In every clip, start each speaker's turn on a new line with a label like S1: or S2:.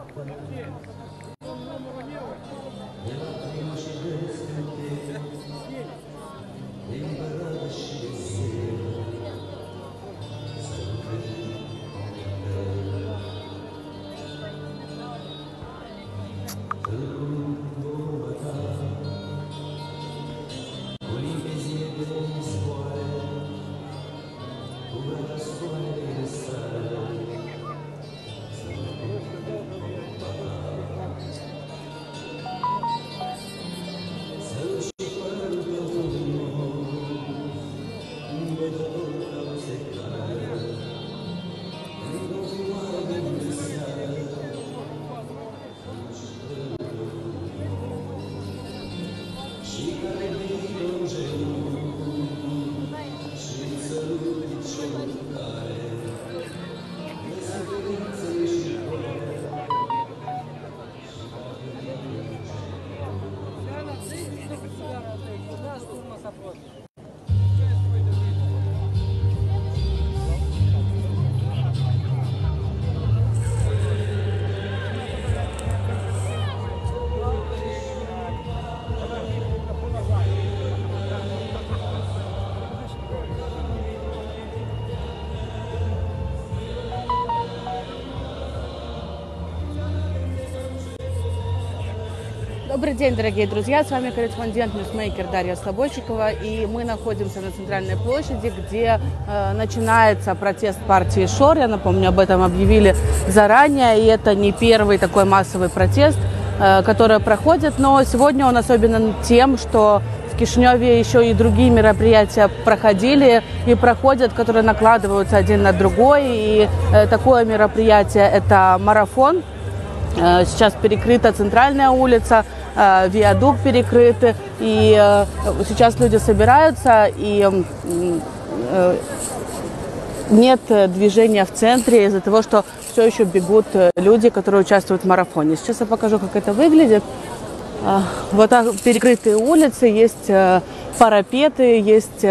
S1: Добрый день, дорогие друзья, с вами корреспондент Ньюсмейкер Дарья Слободчикова, и мы находимся на центральной площади, где начинается протест партии ШОР. Я напомню, об этом объявили заранее, и это не первый такой массовый протест, который проходит, но сегодня он особенен тем, что в Кишиневе еще и другие мероприятия проходили и проходят, которые накладываются один на другой, и такое мероприятие – это марафон. Сейчас перекрыта центральная улица, виадук перекрыты, и сейчас люди собираются, и нет движения в центре из-за того, что все еще бегут люди, которые участвуют в марафоне. Сейчас я покажу, как это выглядит. Вот так перекрытые улицы, есть парапеты, есть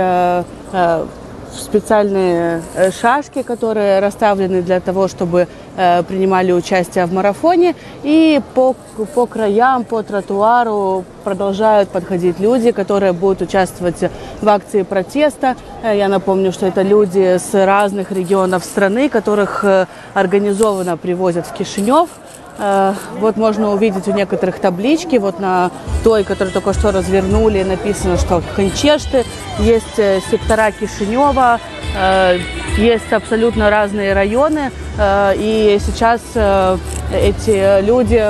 S1: специальные шашки, которые расставлены для того, чтобы принимали участие в марафоне. И по краям, по тротуару продолжают подходить люди, которые будут участвовать в акции протеста. Я напомню, что это люди с разных регионов страны, которых организованно привозят в Кишинев. Вот можно увидеть у некоторых таблички, вот на той, которую только что развернули, написано, что Ханчешты, есть сектора Кишинева, есть абсолютно разные районы, и сейчас эти люди,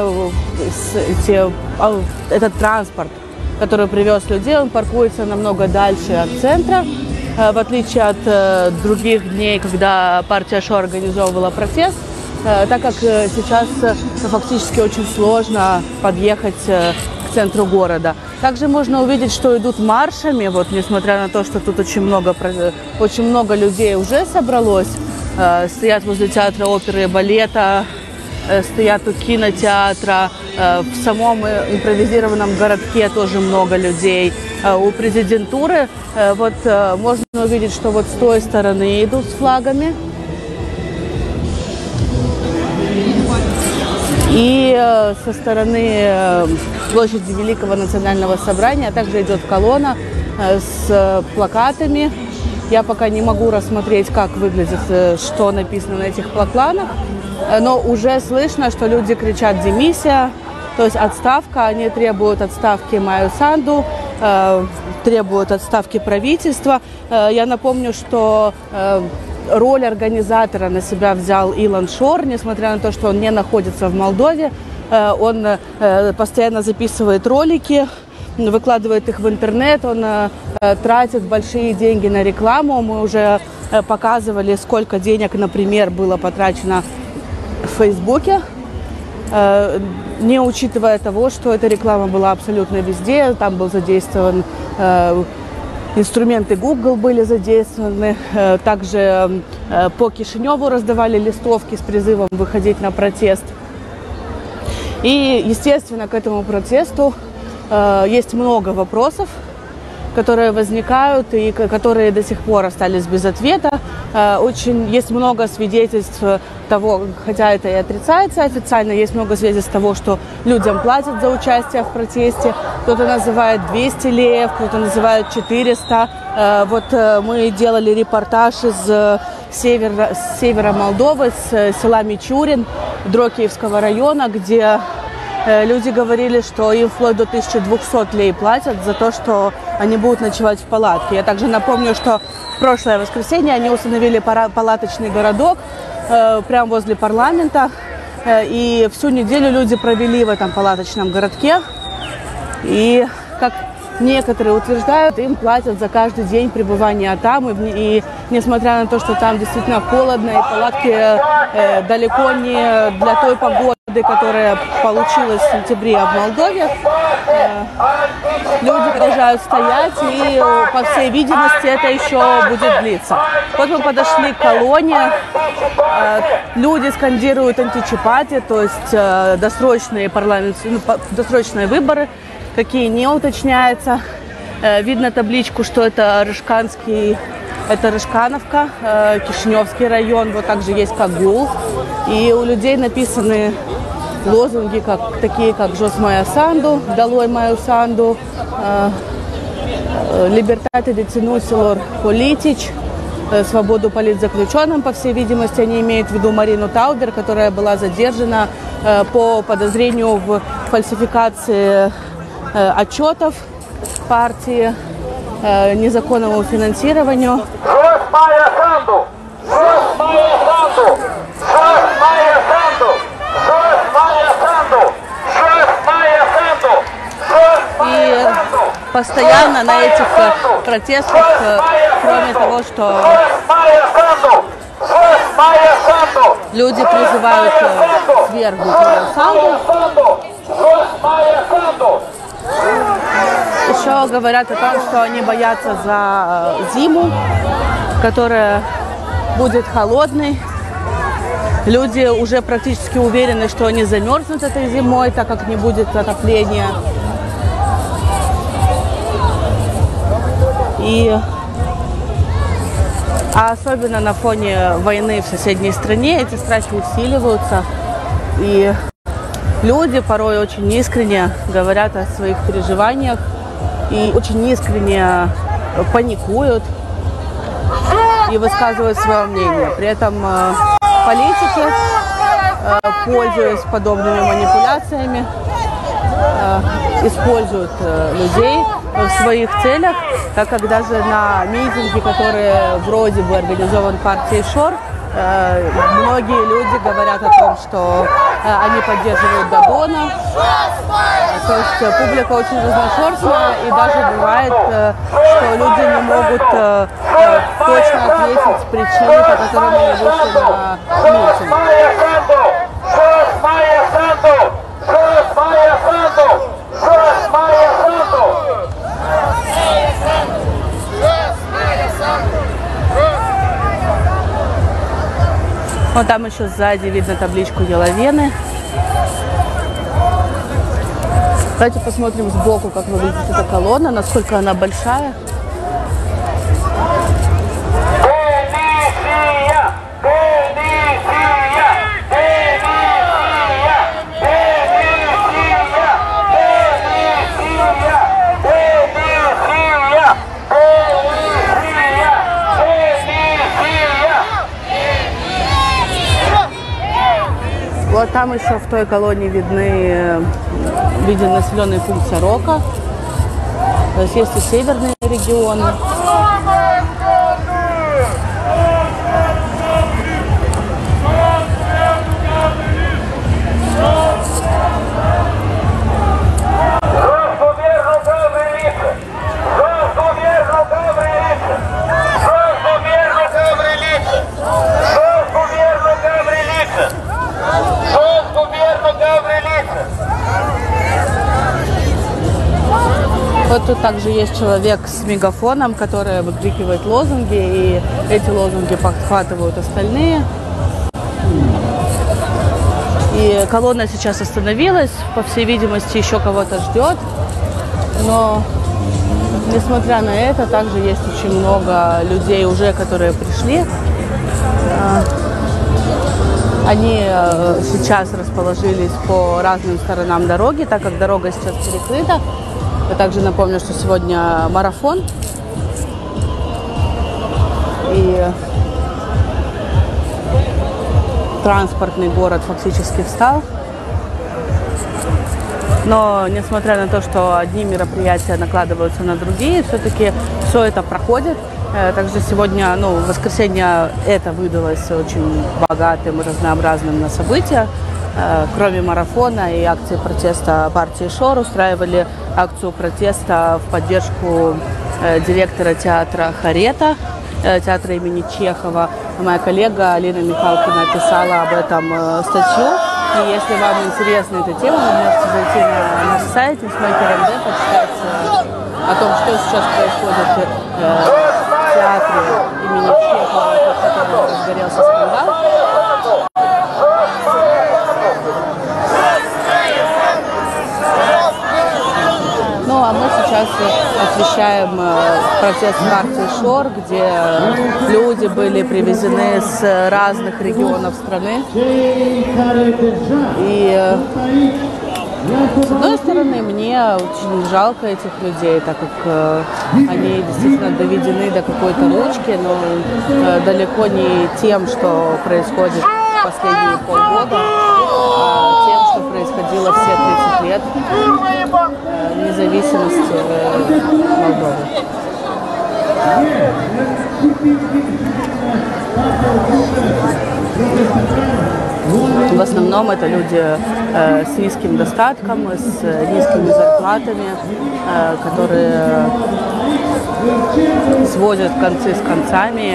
S1: этот транспорт, который привез людей, он паркуется намного дальше от центра, в отличие от других дней, когда партия ШОР организовывала протест. Так как сейчас фактически очень сложно подъехать к центру города. Также можно увидеть, что идут маршами, вот, несмотря на то, что тут очень много людей уже собралось. Стоят возле театра оперы и балета, стоят у кинотеатра, в самом импровизированном городке тоже много людей. У президентуры вот можно увидеть, что вот с той стороны идут с флагами. И со стороны площади Великого национального собрания также идет колонна с плакатами. Я пока не могу рассмотреть, как выглядит, что написано на этих плакатах, но уже слышно, что люди кричат «Демиссия», то есть отставка. Они требуют отставки Майю Санду, требуют отставки правительства. Я напомню, что роль организатора на себя взял Илон Шор, несмотря на то, что он не находится в Молдове. Он постоянно записывает ролики, выкладывает их в интернет, он тратит большие деньги на рекламу. Мы уже показывали, сколько денег, например, было потрачено в Фейсбуке, не учитывая того, что эта реклама была абсолютно везде. Там был задействован инструменты Google, были задействованы. Также по Кишиневу раздавали листовки с призывом выходить на протест. И, естественно, к этому протесту есть много вопросов. которые возникают и которые до сих пор остались без ответа. Есть много свидетельств того, хотя это и отрицается официально, есть много свидетельств того, что людям платят за участие в протесте. Кто-то называет 200 леев, кто-то называет 400. Вот мы делали репортаж из севера Молдовы, с села Мичурин, Дрокиевского района, где люди говорили, что им вплоть до 1200 лей платят за то, что они будут ночевать в палатке. Я также напомню, что в прошлое воскресенье они установили палаточный городок прямо возле парламента. И всю неделю люди провели в этом палаточном городке. И, как некоторые утверждают, им платят за каждый день пребывания там. И несмотря на то, что там действительно холодно, и палатки далеко не для той погоды, которая получилась в сентябре в Молдове, люди продолжают стоять, и, по всей видимости, это еще будет длиться. Вот мы подошли к колонне. Люди скандируют античипати, то есть досрочные выборы, какие не уточняются. Видно табличку, что это Рыжкановка, Кишиневский район, вот также есть Кагул. И у людей написаны лозунги, такие как «Жос моя санду», «Долой мою санду», «Либертате детенусилор политич», «Свободу политзаключенным». По всей видимости, они имеют в виду Марину Таубер, которая была задержана по подозрению в фальсификации отчетов партии, незаконному финансированию. И постоянно на этих протестах, кроме того, что люди призывают свергнуть Санду, еще говорят о том, что они боятся за зиму, которая будет холодной. Люди уже практически уверены, что они замерзнут этой зимой, так как не будет отопления. А особенно на фоне войны в соседней стране эти страхи усиливаются. И люди порой очень искренне говорят о своих переживаниях и очень искренне паникуют и высказывают свое мнение. При этом политики, пользуясь подобными манипуляциями, используют людей в своих целях, так как даже на митинге, который вроде бы организован партией ШОР, многие люди говорят о том, что они поддерживают Дадона. То есть публика очень разношерстная, и даже бывает, что люди не могут точно ответить причины, по которым они вышли на митинг. Вот там еще сзади видно табличку Еловены. Давайте посмотрим сбоку, как выглядит эта колонна, насколько она большая. Вот там еще в той колонии виден населенный пункт Сорока. То есть есть и северные регионы. Вот тут также есть человек с мегафоном, который выкрикивает лозунги, и эти лозунги подхватывают остальные. И колонна сейчас остановилась, по всей видимости, еще кого-то ждет, но несмотря на это, также есть очень много людей уже, которые пришли. Они сейчас расположились по разным сторонам дороги, так как дорога сейчас перекрыта. Я также напомню, что сегодня марафон. И транспортный город фактически встал. Но несмотря на то, что одни мероприятия накладываются на другие, все-таки все это проходит. Также сегодня, в воскресенье, это выдалось очень богатым и разнообразным на события. Кроме марафона и акции протеста партии ШОР, устраивали акцию протеста в поддержку директора театра «Харета», театра имени Чехова. Моя коллега Алина Михалкина написала об этом статью. И если вам интересна эта тема, вы можете зайти на наш сайт Ньюсмейкер.МД, почитать о том, что сейчас происходит в театре имени Чехова, в котором разгорелся скандал. Ну, а мы сейчас освещаем протест партии ШОР, где люди были привезены с разных регионов страны. И с одной стороны, мне очень жалко этих людей, так как они действительно доведены до какой-то ручки, но далеко не тем, что происходит в последние полгода, а тем, что происходило все 30 лет независимости Молдовы. В основном это люди с низким достатком, с низкими зарплатами, которые сводят концы с концами.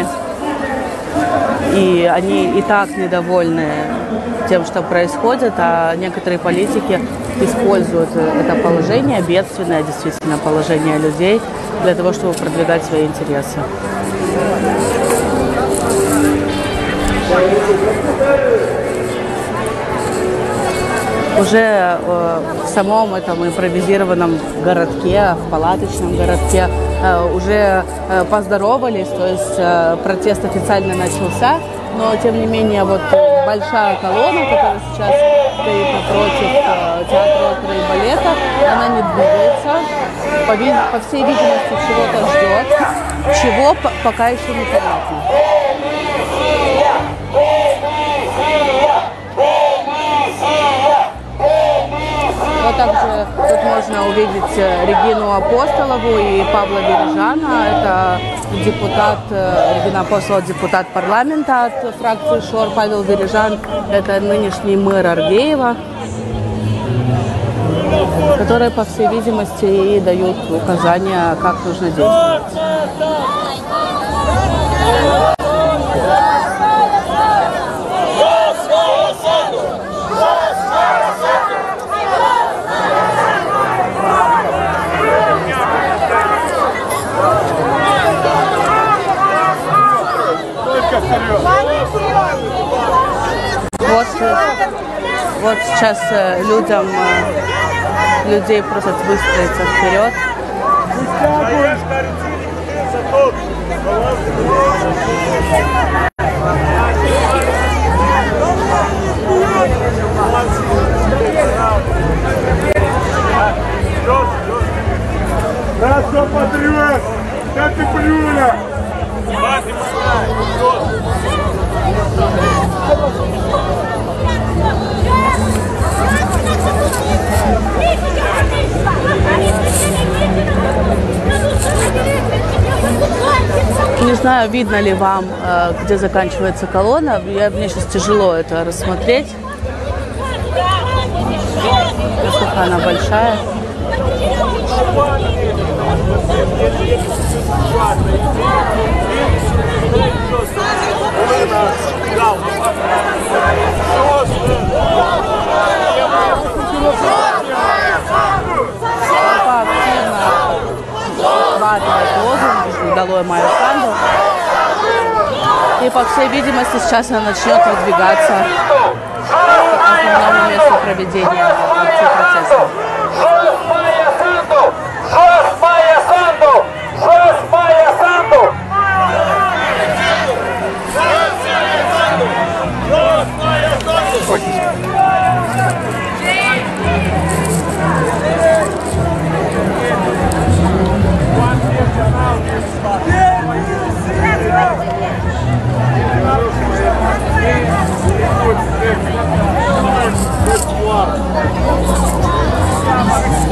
S1: И они и так недовольны тем, что происходит, а некоторые политики используют это положение, бедственное действительно положение людей, для того, чтобы продвигать свои интересы. Уже в самом этом импровизированном городке, в палаточном городке, уже поздоровались, то есть протест официально начался, но тем не менее вот большая колонна, которая сейчас стоит напротив театра оперы и балета, она не двигается, по всей видимости чего-то ждет, чего пока еще непонятно. Вот также тут можно увидеть Регину Апостолову и Павла Бережана. Это депутат, Регина Апостолова, депутат парламента от фракции ШОР. Павел Бережан – это нынешний мэр Аргеева, которые, по всей видимости, и дают указания, как нужно действовать. Вот сейчас людей просят выстроиться вперед.
S2: Братство патриот! Да ты плюля!
S1: Не знаю, видно ли вам, где заканчивается колонна. Мне сейчас тяжело это рассмотреть, насколько она большая. Лозунг «Долой мою Санду». И, по всей видимости, сейчас она начнет выдвигаться к основному месту проведения акции протеста.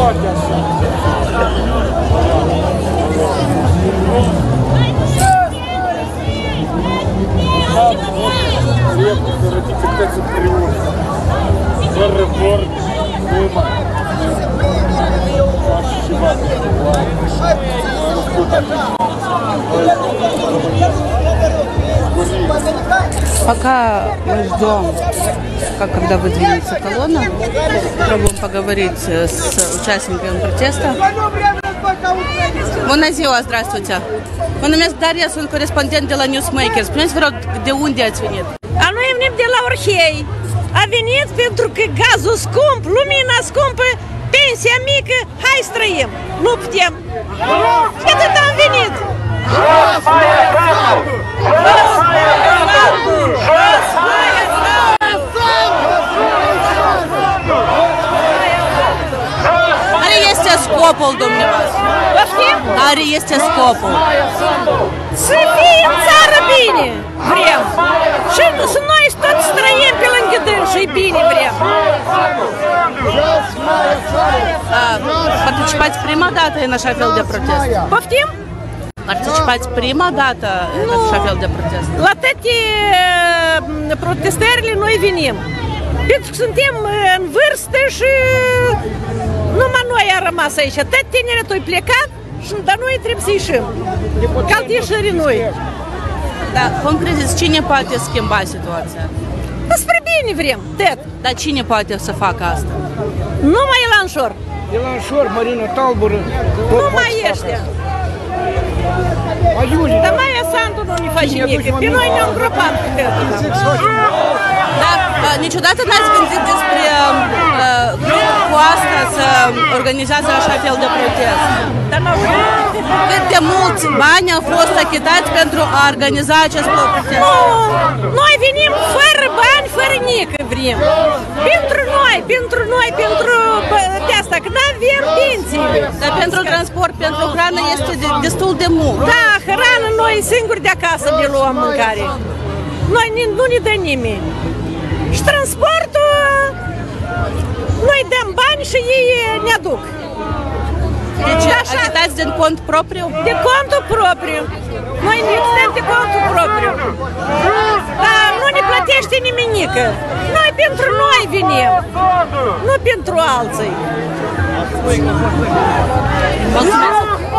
S1: Пока мы ждем, когда выдвинется колонна, пробуем поговорить с участниками протеста. Bună ziua, здравствуйте. Mă numesc Daria, sunt corespondent de la Newsmakers. Spuneți, vă rog, de unde ați venit?
S3: Noi venim de la Orhei. A venit pentru că gazul scump, lumina scumpă, pensia mică, hai să trăim. Nu putem. Și atât am venit.
S1: Care este scopul dumneavoastră?
S3: Poftim?
S1: Care este scopul?
S3: Să fie în țară bine vrem. Și să noi toți trăim pe lângă dâns și bine vrem.
S1: Participați prima dată în așa fel de protest?
S3: Poftim?
S1: Participați prima dată în așa fel de protest?
S3: La toate protestările noi venim. Pentru că suntem în vârstă și numai noi am rămas aici. Tot tineretul e plecat, dar noi trebuie să ieșim. Ca de ieșire noi.
S1: Da, cum credeți, cine poate schimba situația?
S3: Spre bine vrem, tot.
S1: Dar cine poate să facă asta?
S3: Numai Elan Șor.
S4: Elan Șor, Marina Talbură.
S3: Numai ăștia. Dar mai Sandu nu ne face nică. Pe noi ne-am îngropat cu
S1: Dar niciodată n-ați gândit despre cu asta să organizează așa fel de protest? Cât de mulți bani au fost achitați pentru a organiza acest protest?
S3: Nu, noi venim fără bani, fără nică vrem. Pentru noi, pentru asta, că n-avem pensii.
S1: Dar pentru transport, pentru hrană este destul de mult.
S3: Da, hrană noi singuri de acasă ne luăm mâncare. Noi nu ne dă nimeni. Și transportul, noi dăm bani și ei ne aduc.
S1: Deci achitați din cont propriu?
S3: De contul propriu. Noi ne dăm de contul propriu. Dar nu ne plătește nimenică. Noi pentru noi venim, nu pentru alții.
S1: Mulțumesc!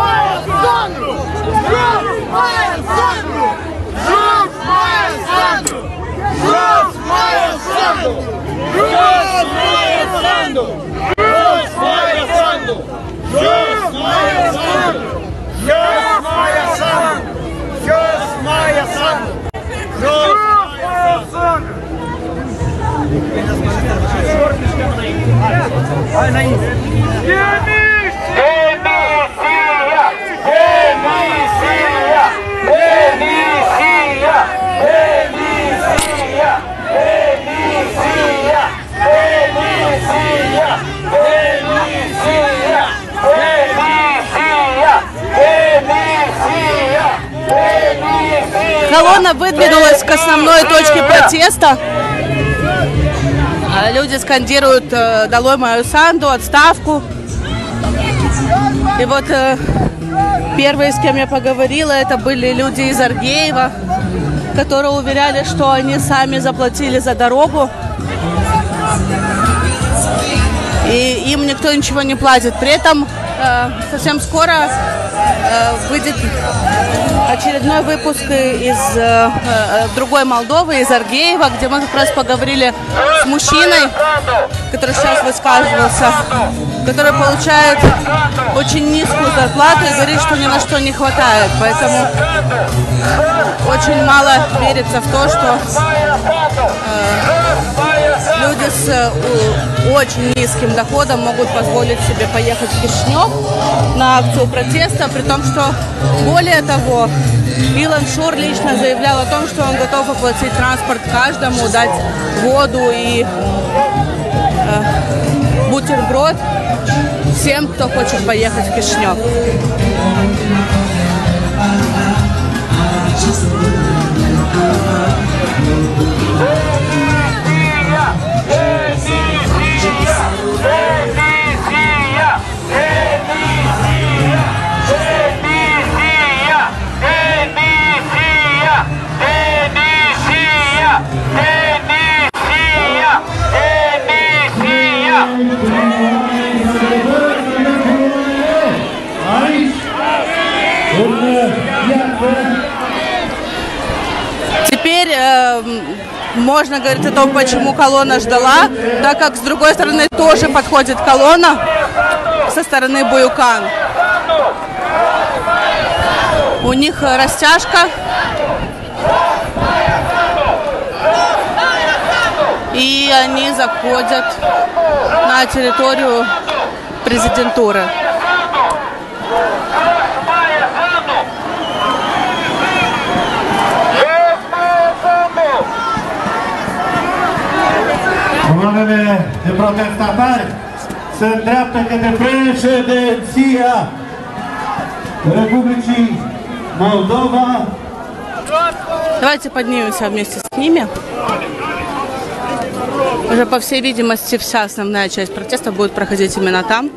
S4: Hai înainte!
S1: Колонна выдвинулась к основной точке протеста. Люди скандируют «Долой мою Санду», «Отставку». И вот первые, с кем я поговорила, это были люди из Аргеева, которые уверяли, что они сами заплатили за дорогу. И им никто ничего не платит. При этом совсем скоро выйдет очередной выпуск из другой Молдовы, из Аргеева, где мы как раз поговорили с мужчиной, который сейчас высказывался, который получает очень низкую зарплату и говорит, что ни на что не хватает. Поэтому очень мало верится в то, что люди с очень низким доходом могут позволить себе поехать в Кишинев на акцию протеста, при том, что более того, Elan Șor лично заявлял о том, что он готов оплатить транспорт каждому, дать воду и бутерброд всем, кто хочет поехать в Кишинев. можно говорить о том, почему колонна ждала, так как с другой стороны тоже подходит колонна со стороны Буюкан. У них растяжка. И они заходят на территорию президентуры.
S5: Coloanele de protestatari se îndreaptă către președinția Republicii Moldova.
S1: Давайте поднимемся вместе с ними. Уже, по всей видимости, вся основная часть протеста будет проходить именно там.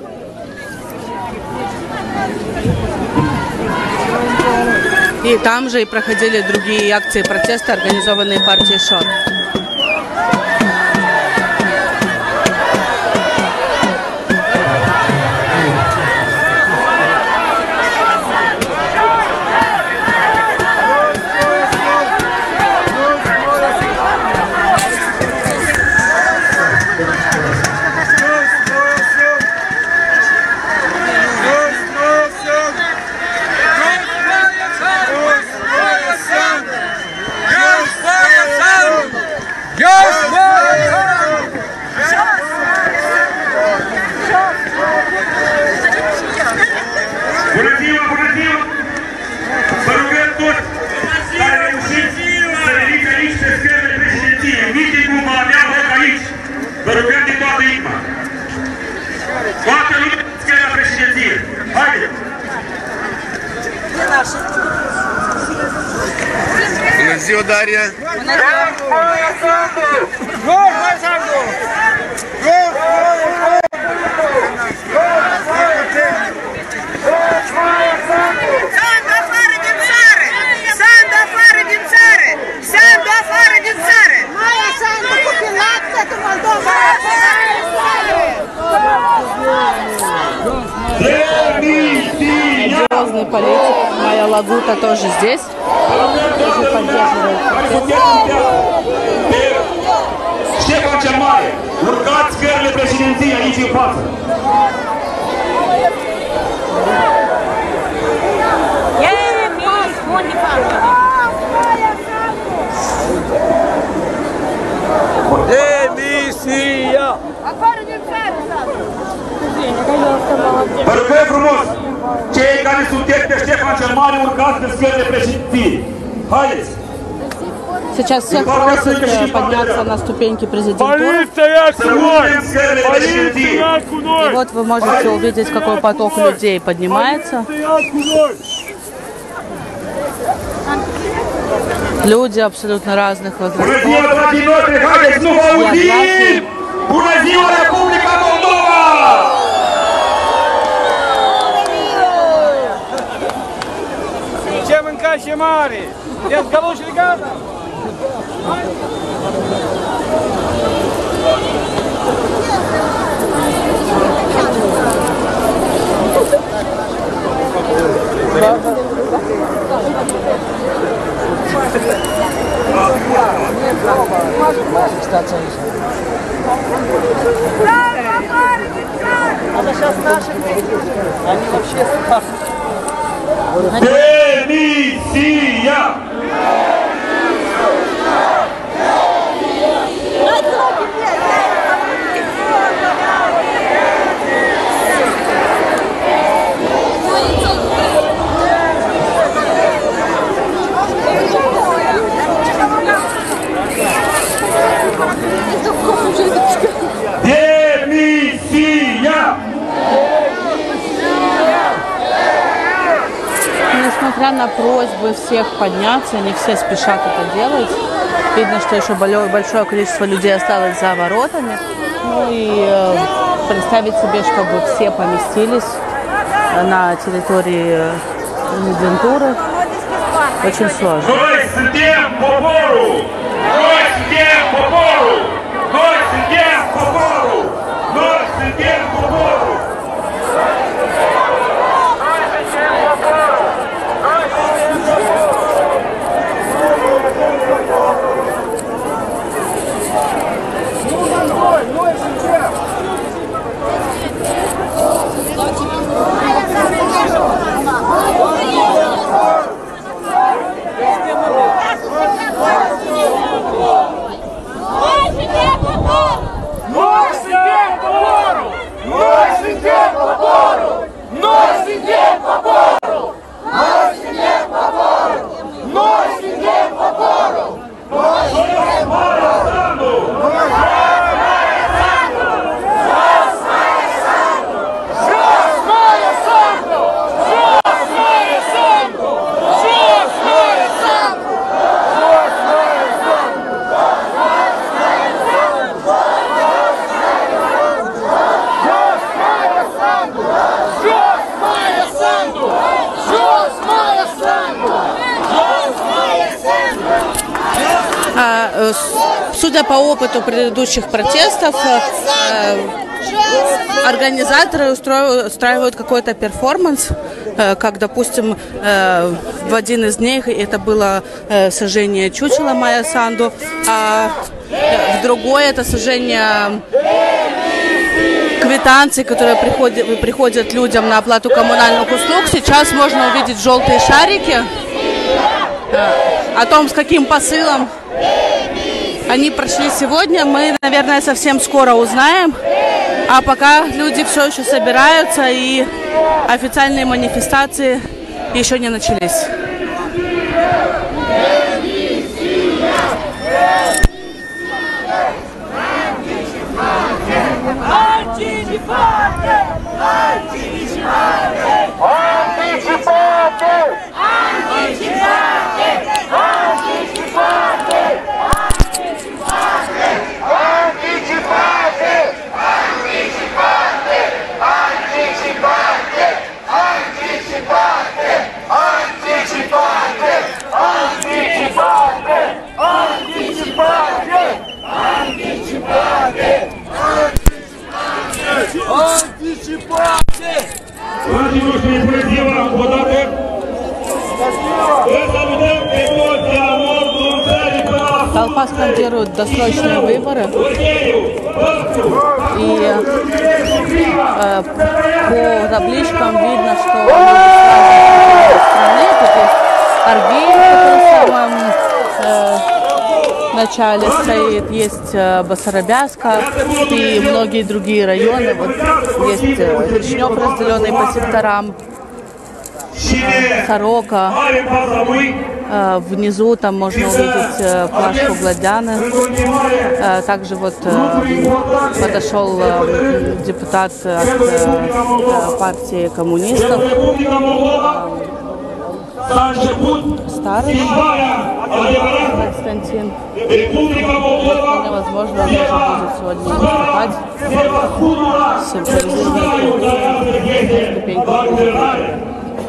S1: И там же и проходили другие акции протеста, организованные партией ШОР.
S2: Vă rugăm din toată inima. Toată lumea scrie la președinție. Haideți!
S6: Bună ziua, Daria!
S2: Bună
S3: Sandu afară din țară! Sandu afară din țară! Sandu afară din țară! Maia Sandu cu pilată de Moldova!
S1: Грозный политик, Майя Лагута тоже здесь. Тоже поддерживает.
S2: Ștefan cel Mare, urcați scările președinției aici în față.
S4: Demisia!
S2: Vă rugăm frumos, cei care sunteți pe Ștefan cel Mare, urcați pe scările președinției. Haideți!
S1: Сейчас всех просят подняться на ступеньки президентуры. И вот вы можете увидеть, какой поток людей поднимается. Люди абсолютно разных возрастов.
S4: Ce mâncați și mare? Ia-ți gălușile gata?
S3: Это сейчас наши, они вообще спасут.
S2: Demisia!
S1: Несмотря на просьбы всех подняться, не все спешат это делать. Видно, что еще большое количество людей осталось за воротами. Ну и представить себе, чтобы все поместились на территории резидентуры, очень сложно. судя по опыту предыдущих протестов, организаторы устраивают какой-то перформанс, как, допустим, в один из них это было сожжение чучела Майя Санду, а в другой это сожжение квитанций, которые приходят людям на оплату коммунальных услуг. Сейчас можно увидеть желтые шарики. О том, с каким посылом они прошли сегодня, мы, наверное, совсем скоро узнаем. А пока люди все еще собираются, и официальные манифестации еще не начались. Толпа скандирует досрочные выборы, и по табличкам видно, что страны. Тут есть Аргеев, который в самом начале стоит, есть Басарабяска и многие другие районы. Вот есть Кишинев, разделенный по секторам, Сорока. Внизу там можно увидеть плашку Гладяны. Также вот подошел депутат от партии коммунистов, старый Константин. Невозможно, он тоже будет сегодня выступать. Символизирует ступеньку.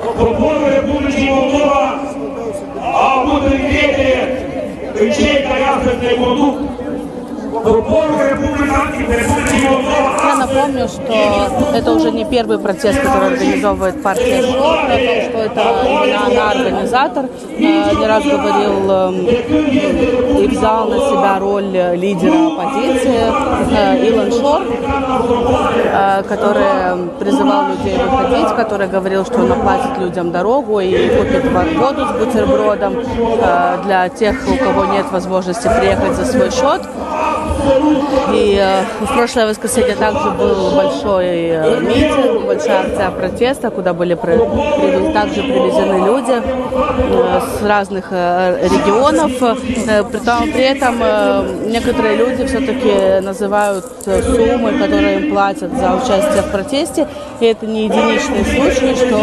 S2: A avut în vedere în cei care astăzi ne conduc Поporul Республики Молдова.
S1: Я напомню, что это уже не первый протест, который организовывает партия ШОР, потому что это именно она организатор. Не раз говорил и взял на себя роль лидера оппозиции Илон Шор, который призывал людей выходить, который говорил, что он оплатит людям дорогу и купит воду с бутербродом для тех, у кого нет возможности приехать за свой счет. И в прошлое воскресенье также был большой митинг, большая акция протеста, куда были также привезены люди с разных регионов. При этом некоторые люди все-таки называют суммы, которые им платят за участие в протесте. И это не единичный случай, что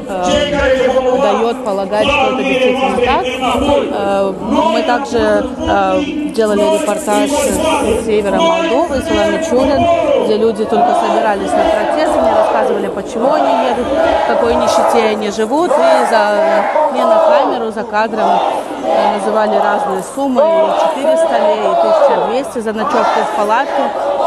S1: дает полагать, что это действительно так. Мы также делали репортаж с севера Молдовы, с Ланичурин, где люди только собирались на протест, мне рассказывали, почему они едут, в какой нищете они живут, и не на камеру, за кадром называли разные суммы, и 400 лей, и 1200 за ночевку в палатке.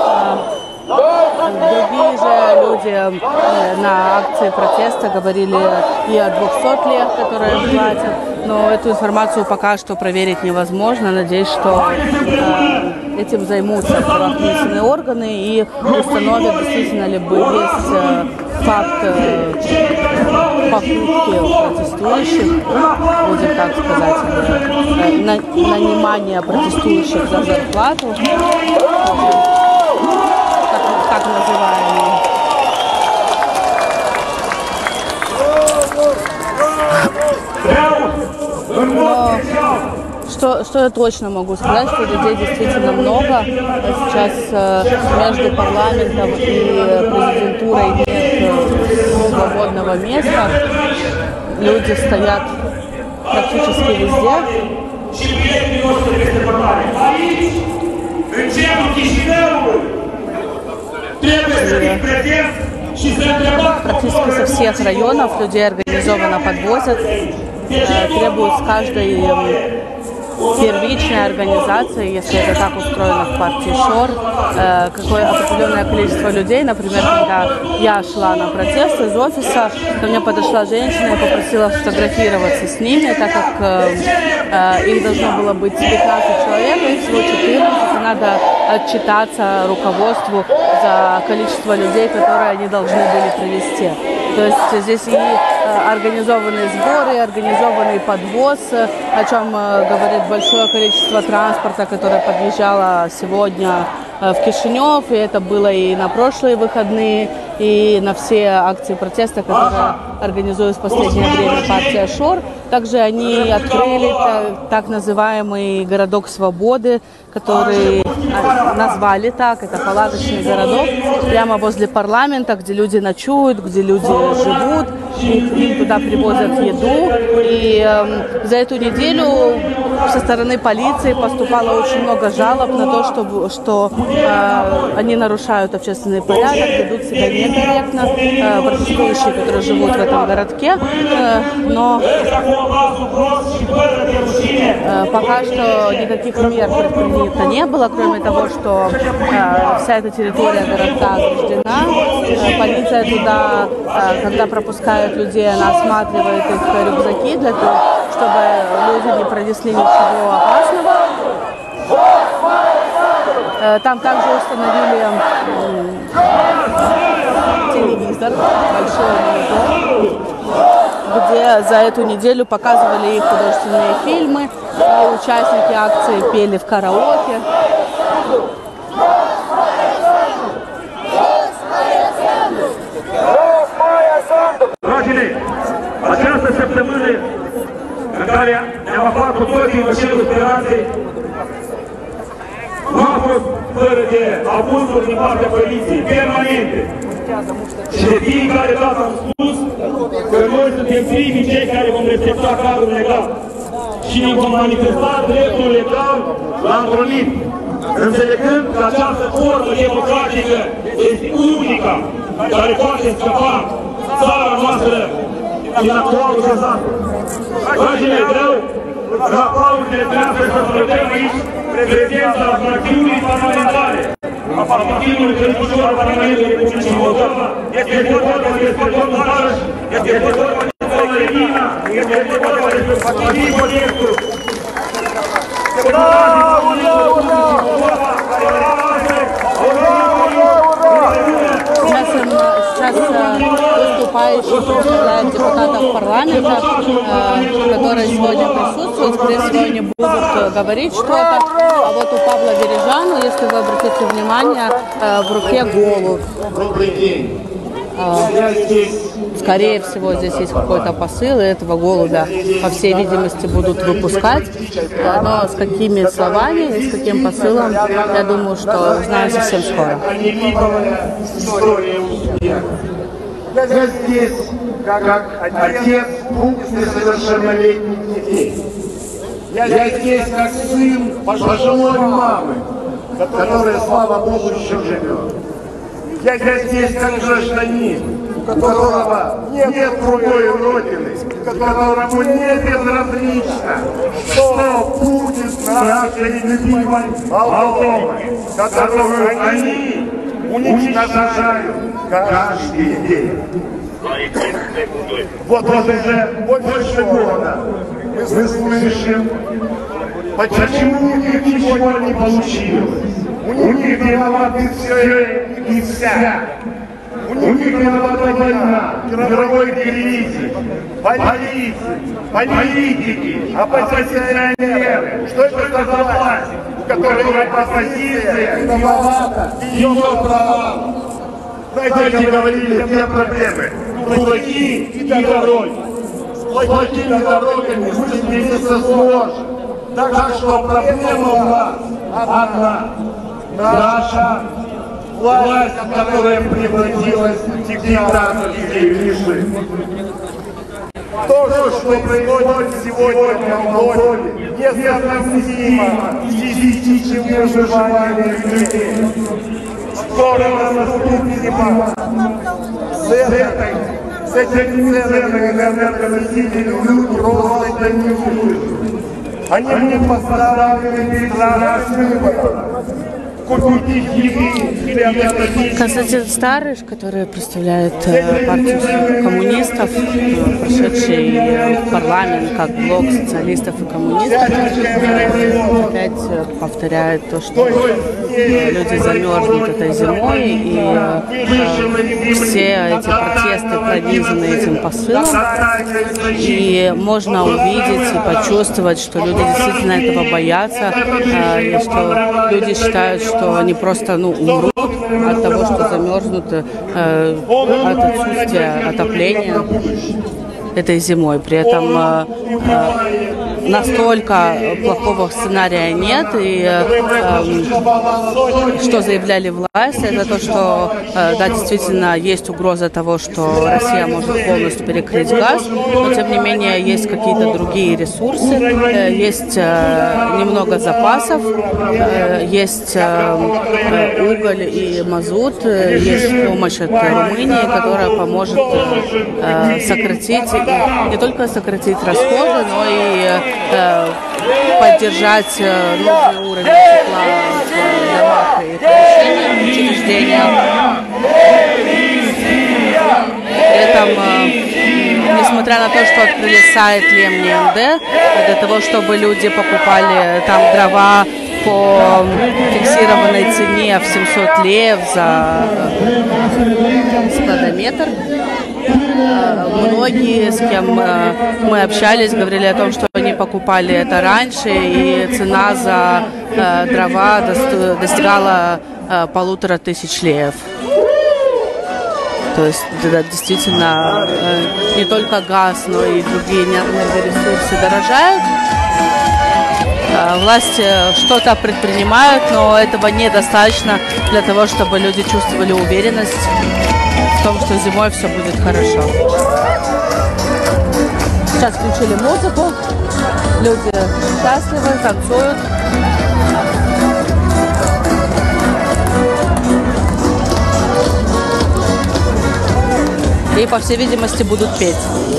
S1: Другие же люди на акции протеста говорили и о 200 лет, которые им платят, но эту информацию пока что проверить невозможно. Надеюсь, что этим займутся правоохранительные органы и установят, действительно ли есть факт попытки протестующих, будем так сказать, нанимания протестующих за зарплату, так называемый. Но что я точно могу сказать, что людей действительно много. Сейчас между парламентом и президентурой нет свободного места. Люди стоят практически везде. Практически со всех районов людей организованно подвозят, требуют с каждой первичная организация, если это так устроено в партии ШОР, какое определенное количество людей. Например, когда я шла на протест из офиса, ко мне подошла женщина и попросила сфотографироваться с ними, так как их должно было быть 15 человек, и всего 14, и надо отчитаться руководству за количество людей, которые они должны были привести. То есть здесь и организованные сборы, и организованный подвоз, о чем говорит большое количество транспорта, которое подъезжало сегодня в Кишинев, и это было и на прошлые выходные, и на все акции протеста, которые организует в последнее время партия ШОР. Также они открыли так называемый городок свободы, который назвали так, это палаточный городок, прямо возле парламента, где люди ночуют, где люди живут, им туда привозят еду. И за эту неделю со стороны полиции поступало очень много жалоб на то, что они нарушают общественный порядок, ведут себя некорректно, протестующие, которые живут в этом городке, но пока что никаких мер предпринято не было, кроме того, что вся эта территория городка ограждена. Полиция туда, когда пропускают людей, она осматривает их рюкзаки для того, чтобы люди не пронесли ничего опасного. Там также установили телевизор, большой монитор, где за эту неделю показывали их художественные фильмы, и участники акции пели в караоке.
S2: Dragii, această săptămână în care ne-am aflat cu toții în cerul speranței, nu a fost fără de abuzuri din partea poliției, permanente. Și de fiecare dată am spus că noi suntem primii cei care vom respecta cadrul legal și ne vom manifesta dreptul legal la întrunit, înțelegând că această formă democratică este unica care poate scăpa țara noastră din actualul dezastru. Dragii mei, vreau la aplauzele noastre să salutăm aici prezența fracțiunii parlamentare a Partidului Credincios al Parlamentului Republicii Moldova. Este vorba despre domnul Baș, este vorba despre doamna Elina, este vorba despre Vasilii Modescu, deputații Parlamentului Republicii Moldova, care la astăzi au
S1: Сейчас выступающий представляет депутатов парламента, которые сегодня присутствуют. Скорее всего, они будут говорить что-то. А вот у Павла Бережана, если вы обратите внимание, в руке голубь. Скорее всего, здесь есть какой-то посыл, и этого голубя, по всей видимости, будут выпускать. Но с какими словами и с каким посылом, я думаю, что узнаем совсем скоро.
S7: Я здесь как отец двух несовершеннолетних детей. Я здесь как сын пожилой мамы, которая, слава Богу, еще живет. Я здесь как гражданин, у которого нет другой родины, которому не безразлично, что будет нашей любимой Молдовой, которую они уничтожают каждый день. Вот уже больше года мы слышим, почему у них ничего не получилось. У них виноваты все и вся. У них виновата война, мировой кризис, политики, оппозиционеры. Что это за власть, у которой оппозиция виновата ее права? Знаете, говорили все проблемы. Дураки и дороги. С плохими дорогами будет мириться сложно. Так что проблема у нас одна. Наша власть, которая превратилась в диктаторский режим. То, что происходит сегодня в Молдове, несовместимо с физическим выживанием людей. Скоро наступит зима. С этими ценами энергоносителями люди просто не выживут. Они будут поставлены перед нас выбором. Купить еды или оплатить.
S1: Константин Старыш, который представляет партию коммунистов, прошедший в парламент как блок социалистов и коммунистов, опять повторяет то, что люди замерзнут этой зимой, и все эти протесты пронизаны этим посылом, и можно увидеть и почувствовать, что люди действительно этого боятся, и что люди считают, что они просто умрут от того, что замерзнут от отсутствия отопления этой зимой. При этом настолько плохого сценария нет, и что заявляли власти, это то, что да, действительно есть угроза того, что Россия может полностью перекрыть газ, но тем не менее есть какие-то другие ресурсы, есть немного запасов, есть уголь и мазут, есть помощь от Румынии, которая поможет сократить, не только сократить расходы, но и поддержать новый уровень тепла в домах и учреждениях. При этом, несмотря на то, что открыли сайт ЛемНИНД, для того, чтобы люди покупали там дрова по фиксированной цене в 700 леев за складометр, многие, с кем мы общались, говорили о том, что они покупали это раньше, и цена за дрова достигала 1500 леев. То есть да, действительно не только газ, но и другие энергоресурсы дорожают. Власти что-то предпринимают, но этого недостаточно для того, чтобы люди чувствовали уверенность в том, что зимой все будет хорошо. Сейчас включили музыку, люди счастливы, танцуют. И, по всей видимости, будут петь.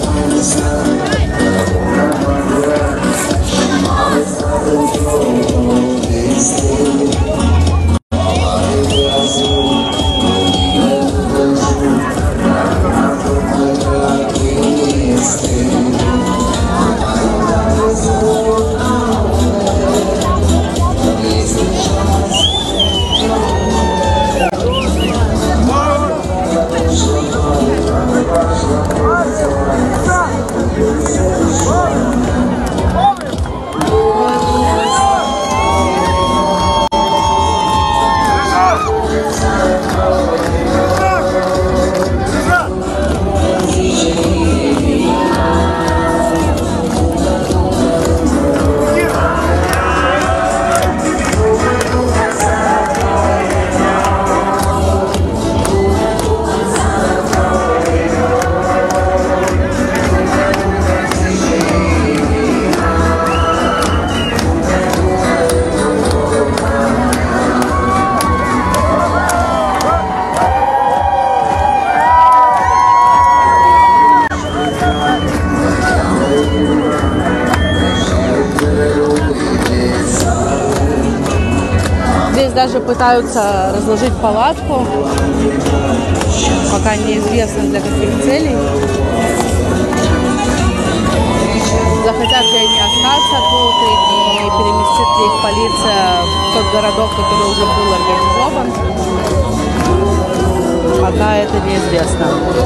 S1: Даже пытаются разложить палатку, пока неизвестно для каких целей. Захотят ли они остаться тут и переместит ли их полиция в тот городок, который уже был организован, пока это неизвестно.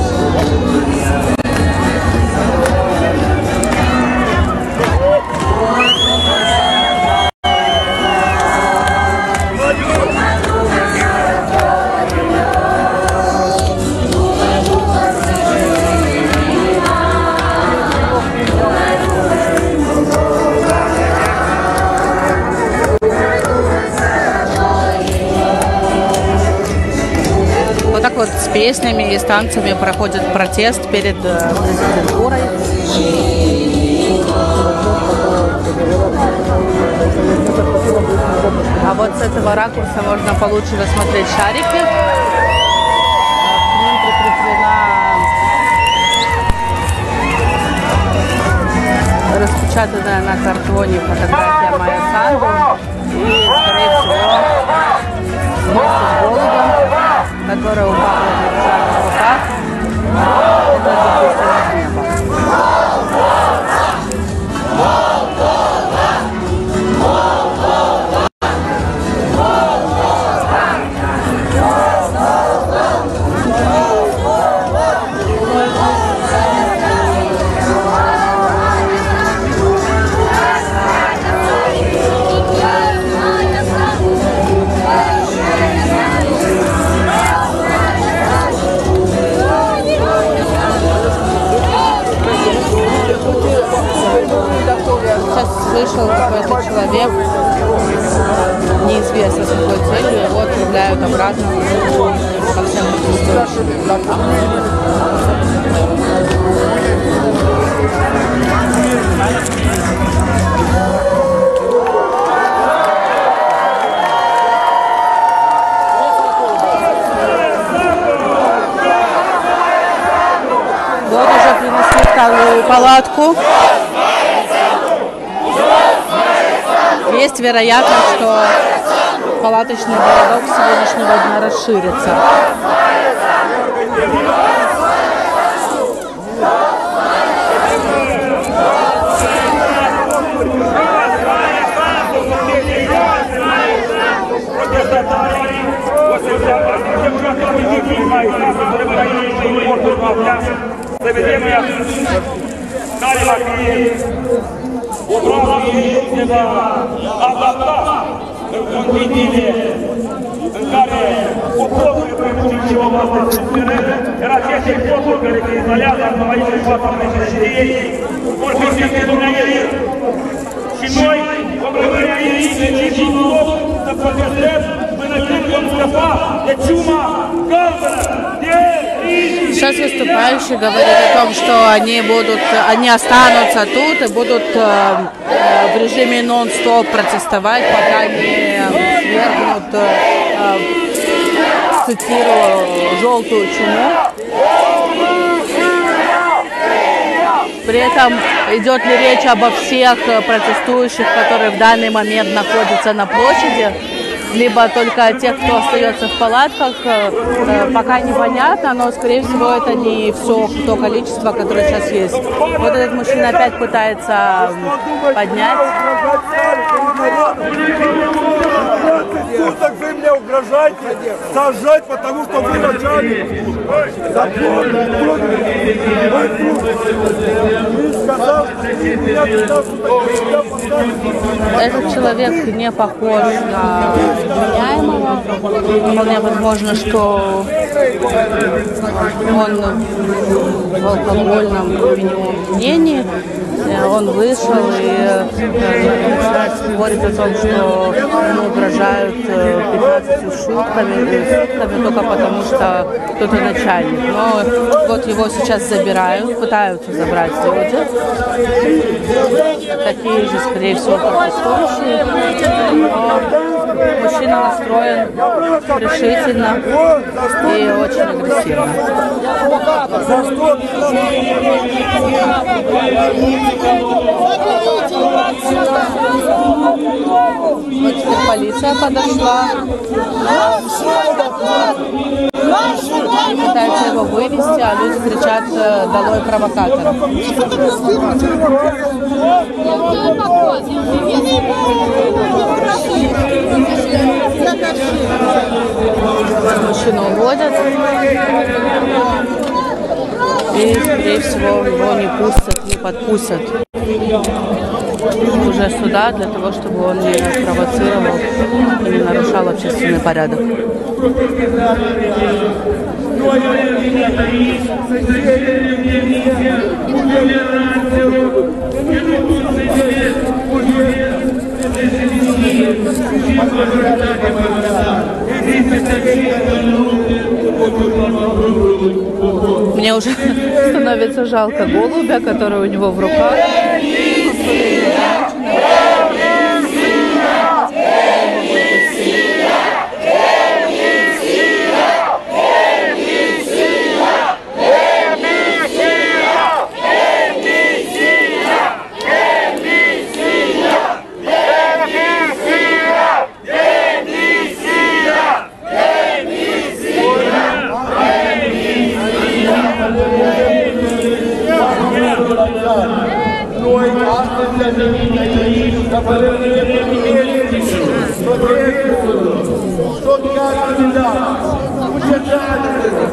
S1: Вот с песнями и с танцами проходит протест перед президентурой. А вот с этого ракурса можно получше рассмотреть шарики. К ним прикреплена распечатка напечатанная на картоне фотография Майя Санду. И, скорее всего, вместе с голубем, который упал в руках, это запущено в небо. Сейчас вышел какой-то человек, неизвестно с какой целью, его отправляют обратно ко всем протестующим. Вот уже принесли вторую палатку. Есть вероятность, что палаточный городок сегодняшнего дня расширится.
S2: în care poporul Republicii Moldova era ceea ce poporul care se instalează aici în fața președinției vor fi de dumneavoastră. Și noi vom rămâne aici și în loc să protestăm până când vom scăpa de ciuma galbenă, de
S1: Сейчас выступающий говорит о том, что они останутся тут и будут в режиме нон-стоп протестовать, пока не свергнут, цитирую, желтую чуму. При этом идет ли речь обо всех протестующих, которые в данный момент находятся на площади, либо только о тех, кто остается в палатках, пока непонятно, но, скорее всего, это не все то количество, которое сейчас есть. Вот этот мужчина опять пытается поднять.
S8: Суток вы мне угрожаете сажать, потому что вы начальник.
S1: Этот человек не похож на обвиняемого. Вполне возможно, что он в алкогольном опьянении. Он вышел и говорит о том, что ему угрожают 15 сутками только потому, что кто-то начальник. Но вот его сейчас забирают, пытаются забрать люди. Такие же, скорее всего, протестующие. Но мужчина настроен решительно и очень агрессивно. Вот теперь полиция подошла. Пытаются его вывести, а люди кричат «Долой провокаторов». Мужчину уводят. И, скорее всего, его не пустят, не подпустят уже сюда, для того, чтобы он не провоцировал и не нарушал общественный порядок. Мне уже становится жалко голубя, который у него в руках.
S7: Tot candidat, cu cetățeană,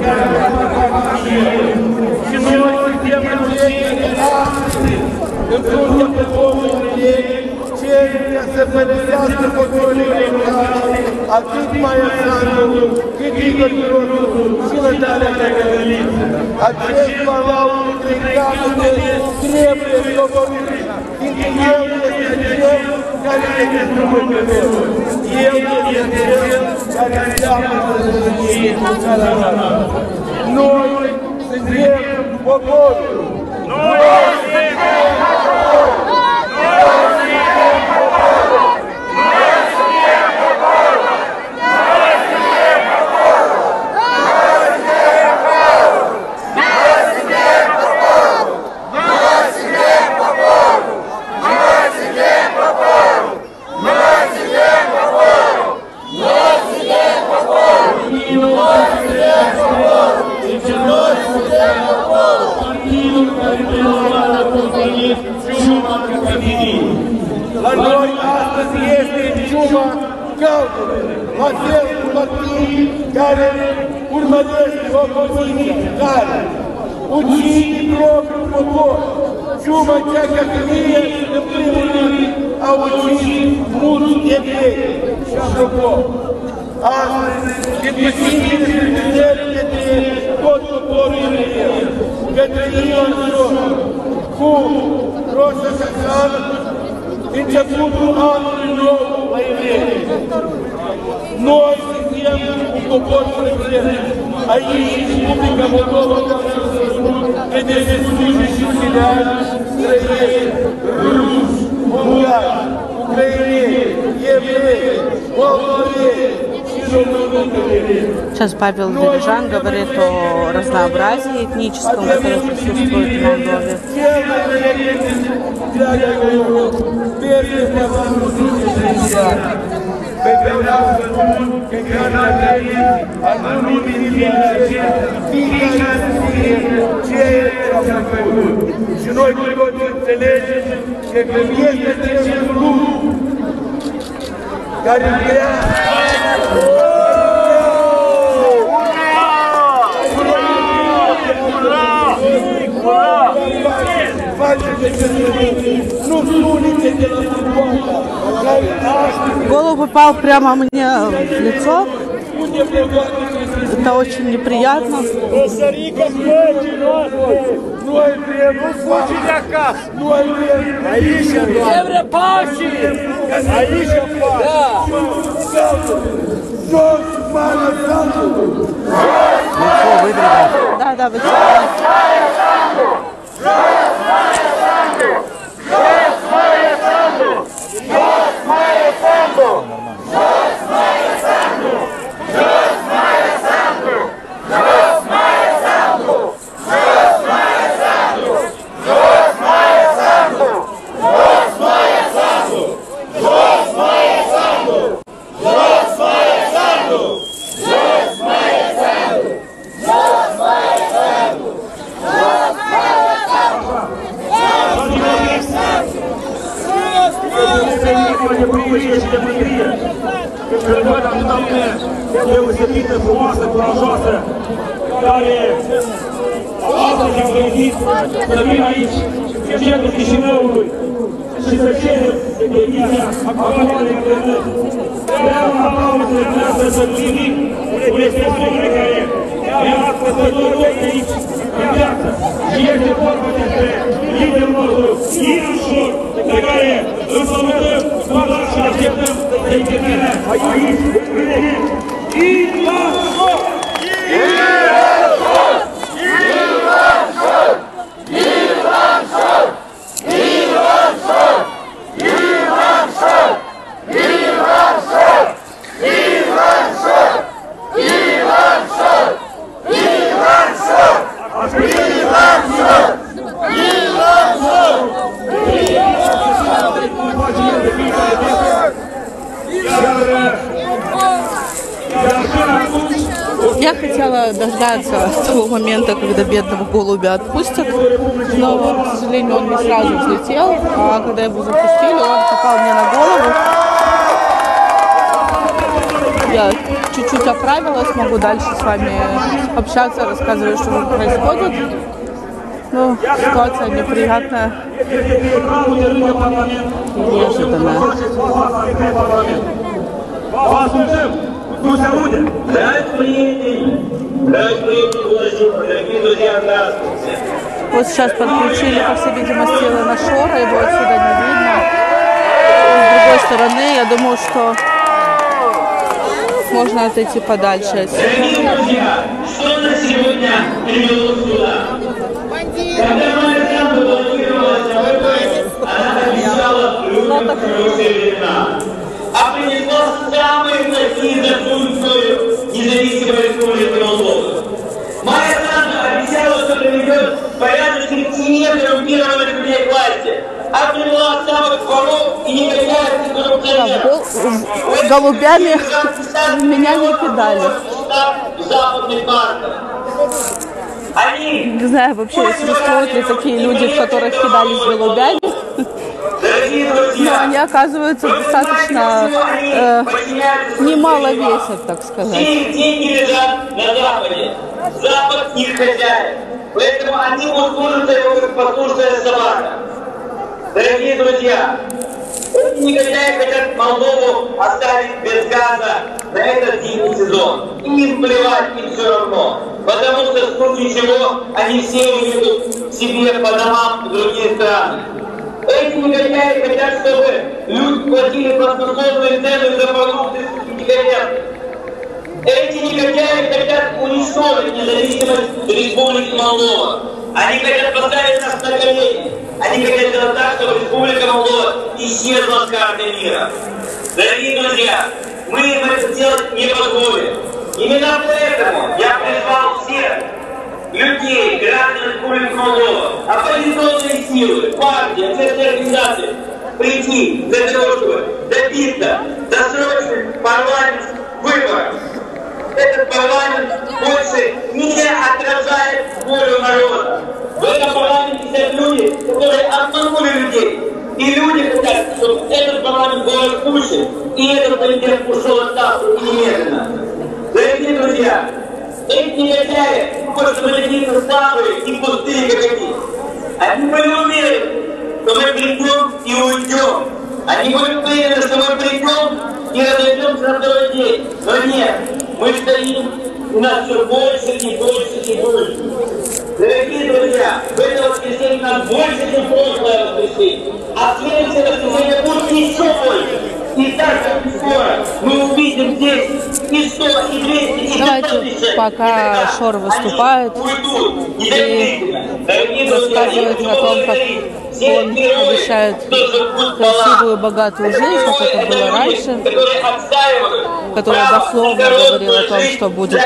S7: și noi suntem înțelegeri astăzi, în fruntea poporului, cei să părăsească poporul electoral, atât mai Alexandru, cât Igor Mirosul și Nătalia Căgăliță. Acest palau întregat trebuie slobodit, fiindcă el este cel care este drumul pe meu. El este cel care înseamnă sănăție în țara noastră. Noi suntem poporul. Noi suntem poporul. La noi astăzi este ciuma caldului, la fel cu partidii care urmăresc o poziție care ucide propriul popor. Ciuma cea căcălie, în primul rând, a ucis mulți evrei. Și apropo, astăzi, după singure strângeri de tot poporul evreu, către Ilan Șor, cu Roșa Hashanah, începutul anului nou la evrei. Noi suntem un popor frățesc. Aici, în Republica Moldova, care să spun, că de 150 de ani trăiesc ruși, bulgari, ucraineni, evrei, moldoveni și români.
S1: Сейчас Павел Бережан говорит о разнообразии этническом, которое присутствует в Молдове.
S7: Și noi trebuie să înțelegem că este acest lucru care vrea
S1: Голову попал прямо мне в лицо. Это очень неприятно. Да, выдрали.
S2: Deosebită, frumoasă, curajoasă, care astăzi am găsit să vin aici, în centrul Chișinăului, și să cerem demisia actualului guvernări. Vreau în aplauzele dumneavoastră să primim despre persoane care ne-a ascultători aici în viață. Și este vorba despre liderul nostru, Ilan Șor, pe care îl salutăm, doamna, și așteptăm să intervine aici, în Egipt. Ilan Șor! Ilan Șor! Ilan Șor! Ilan Șor! Ilan Șor! Ilan Șor! Ilan Șor! Ilan Șor! Ilan Șor! Ilan
S1: обещала дождаться того момента, когда бедного голубя отпустят, но, к сожалению, он не сразу взлетел, а когда его запустили, он попал мне на голову. Я чуть-чуть оправилась, могу дальше с вами общаться, рассказывать, что тут происходит. Ну, ситуация неприятная и неожиданная. Вот сейчас подключили, по всей видимости, Илона Шора, его отсюда не видно. С другой стороны, я думаю, что можно отойти подальше.
S9: Дорогие друзья, что на сегодня привело сюда? Когда Александра баллотировалась на выборы, она обещала людям хорошие времена, а принесла самые плохие за всю историю независимой республики Молдова. Майя Санна обещала, что приведет порядочных и некоррумпированных людей к власти, а привела самых воров и негодяев и коррупционеров.
S1: Голубями меня не кидали. Не знаю вообще, существуют ли такие люди, в которых кидались голубями. Но они, оказывается, достаточно немало весят, так сказать.
S9: Деньги лежат на Западе. Запад их хозяин. Поэтому они услужатся его как послушная собака. Дорогие друзья, эти негодяи хотят Молдову оставить без газа на этот зимний сезон. Им плевать, им все равно. Потому что в случае чего они все уедут себе по домам в другие страны. Эти негодяи хотят, чтобы люди платили баснословные цены за продукты и медикаменты. Эти негодяи хотят уничтожить независимость Республики Молдова. Они хотят поставить нас на колени. Они хотят сделать так, чтобы Республика Молдова исчезла с карты мира. Дорогие друзья, мы им это делать не позволим. Именно поэтому я призвал всех людей, граждан Республики Молдова, оппозиционные силы, партии, общественные организации прийти для того, чтобы добиться досрочных парламентских выборов. Этот парламент больше не отражает волю народа. В этом парламенте сидят люди, которые обманули людей. И люди хотят, чтобы этот парламент был распущен, и этот президент ушел в отставку немедленно. Дорогие друзья, эти негодяи, потому что мы такие слабые и пустые, как они. Они были уверены, что мы придем и уйдем. Они были уверены, что мы придем и разойдемся на второй день. Но нет, мы стоим, у нас все больше и больше и больше. Дорогие друзья, в это воскресенье у нас больше, чем прошлое воскресенье. А следующее воскресенье будет еще больше. И так как скоро мы увидим здесь и 100, и 200, и 500 тысяч.
S1: Пока Шор выступает и рассказывает о том, как он обещает красивую, богатую жизнь, как это было раньше, которая дословно говорила о том, что будет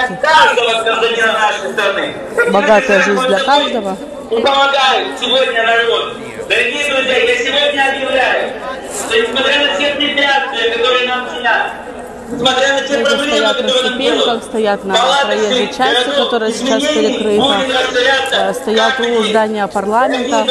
S1: богатая жизнь для каждого.
S9: И помогают сегодня народу. Дорогие друзья, я сегодня объявляю, что несмотря на все препятствия, которые нам чинят, несмотря на те проблемы,
S1: стоят на ступеньках, стоят на проезжей части, которая сейчас перекрыта, стоят у здания парламента.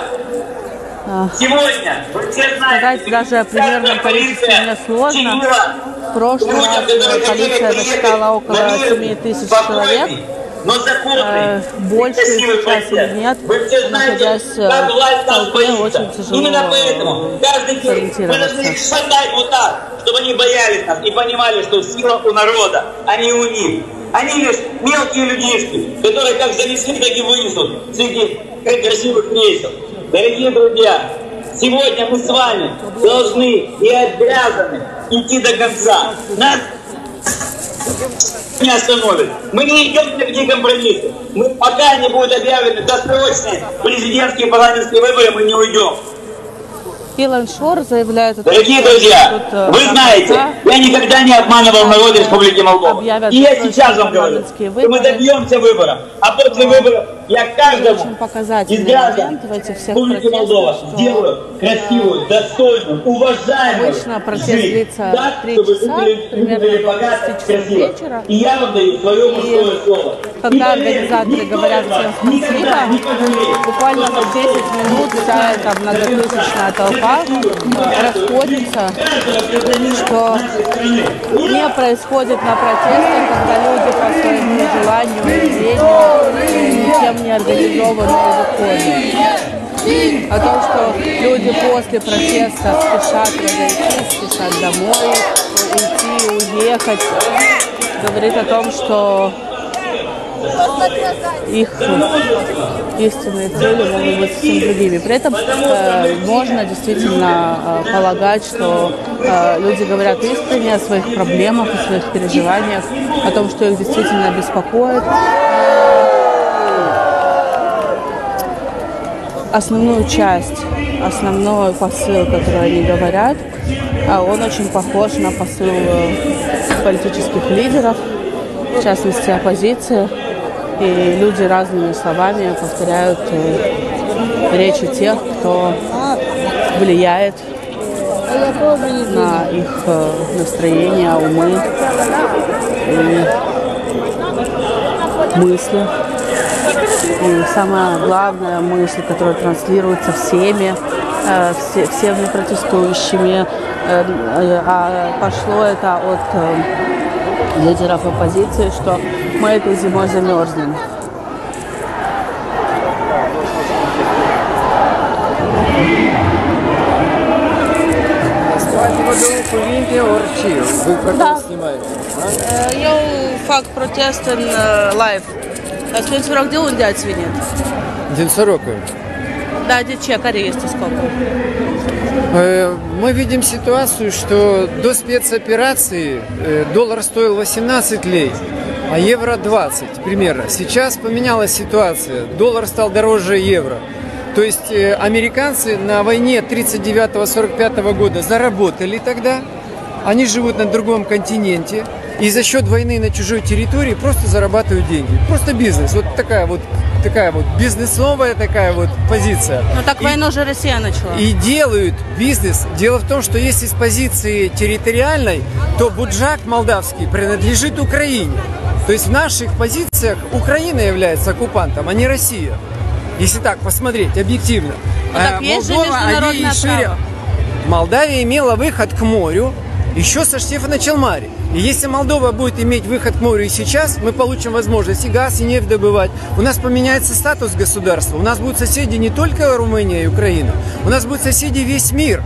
S9: Сегодня,
S1: сказать даже о примерном количестве мне сложно. В прошлый раз полиция насчитала около 7 тысяч человек. Больше сейчас или нет, находясь в толпе, очень тяжело
S9: именно поэтому каждый день мы должны их шатать вот так, чтобы они боялись нас и понимали, что сила у народа, а не у них. Они лишь мелкие людишки, которые как занесли, так и вынесут среди красивых кресел. Дорогие друзья, сегодня мы с вами должны и обязаны идти до конца. Нас не остановит. Мы не идем ни в какие компромиссы. Мы, пока не будут объявлены досрочные президентские и парламентские выборы, мы не уйдем.
S1: Илон Шор заявляет...
S9: Дорогие друзья, вы знаете, я никогда не обманывал народ Республики Молдова. И я сейчас вам говорю, что мы добьемся выборов. А после выборов Я
S1: Очень
S9: каждому из
S1: показательный
S9: граждан
S1: момент в этих всех
S9: Республики Молдова
S1: протестах, что
S9: сделаю красивую, достойную, уважаемую
S1: обычно протест
S9: жизнь.
S1: длится
S9: Так,
S1: 3
S9: чтобы
S1: часа,
S9: жители
S1: примерно
S9: были
S1: до
S9: богаты,
S1: 10 часов
S9: красиво.
S1: вечера.
S9: И я вам даю свое мужское слово.
S1: Когда
S9: И поверьте,
S1: организаторы
S9: никто
S1: говорят
S9: из вас
S1: всем
S9: никогда
S1: спасибо,
S9: не пожалеет.
S1: буквально за 10 минут вся эта многотысячная толпа расходится, что не происходит на протестах, когда люди по своему желанию и ничем не организованные выходят. О том, что люди после протеста спешат разойтись, спешат домой, уйти, уехать, говорит о том, что их истинные цели могут быть совсем другими. При этом можно действительно полагать, что люди говорят искренне о своих проблемах, о своих переживаниях, о том, что их действительно беспокоит. Основную часть, основной посыл, который они говорят, он очень похож на посыл политических лидеров, в частности оппозиции. И люди разными словами повторяют речи тех, кто влияет на их настроение, умы и мысли. И самая главная мысль, которая транслируется всеми протестующими, а пошло это от лидеров оппозиции, что мы этой зимой замерзнем. Eu fac protest în live. Spune-ți, vă rog, de unde ați venit?
S10: Din Сорока.
S1: Да, de ce? Care este scopul?
S10: Мы видим ситуацию, что до спецоперации доллар стоил 18 лей, а евро 20 примерно. Сейчас поменялась ситуация, доллар стал дороже евро. То есть американцы на войне 39-45 года заработали тогда, они живут на другом континенте, и за счет войны на чужой территории просто зарабатывают деньги. Просто бизнес. Вот такая вот бизнесовая такая вот позиция.
S1: Но так войну же Россия начала.
S10: И делают бизнес. Дело в том, что если с позиции территориальной, то Буджак молдавский принадлежит Украине. То есть в наших позициях Украина является оккупантом, а не Россия. Если так посмотреть объективно.
S1: Так есть же международное право.
S10: Молдавия имела выход к морю еще со Штефана Челмари. И если Молдова будет иметь выход к морю и сейчас, мы получим возможность и газ, и нефть добывать. У нас поменяется статус государства. У нас будут соседи не только Румыния и Украина. У нас будут соседи весь мир.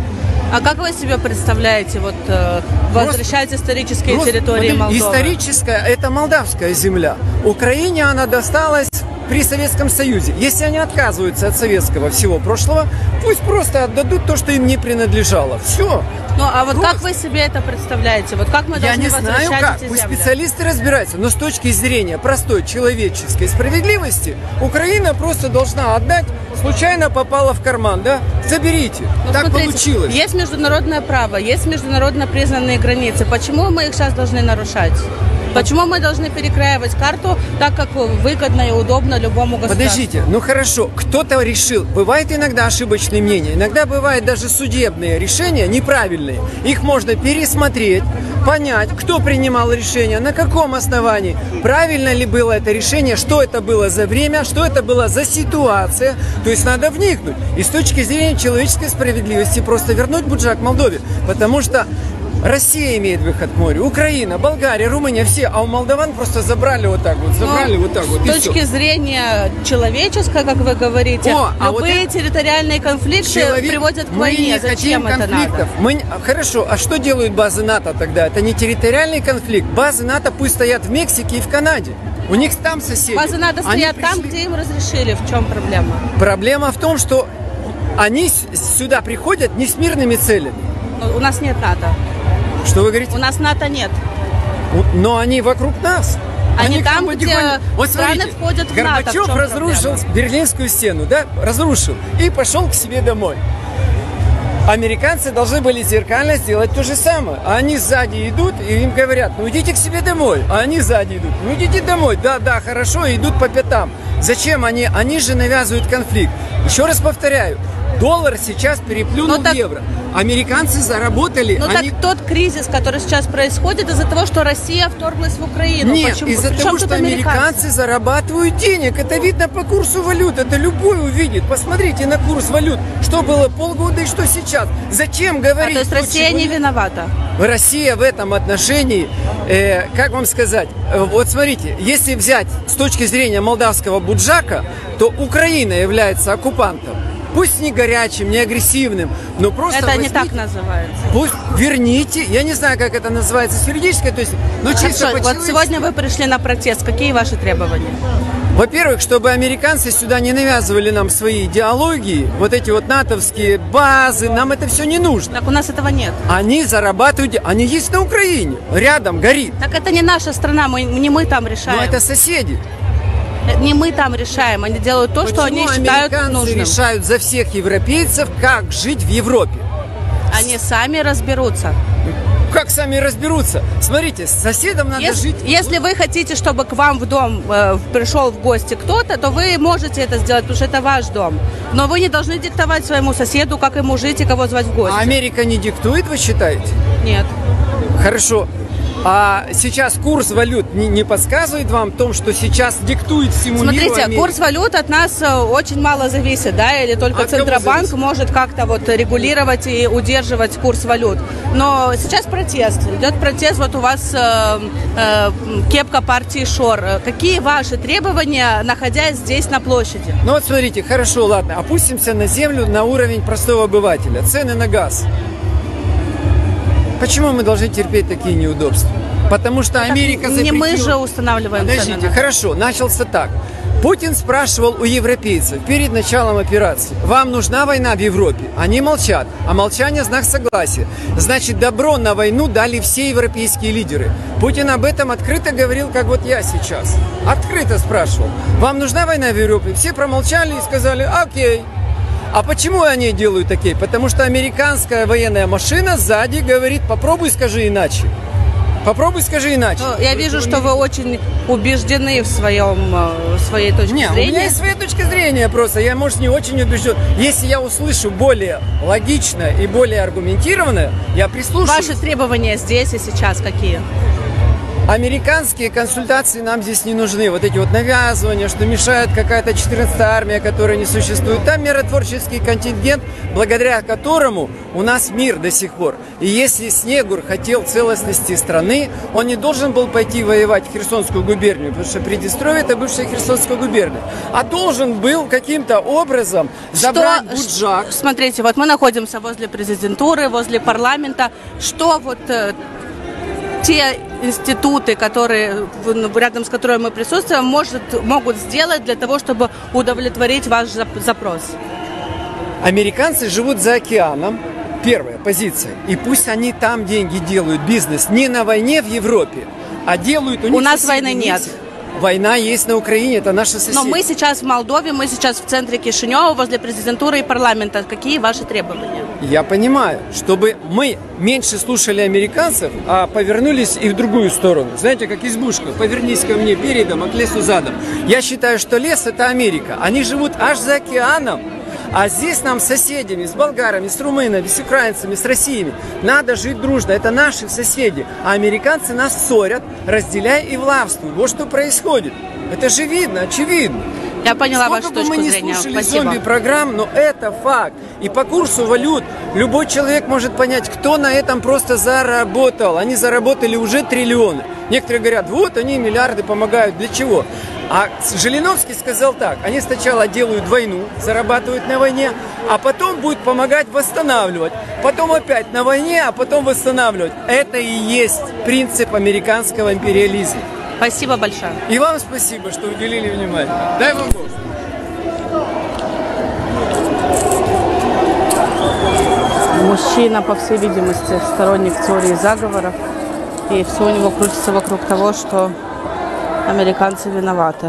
S1: А как вы себе представляете возвращать исторические территории Молдовы?
S10: Историческая – это молдавская земля. Украине она досталась при Советском Союзе. Если они отказываются от советского всего прошлого, пусть просто отдадут то, что им не принадлежало. Все.
S1: Ну, а вот как вы себе это представляете? Вот как мы должны возвращать эти земли? Я не знаю, как.
S10: Пусть специалисты разбираются. Но с точки зрения простой человеческой справедливости, Украина просто должна отдать. Случайно попала в карман, да? Заберите.
S1: Ну,
S10: так
S1: смотрите,
S10: получилось.
S1: Есть международное право, есть международно признанные границы. Почему мы их сейчас должны нарушать? Почему мы должны перекраивать карту так, как выгодно и удобно любому государству?
S10: Подождите, ну хорошо, кто-то решил. Бывает иногда ошибочные мнения, иногда бывают даже судебные решения неправильные. Их можно пересмотреть, понять, кто принимал решение, на каком основании, правильно ли было это решение, что это было за время, что это была за ситуация. То есть надо вникнуть. И с точки зрения человеческой справедливости просто вернуть Буджак Молдове, потому что Россия имеет выход к морю, Украина, Болгария, Румыния, все, а у молдаван просто забрали вот так вот,
S1: С точки зрения человеческой, как вы говорите, любые территориальные конфликты приводят к войне. Зачем это надо?
S10: Хорошо, а что делают базы НАТО тогда? Это не территориальный конфликт. Базы НАТО пусть стоят в Мексике и в Канаде. У них там соседи.
S1: Базы НАТО стоят там, где им разрешили. В чем проблема?
S10: Проблема в том, что они сюда приходят не с мирными целями.
S1: У нас нет НАТО.
S10: Что вы говорите?
S1: У нас НАТО нет.
S10: Но они вокруг нас.
S1: Они там, где страны входят в НАТО.
S10: Горбачев разрушил Берлинскую стену, да? Разрушил. И пошел к себе домой. Американцы должны были зеркально сделать то же самое. А они сзади идут и им говорят, ну идите к себе домой. А они сзади идут, ну идите домой. Да, хорошо, идут по пятам Зачем они? Они же навязывают конфликт. Еще раз повторяю, доллар сейчас переплюнул евро. Американцы заработали.
S1: Ну так тот кризис, который сейчас происходит из-за того, что Россия вторглась в Украину.
S10: Нет, из-за того, что американцы зарабатывают денег. Это видно по курсу валют. Это любой увидит. Посмотрите на курс валют. Что было полгода и что сейчас. Зачем говорить?
S1: То есть Россия не виновата?
S10: Россия в этом отношении, как вам сказать, вот смотрите, если взять с точки зрения молдавского буджака, то Украина является оккупантом. Пусть не горячим, не агрессивным, но просто
S1: это возьмите, не так называется.
S10: Пусть верните, я не знаю, как это называется с юридической, то есть, но чисто
S1: по-человечески. Вот сегодня вы пришли на протест, какие ваши требования?
S10: Во-первых, чтобы американцы сюда не навязывали нам свои идеологии, вот эти вот натовские базы, нам это все не нужно.
S1: Так у нас этого нет.
S10: Они зарабатывают, они есть на Украине, рядом горит.
S1: Так это не наша страна, не мы там решаем.
S10: Но это соседи.
S1: Не мы там решаем, они делают то, что они считают нужным.
S10: Американцы решают за всех европейцев, как жить в Европе.
S1: Они сами разберутся.
S10: Как сами разберутся? Смотрите, с соседом надо жить.
S1: Если вы хотите, чтобы к вам в дом пришел в гости кто-то, то вы можете это сделать, потому что это ваш дом. Но вы не должны диктовать своему соседу, как ему жить и кого звать в гости.
S10: А Америка не диктует, вы считаете?
S1: Нет.
S10: Хорошо. А сейчас курс валют не подсказывает вам о том, что сейчас диктует всему миру Америка?
S1: Смотрите, курс валют от нас очень мало зависит, да, или только Центробанк может как-то вот регулировать и удерживать курс валют. Но сейчас протест, идет протест, вот у вас кепка партии ШОР. Какие ваши требования, находясь здесь на площади?
S10: Ну вот смотрите, хорошо, ладно, опустимся на землю, на уровень простого обывателя. Цены на газ. Почему мы должны терпеть такие неудобства? Потому что Америка запретила...
S1: Не мы же устанавливаем цены.
S10: Подождите, хорошо, начался так. Путин спрашивал у европейцев перед началом операции: вам нужна война в Европе? Они молчат, а молчание знак согласия. Значит, добро на войну дали все европейские лидеры. Путин об этом открыто говорил, как вот я сейчас. Открыто спрашивал: вам нужна война в Европе? Все промолчали и сказали: окей. А почему они делают такие? Потому что американская военная машина сзади говорит: попробуй скажи иначе. Попробуй скажи иначе.
S1: Я вижу, что вы очень убеждены в своей точке зрения.
S10: У меня есть своя точка зрения просто. Я, может, не очень убежден. Если я услышу более логично и более аргументированно, я прислушаюсь.
S1: Ваши требования здесь и сейчас какие?
S10: Американские консультации нам здесь не нужны. Вот эти вот навязывания, что мешает какая-то 14-я армия, которая не существует. Там миротворческий контингент, благодаря которому у нас мир до сих пор. И если Снегур хотел целостности страны, он не должен был пойти воевать в Херсонскую губернию, потому что Приднестровье — это бывшая Херсонская губерния. А должен был каким-то образом забрать Буджак.
S1: Смотрите, вот мы находимся возле президентуры, возле парламента. Что вот... те институты, которые, рядом с которыми мы присутствуем, могут сделать для того, чтобы удовлетворить ваш запрос?
S10: Американцы живут за океаном, первая позиция. И пусть они там деньги делают, бизнес, не на войне в Европе, а делают...
S1: У нас войны нет.
S10: Война есть на Украине, это наши соседи.
S1: Но мы сейчас в Молдове, мы сейчас в центре Кишинева, возле президентуры и парламента. Какие ваши требования?
S10: Я понимаю, чтобы мы меньше слушали американцев, а повернулись и в другую сторону. Знаете, как избушка: повернись ко мне передом, а к лесу задом. Я считаю, что лес — это Америка. Они живут аж за океаном. А здесь нам с соседями, с болгарами, с румынами, с украинцами, с россиями надо жить дружно. Это наши соседи. А американцы нас ссорят, разделяя и властвуют. Вот что происходит. Это же видно, очевидно.
S1: Я поняла вашу точку зрения.
S10: Сколько бы мы не слушали зомби-программ, но это факт. И по курсу валют любой человек может понять, кто на этом просто заработал. Они заработали уже триллионы. Некоторые говорят: вот они миллиарды помогают. Для чего? А Жириновский сказал так: они сначала делают войну, зарабатывают на войне, а потом будут помогать восстанавливать. Потом опять на войне, а потом восстанавливать. Это и есть принцип американского империализма.
S1: Спасибо большое.
S10: И вам спасибо, что уделили внимание. Дай вам Бог.
S1: Мужчина, по всей видимости, сторонник теории заговоров. И все у него крутится вокруг того, что американцы виноваты.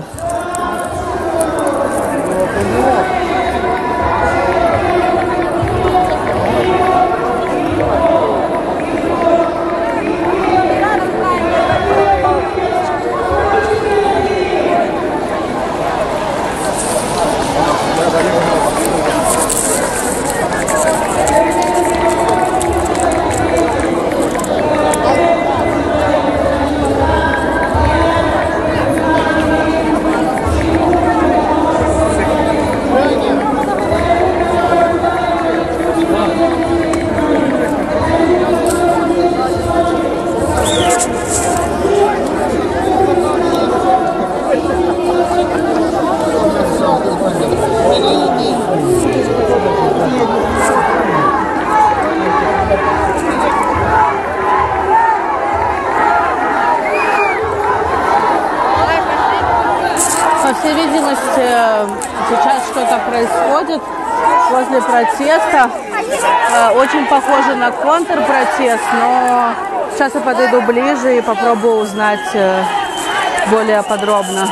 S1: По всей видимости, сейчас что-то происходит возле протеста. Очень похоже на контрпротест, но сейчас я подойду ближе и попробую узнать более подробно.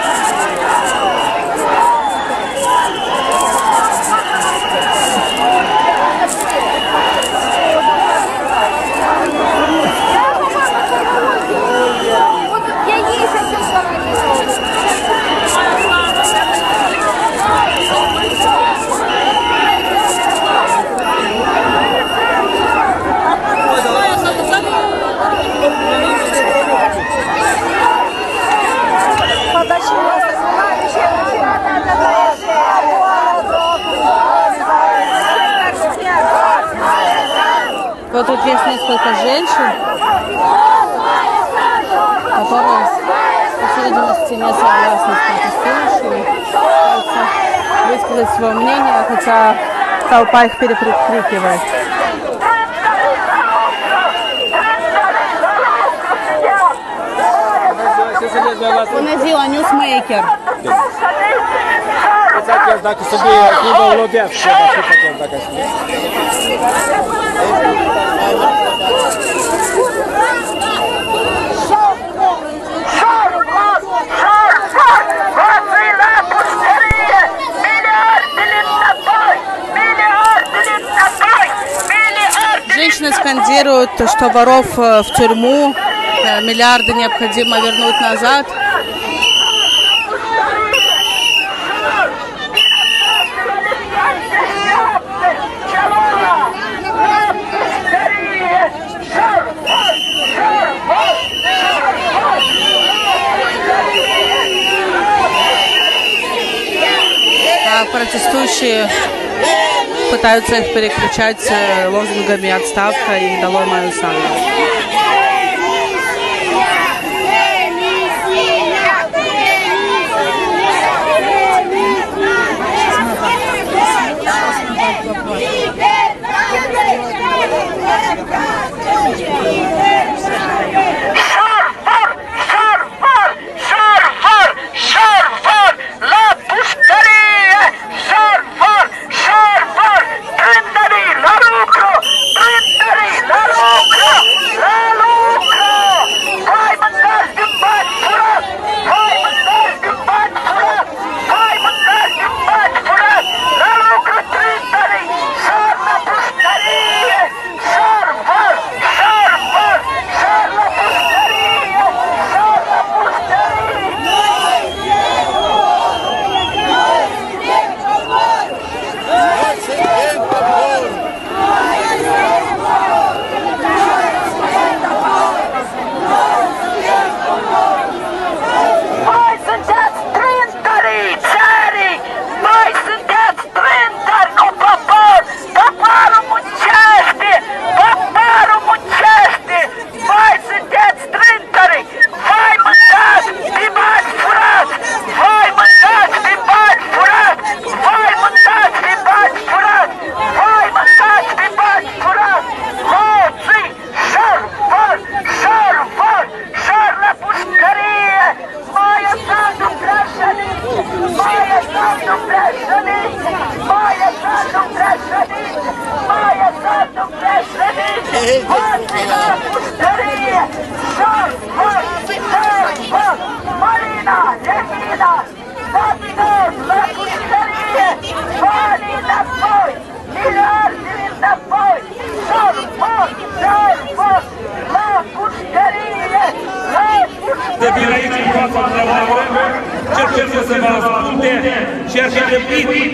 S1: Вот тут есть несколько женщин, которые, по всей видимости, не согласны с протестующими, пытаются высказать свое мнение, хотя толпа их перекрикивает. Bună ziua, newsmaker.
S4: Uitați dacă să fie clipul lobeat și dacă știi.
S1: Женщины скандируют, что воров в тюрьму, миллиарды необходимо вернуть назад. А протестующие пытаются их перекричать лозунгами «Отставка» и «Долой мою Санду».
S2: De vin aici în fața dumneavoastră, cerceți să vă asculte și ar fi trebuit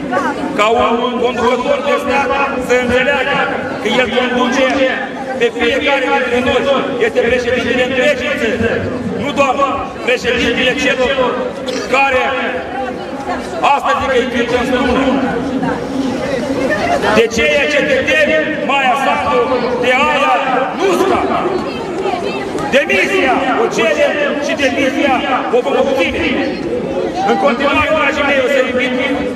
S2: ca un conducător de stat să înțeleagă că el conduce pe fiecare dintre noi. Este președintele întregii țări, nu doar președintele celor care astăzi că îi cântă în strună. De ceea ce te temi, Maia Sandu, de aia nu scapi. Demisia o cerem și demisia o vom obține. În continuare, dragii mei, o să invit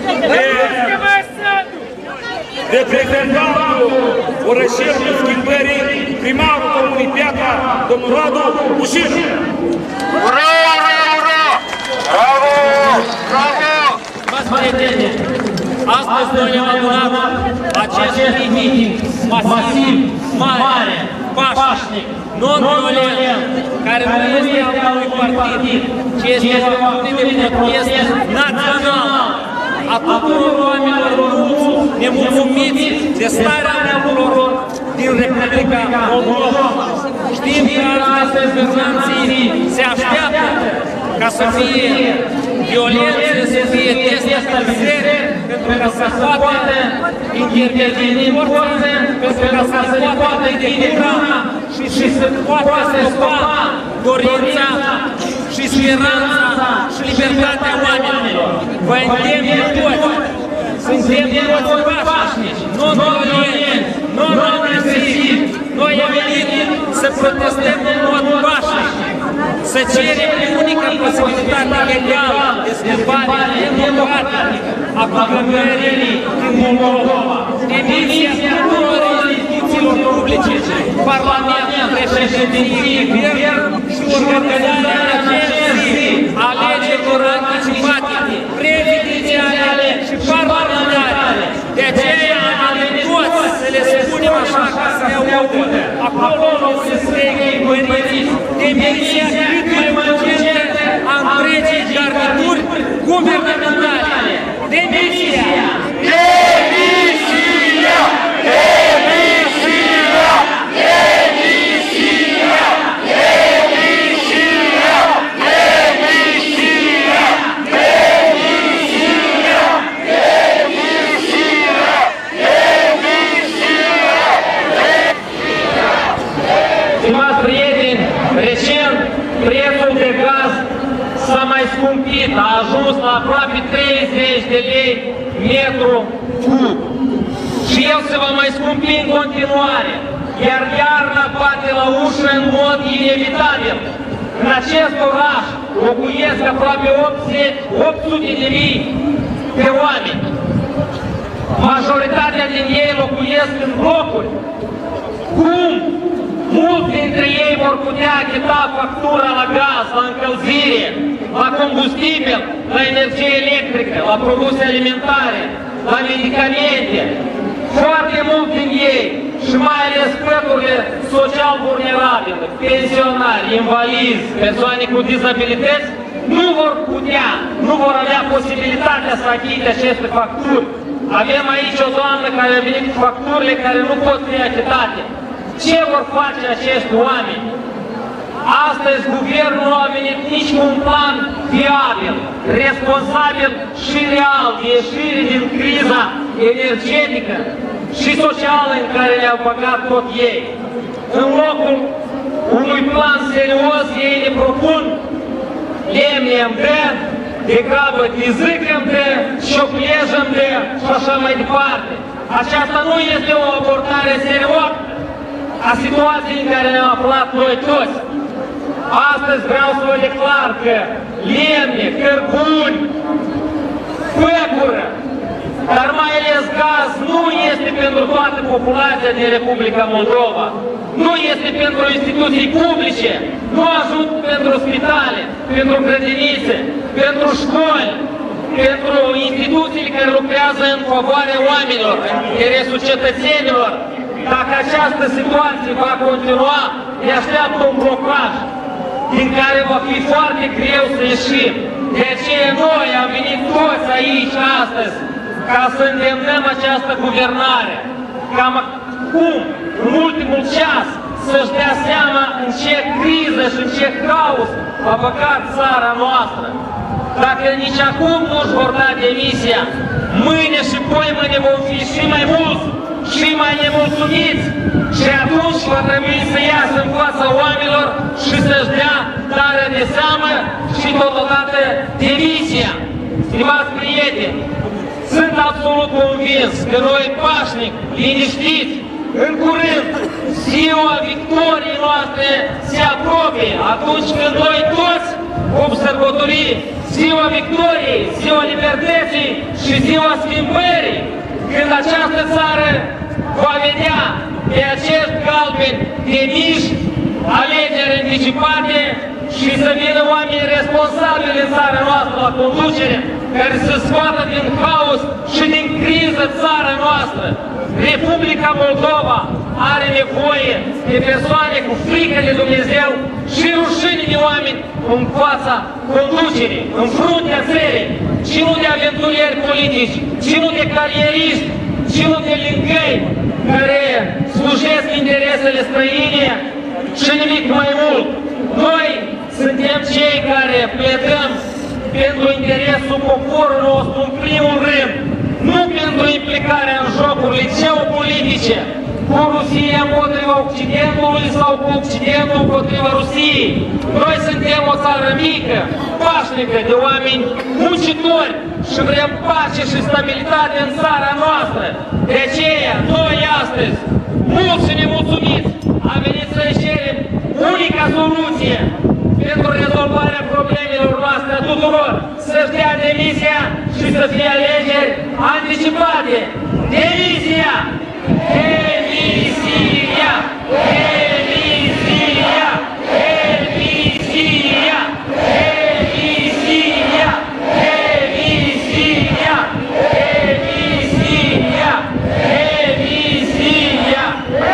S2: reprezentantul orășelului Schimbării, primarul Comunei Piatra, domnul Radu Ușiru.
S11: Ura, ura, ura! Bravo! Bravo!
S12: Prieteni, astăzi noi ne-am adunat acest meeting masiv, mare, pașnic, non-violent, care nu este al unui partid, ci este o acțiune de protest național a tuturor oamenilor nemulțumiți de starea lor din Republica Moldova. Știm că astăzi guvernanții se așteaptă ca să fie violențe, să fie destabilizare, pentru ca să poată interveni în forțe, pentru ca să se poată identifica și să poată stopa dorința și speranța și libertatea oamenilor. Vă îndemn toți, suntem toți pașnici, non-violenți, non-agresivi. Noi am venit să protestăm în mod pașnic, să cerem unica posibilitate legală de schimbare democratică a guvernării din Moldova. Demisia tuturor instituțiilor publice, Parlament, președinție, guvern și organizarea acestei alegerilor anticipate, prezidențiale și parlamentare. De aceea am venit toți să le spunem așa ca să ne audă. Acolo se strigă părinții, demisia cât mai urgentă a întregii garnituri guvernamentale. Demisia!
S11: Demisia! Demisia! Demisia! Demisia! Demisia! Demisia!
S12: Stimați prieteni, recent prețul de gaz s-a mai scumpit, a ajuns la aproape 30 de lei metru cub. Și el se va mai scumpi în continuare, iar iarna bate la ușă în mod inevitabil. În acest oraș locuiesc aproape 800.000 de oameni. Majoritatea din ei locuiesc în blocuri. Cum mulți dintre ei vor putea achita factura la gaz, la încălzire, la combustibil, la energie electrică, la produse alimentare, la medicamente? Foarte mulți din ei, și mai ales păturile social vulnerabile, pensionari, invalizi, persoane cu dizabilități, nu vor avea posibilitatea să achite aceste facturi. Avem aici o doamnă care a venit cu facturile care nu pot fi achitate. Ce vor face acești oameni? Astăzi guvernul nu a venit nici cu un plan viabil, responsabil și real de ieșire din criza energetică și socială în care le-au băgat tot ei. În locul unui plan serios, ei ne propun lemne îmi dă, degrabă tizic îmi dă, șoplej îmi dă și așa mai departe. Aceasta nu este o abordare serioasă a situației în care ne-am aflat noi toți. Astăzi vreau să vă declar că lemne, cărbuni, păcură, dar mai ales gaz nu este pentru toată populația din Republica Moldova. Nu este pentru instituții publice, nu ajută pentru spitale, pentru grădinițe, pentru școli, pentru instituțiile care lucrează în favoarea oamenilor, în interesul cetățenilor. Dacă această situație va continua, ne așteaptă un blocaj din care va fi foarte greu să ieșim. De aceea noi am venit toți aici astăzi ca să îndemnăm această guvernare, cam acum, în ultimul ceas, să-și dea seama în ce criză și în ce caos a băgat țara noastră. Dacă nici acum nu-și vor da demisia, mâine și poimâine vom fi și mai mulți și mai nemulțumiți și atunci va trebui să iasă în fața oamenilor și să-și dea darea de seamă și totodată demisia. Stimați prieteni, sunt absolut convins că noi pașnic, liniștiți, în curând, ziua victoriei noastre se apropie, atunci când noi toți vom sărbători ziua victoriei, ziua libertății și ziua schimbării, când această țară va vedea pe acești galbeni demiși, alegeri anticipate și să vină oameni responsabili în țara noastră la conducere, care să scoată din haos și din criză țara noastră. Republica Moldova are nevoie de persoane cu frică de Dumnezeu și rușine de oameni în fața conducerii, în fruntea țării, ci nu de aventurieri politici, ci nu de carieriști, ci nu de lingăi care slujesc interesele străine și nimic mai mult. Noi suntem cei care pledăm pentru interesul poporului nostru în primul rând, nu pentru implicarea în jocurile geopolitice cu Rusia împotriva Occidentului sau cu Occidentul împotriva Rusiei. Noi suntem o țară mică, pașnică, de oameni muncitori și vrem pace și stabilitate în țara noastră. De aceea, noi astăzi, mulți și nemulțumiți, am venit să cerem unica soluție pentru rezolvarea problemelor noastre a tuturor, să-și dea demisia și să fie alegeri anticipate. Demisia! Demisia! Demisia! Demisia! Demisia! Demisia! Demisia! Demisia!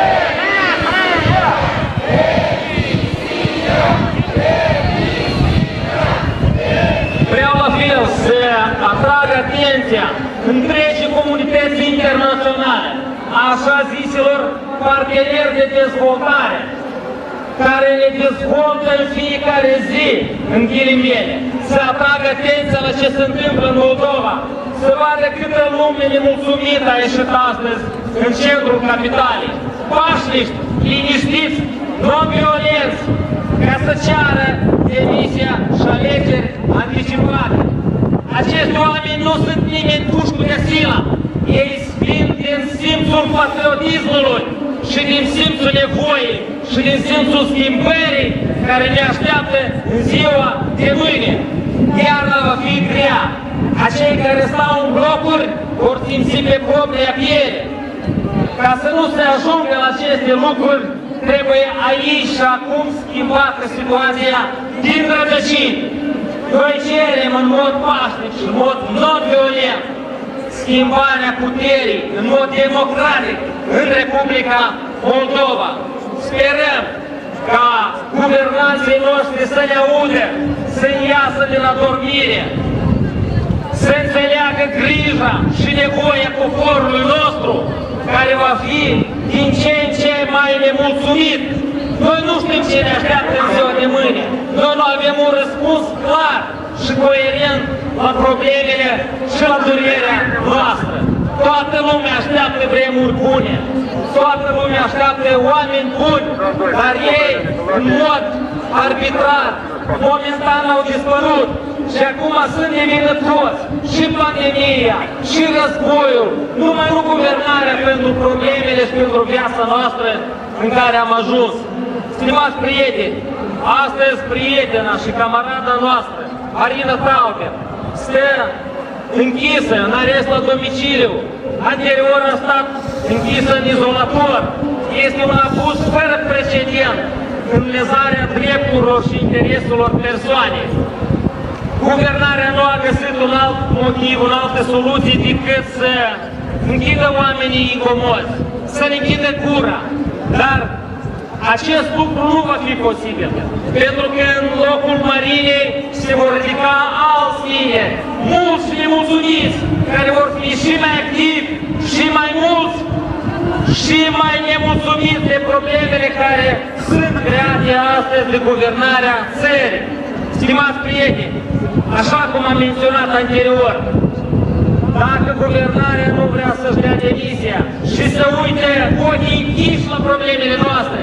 S12: Vreau la fel să atrag atenția întregii comunități internaționale, așa ziselor parteneri de dezvoltare, care ne dezvoltă în fiecare zi, în ghilimele, să atrag atenția la ce se întâmplă în Moldova, să vadă câtă lume nemulțumită a ieșit astăzi în centrul capitalei, pașniști, liniștiți, non-violenți, ca să ceară demisia și alegeri anticipate. Acești oameni nu sunt nimeni puși cu desila. Ei vin din simțul patriotismului și din simțul nevoii și din simțul schimbării care ne așteaptă în ziua de mâine. Iarna va fi grea. Acei care stau în blocuri vor simți pe propria piele. Ca să nu se ajungă la aceste lucruri, trebuie aici și acum schimbată situația din rădăcini. Noi cerem în mod pașnic și în mod non-violent schimbarea puterii în mod democratic în Republica Moldova. Sperăm ca guvernanții noștri să ne audă, să iasă din adormire, să înțeleagă grija și nevoia poporului nostru, care va fi din ce în ce mai nemulțumit. Noi nu știm ce ne așteaptă în ziua de mâine. Noi nu avem un răspuns clar și coerent la problemele și la durerea noastră. Toată lumea așteaptă vremuri bune. Toată lumea așteaptă oameni buni, dar ei, în mod arbitrar, momentan au dispărut. Și acum sunt nevinătoți și pandemia, și războiul, numai nu guvernarea pentru problemele și pentru viața noastră în care am ajuns. Stimați prieteni, astăzi prietena și camarada noastră, Arina Tauber, stă închisă în arest la domiciliu. Anterior a stat închisă în izolator. Este un abuz fără precedent în lezarea drepturilor și intereselor persoanei. Guvernarea nu a găsit un alt motiv, o altă soluție decât să închidă oamenii incomozi, să ne închidă gura. Dar acest lucru nu va fi posibil, pentru că în locul Marinei se vor ridica alți tineri, mulți și nemulțumiți, care vor fi și mai activi, și mai mulți, și mai nemulțumiți de problemele care sunt create astăzi de guvernarea țării. Stimați prieteni, așa cum am menționat anterior, dacă guvernarea nu vrea să-și dea demisia și să uite ochii închiși la problemele noastre,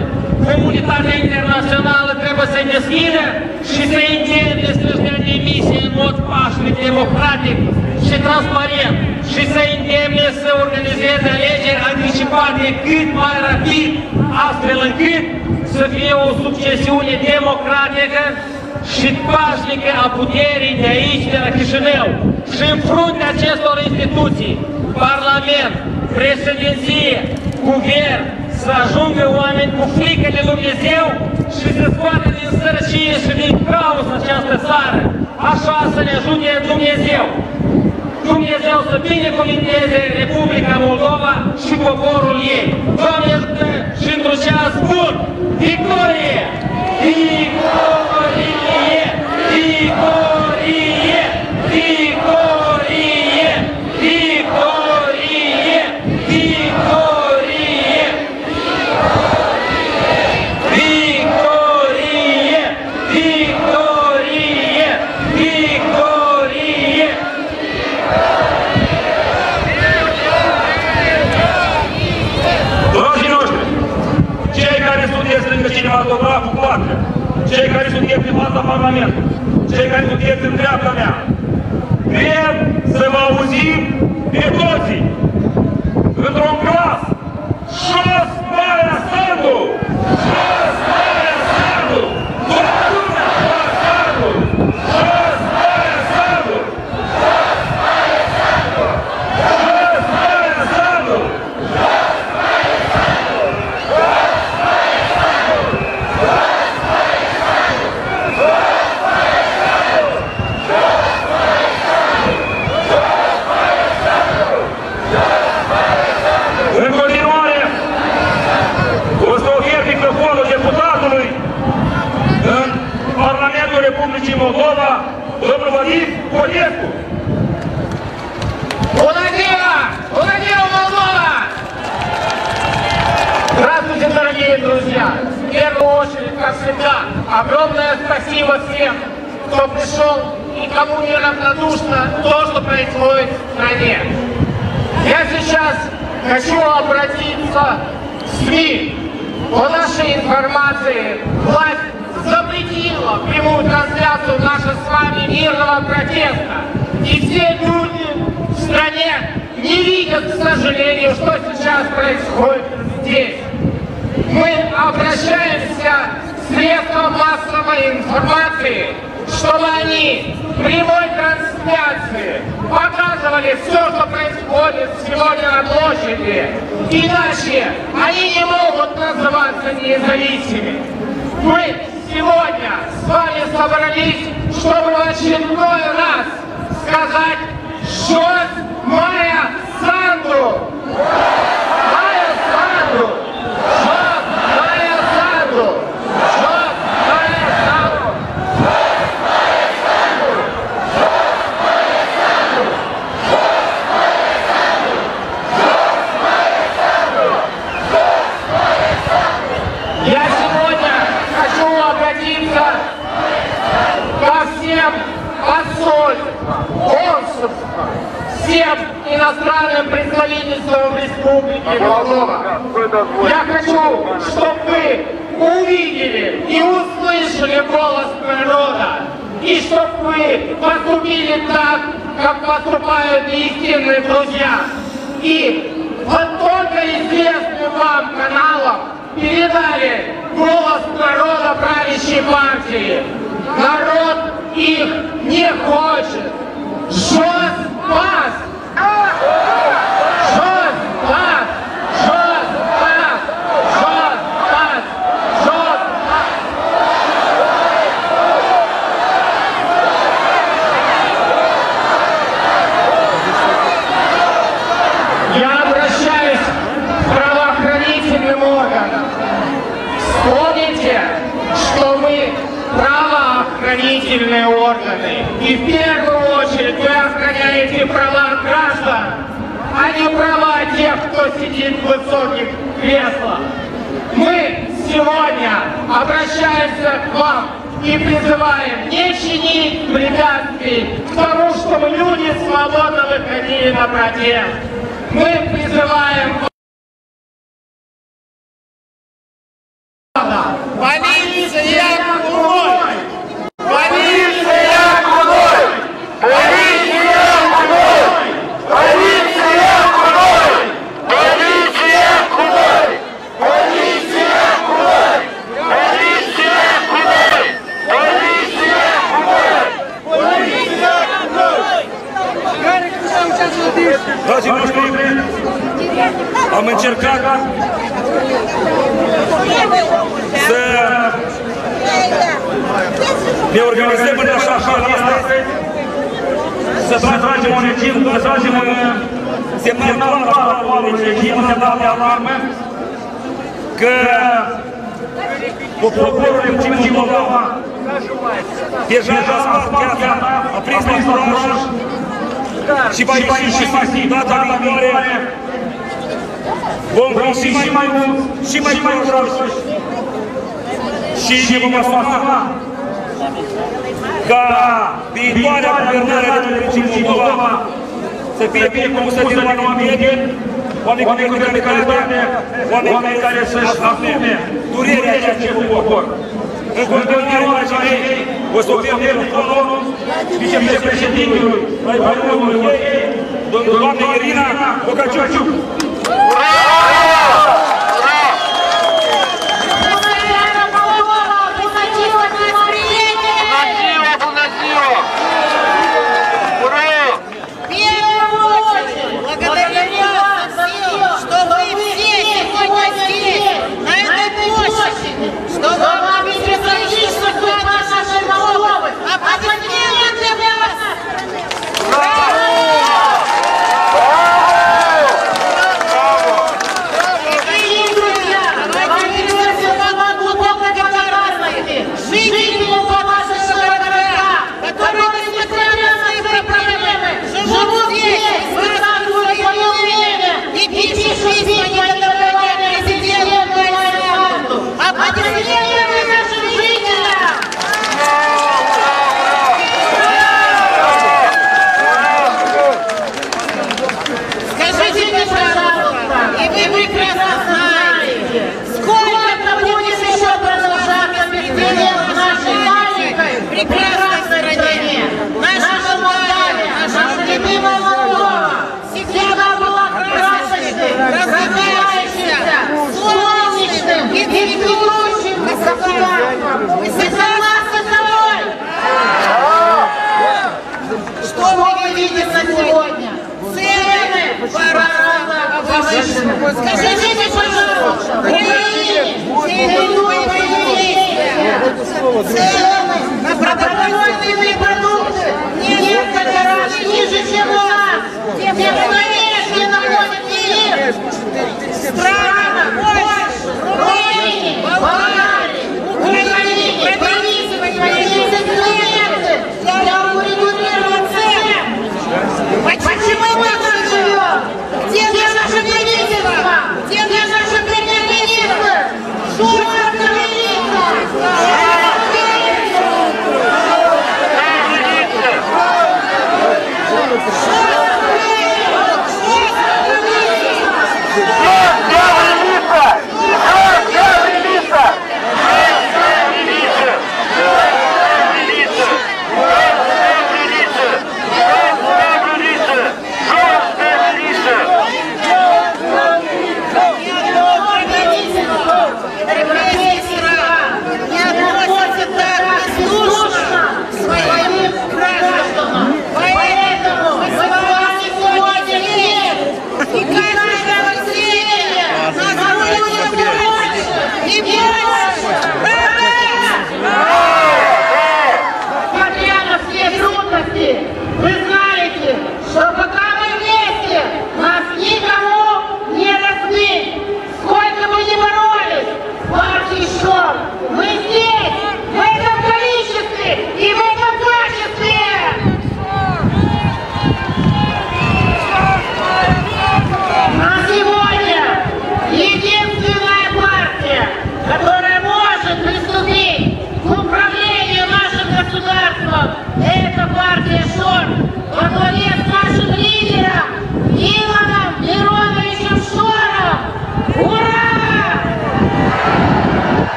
S12: comunitatea internațională trebuie să deschidă și să încheie desfășurarea de emisie în mod pașnic, democratic și transparent și să îndemne să organizeze alegeri anticipate cât mai rapid, astfel încât să fie o succesiune democratică și pașnică a puterii de aici, de la Chișinău. Și în fruntea acestor instituții, Parlament, președinție, guvern, să ajungă oameni cu frică de Dumnezeu și să scoată din sărăcie și din caos această țară. Așa să ne ajute Dumnezeu. Dumnezeu să binecuvinteze Republica Moldova și poporul ei. Doamne ajută și într-un ceas bun! Victorie! Victorie! Victorie! Victorie! Victorie! Victorie! Victorie! Victorie! Victorie!
S2: Dragii noștri, cei care sunteți lângă cinematograful 4, cei care sunteți în fața Parlamentului, cei care sunteți în dreapta mea, vrem să vă auzim pe toții, într-un glas, jos Maia Sandu! Jos Maia Sandu! Toată lumea, Maia Sandu! Jos Maia Sandu! Jos Maia Sandu! Jos Maia Sandu! În continuare, o să ofer microfonul deputatului în Parlamentul Republicii Moldova, domnul Vadim Codescu.
S11: Bună ziua! Bună ziua, Moldova! Здравствуйте, дорогие друзья! В первую очередь, как всегда, огромное спасибо всем, кто пришел и кому не равнодушно то, что происходит в стране. Я сейчас хочу обратиться к СМИ. По нашей информации, власть запретила прямую трансляцию нашего с вами мирного протеста. И все люди в стране не видят, к сожалению, что сейчас происходит здесь. Мы обращаемся к средствам массовой информации, чтобы они в прямой трансляции показывали все, что происходит сегодня на площади. Иначе они не могут называться независимыми. Мы сегодня с вами собрались, чтобы в очередной раз сказать «Жос Майя Санду!» Майя Санду! Жос Майя Санду! Жос Майя Санду! Я сегодня хочу обратиться ко всем посольствам, консульствам, всем иностранным представительствам Республики Молдова. Я хочу, чтобы вы увидели и услышали голос народа, и чтобы вы поступили так, как поступают истинные друзья. И вот только известным вам каналам передали голос народа правящей партии. Народ их не хочет. Жос пас! Жос пас! Жос пас! Жос пас! Жос пас! Я обращаюсь к правоохранительным органам. Вспомните, что мы правоохранительные органы. И в первую очередь вы охраняете права граждан, а не права тех, кто сидит в высоких креслах. Мы сегодня обращаемся к вам и призываем не чинить препятствий к тому, чтобы люди свободно выходили на протест. Мы призываем
S2: am încercat să ne organizăm în așa fel astăzi, să tragem un regim, să tragem un semnal la un regim, un semnal de alarmă, că poporul Republicii Moldova deja a spart gheața, a prins la curaj și va ieși masiv data viitoare. Vom fi și mai mult, și mai curajoși și ne vom asuma ca viitoarea guvernare a Republicii Moldova să fie compusă din oameni, oameni de calitate, oameni care să-și asume durerea acestui popor. În continuare, o să oferim colonul vicepreședintelui ai Parlamentului ei, doamna Irina Bocaciuciu.
S11: Скажите, пожалуйста, в Украине цены на продовольственные продукты несколько раз ниже, чем у нас. Где конечно находят их страны, Польша, Румыния, Болгария, Украина, правительство, инструменты для урегулирования цен. Почему мы так живем? Где наше правительство? Где наше премьер-министр? Журналистка великая!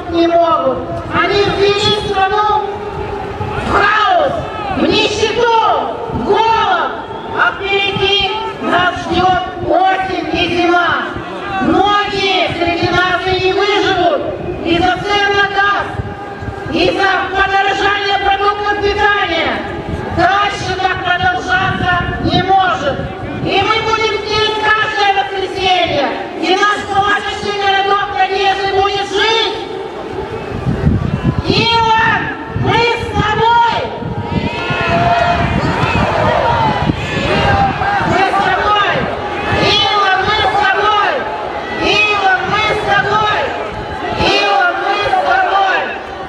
S11: не могут. Они ввели страну в хаос, в нищету, в голод. А впереди нас ждет осень и зима. Многие среди нас и не выживут из-за цен на газ, из-за подорожания продуктов питания. Дальше так продолжаться не может. И мы будем здесь каждое воскресенье. И наш плачущий городок надежды будет жить. Илон, мы с тобой! Мы с тобой! Илон, мы с тобой! Илон, мы с тобой! Илон, мы с тобой!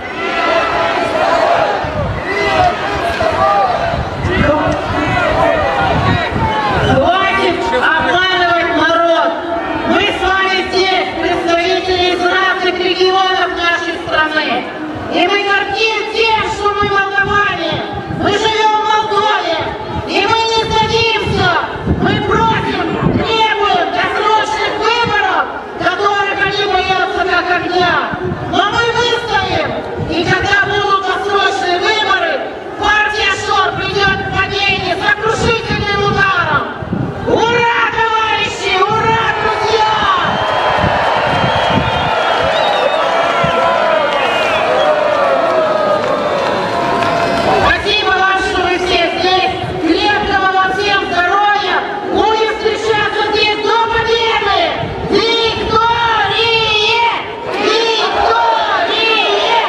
S11: Хватит обманывать народ! Мы с вами здесь представители из разных регионов нашей страны. И мы гордим тем, что мы молдаване. Мы живем в Молдове. И мы не сдадимся. Мы просим, требуем досрочных выборов, которых они боятся как огня. Но мы выстоим. И когда будут досрочные выборы, партия ШОР придет в падение сокрушительным ударом. Ура, товарищи! Ура, друзья! Спасибо вам, что вы все здесь. Крепкого вам всем здоровья. Будем встречаться здесь до победы. Виктория! Виктория!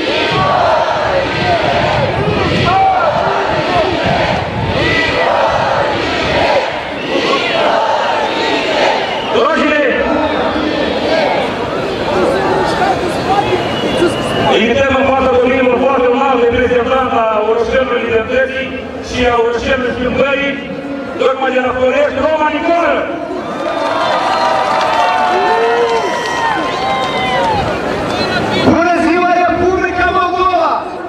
S2: Invităm în fața domnilor foarte înalt reprezentant a orășelului libertății și a orășelului schimbării, tocmai de la Florești, Roma Nicolă!
S13: Bună ziua, Republica Moldova!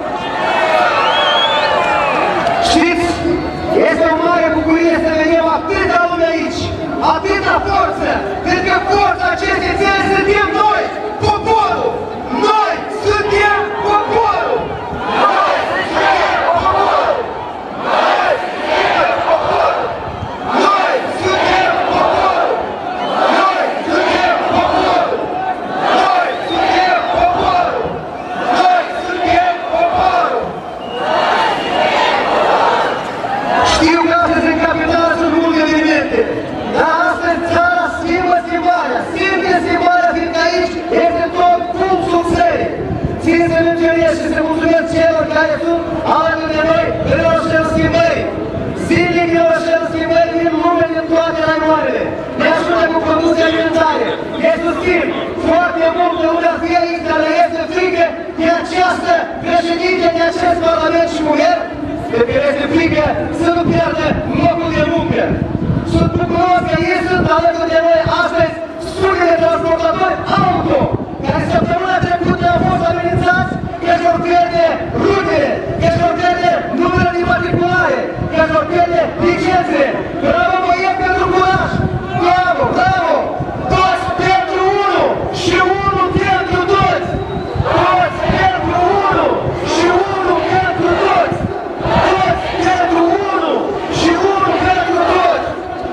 S13: Știți, este o mare bucurie să vedem atâta lume aici, atâta forță, pentru că forța acestei țări suntem noi, poporul! Noi suntem poporul! Noi suntem poporul! Noi suntem poporul! Noi suntem poporul! Noi suntem poporul! Noi suntem poporul! Noi suntem poporul! Știu că astăzi în capitală sunt multe evenimente, dar astăzi țara schimbă schimbarea, simte schimbarea, fiindcă aici este tot pulsul țării. Țin să ne înțelegi și să mulțumesc celor care sunt alături de noi în orășelul schimbării. Zilnic în orășelul schimbării din lume din toate raioanele. Ne ajută cu produse alimentare. Ne susțin foarte mult de unde ar fi aici, dar le este frică de această președinte, de acest parlament și guvern, pentru că este frică să nu pierdă locul de muncă. Sunt bucuros că ei sunt alături de noi astăzi sute de transportatori auto, care săptămâna trecută au fost amenințați că își vor pierde rutele, că își vor pierde numerele de matriculare, că își vor pierde licențele. Bravo, băieți, pentru curaj! Bravo, bravo! Toți pentru unul și unul pentru toți! Toți pentru unul și unul pentru toți! Toți pentru unul și unul pentru toți!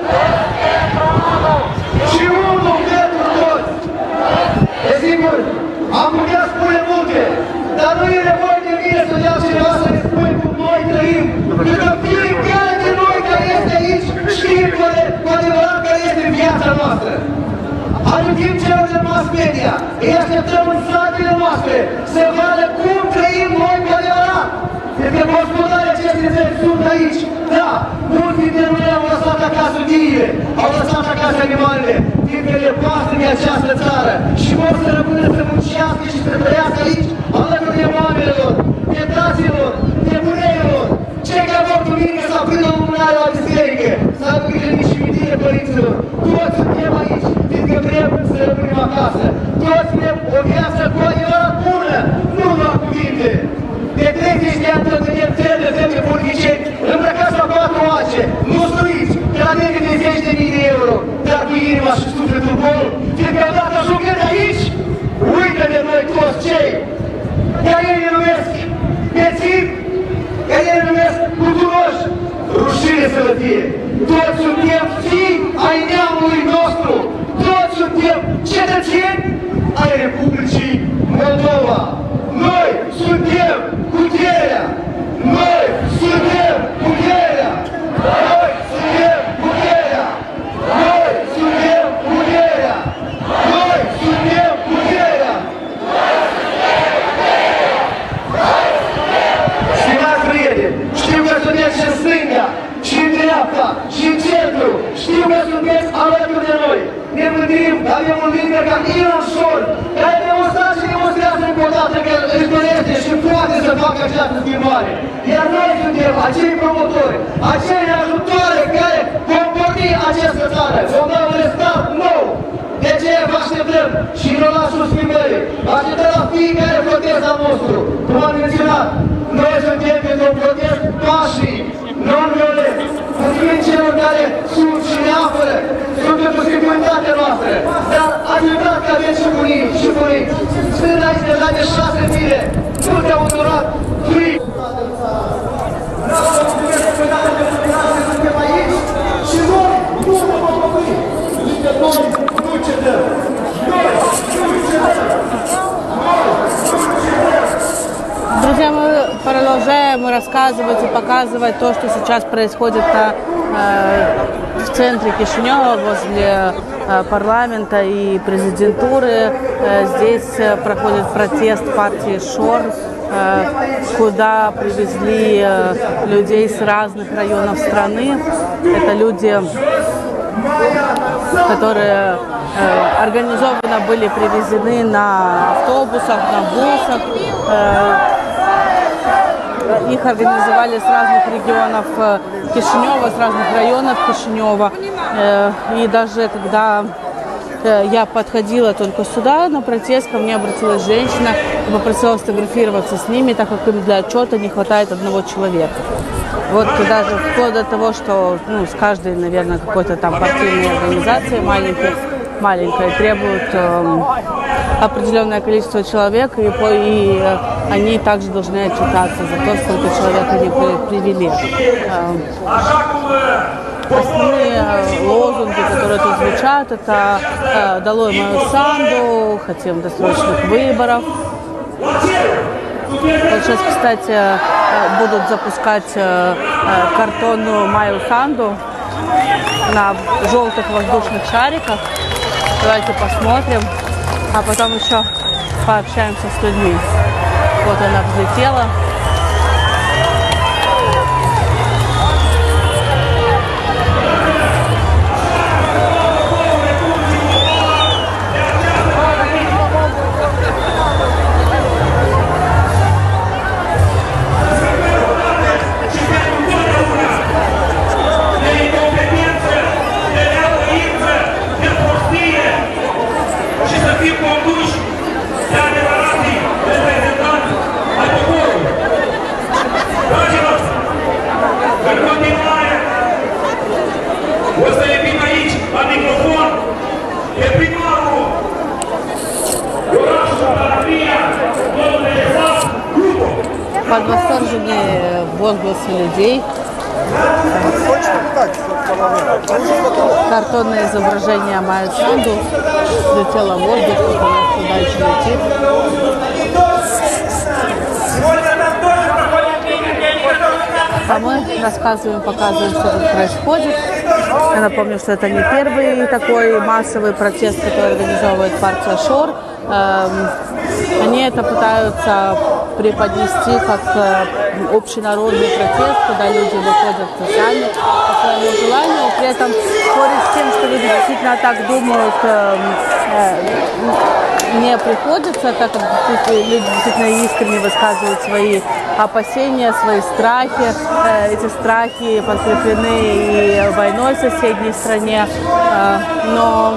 S13: Și unul pentru toți! Desigur, am putea spune multe, dar nu e nevoie de mine să iau cineva să ne spune cum noi trăim. Pentru că fiecare de noi care este aici știe cu adevărat care este viața noastră. Amintim celor de mass media, îi așteptăm în satele noastre să vadă cum trăim noi cu adevărat. Pentru că gospodarii acestei țări sunt aici. Da, mulți dintre noi au lăsat acasă miile, au lăsat acasă animalele, fiindcă le pasă de această țară și vor să rămână să muncească și să trăiască aici, alături de oamenilor, de taților, de buneilor, cei care vor duminică sau până lumânare la biserică, să aibă grijă de cimitire părinților. Toți suntem aici, fiindcă vrem să rămânem acasă. Toți vrem o viață cu adevărat bună, nu doar cuvinte. De 30 de ani tăgândem țări de femei politicieni, îmbrăcați la 4 oace, nu stuiți, credete de 10.000 de euro, dar cu inima și sufletul gol, fiindcă odată ajungând aici, uită de noi toți cei vie. Toți suntem fii ai neamului nostru. Toți suntem cetățeni ai Republicii Moldova. Noi suntem puterea. Noi suntem puterea. Noi suntem puterea. Noi suntem puterea. Noi suntem puterea. Stimați prieteni, știu că sunteți și în stânga, și în dreapta, și în centru. Știu că sunteți alături de noi. Ne mândrim că avem un lider ca Ilan Șor, care demonstrat și demonstrează încă o dată că își dorește și poate să facă această schimbare. Iar noi suntem acei promotori, acei ajutoare care vom porni această țară. Vom da un stat nou. De ce vă așteptăm? Și în orașul schimbării. Vă așteptăm la fiecare protest al nostru. Cum am menționat, noi suntem pentru un protest pașnic, non-violent. Mulțumim celor care sunt și ne apără, sunt pentru securitatea noastră. Dar ați uitat că aveți și bunii și bunii. Sunt aici deja de 6 zile. Nu te-au unurat frig. Vreau să mulțumesc că suntem aici și noi nu vom opri. Niște noi nu cedăm. Noi nu cedăm.
S1: Друзья, мы продолжаем рассказывать и показывать то, что сейчас происходит в центре Кишинева, возле парламента и президентуры. Здесь проходит протест партии ШОР, куда привезли людей с разных районов страны. Это люди, которые организованно были привезены на автобусах, на бусах. Их организовали с разных регионов Кишинева, с разных районов Кишинева. И даже когда я подходила только сюда на протест, ко мне обратилась женщина и попросила сфотографироваться с ними, так как им для отчета не хватает одного человека. Вот даже вплоть до того, что с каждой, наверное, какой-то там партийной организации маленькой требуют определенное количество человек, и они также должны отчитаться за то, сколько человек они привели. Основные лозунги, которые тут звучат, это «Долой мою Санду», «Хотим досрочных выборов». Вот сейчас, кстати, будут запускать картонную Майю Санду на желтых воздушных шариках. Давайте посмотрим, а потом еще пообщаемся с людьми. Вот она взлетела. Под восторженные возгласы людей картонное изображение Майи Санду летело в воздух, куда еще летит. А мы рассказываем, показываем, что тут происходит. Я напомню, что это не первый такой массовый протест, который организовывает партия ШОР. Они это пытаются преподнести как общенародный протест, когда люди выходят сами по своему желанию. При этом спорить с тем, что люди действительно так думают, не приходится, так как люди действительно искренне высказывают свои опасения, свои страхи. Эти страхи подкреплены и войной в соседней стране, но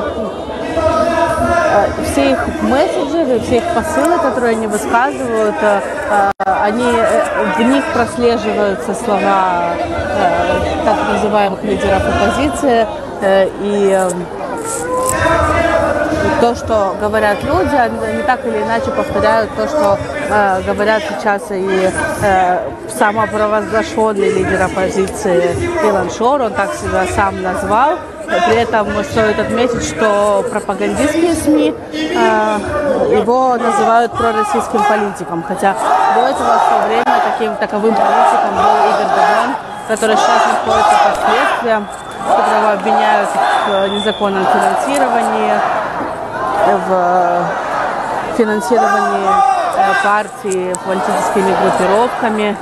S1: все их месседжи, все их посылы, которые они высказывают, в них прослеживаются слова так называемых лидеров оппозиции и то, что говорят люди, они так или иначе повторяют то, что говорят сейчас и самопровозглашенный лидер оппозиции Илон Шор, он так себя сам назвал. При этом стоит отметить, что пропагандистские СМИ его называют пророссийским политиком, хотя до этого в то время таковым политиком был Игорь Додон, который сейчас находится под следствием, которого обвиняют в незаконном финансировании, в финансировании партии политическими группировками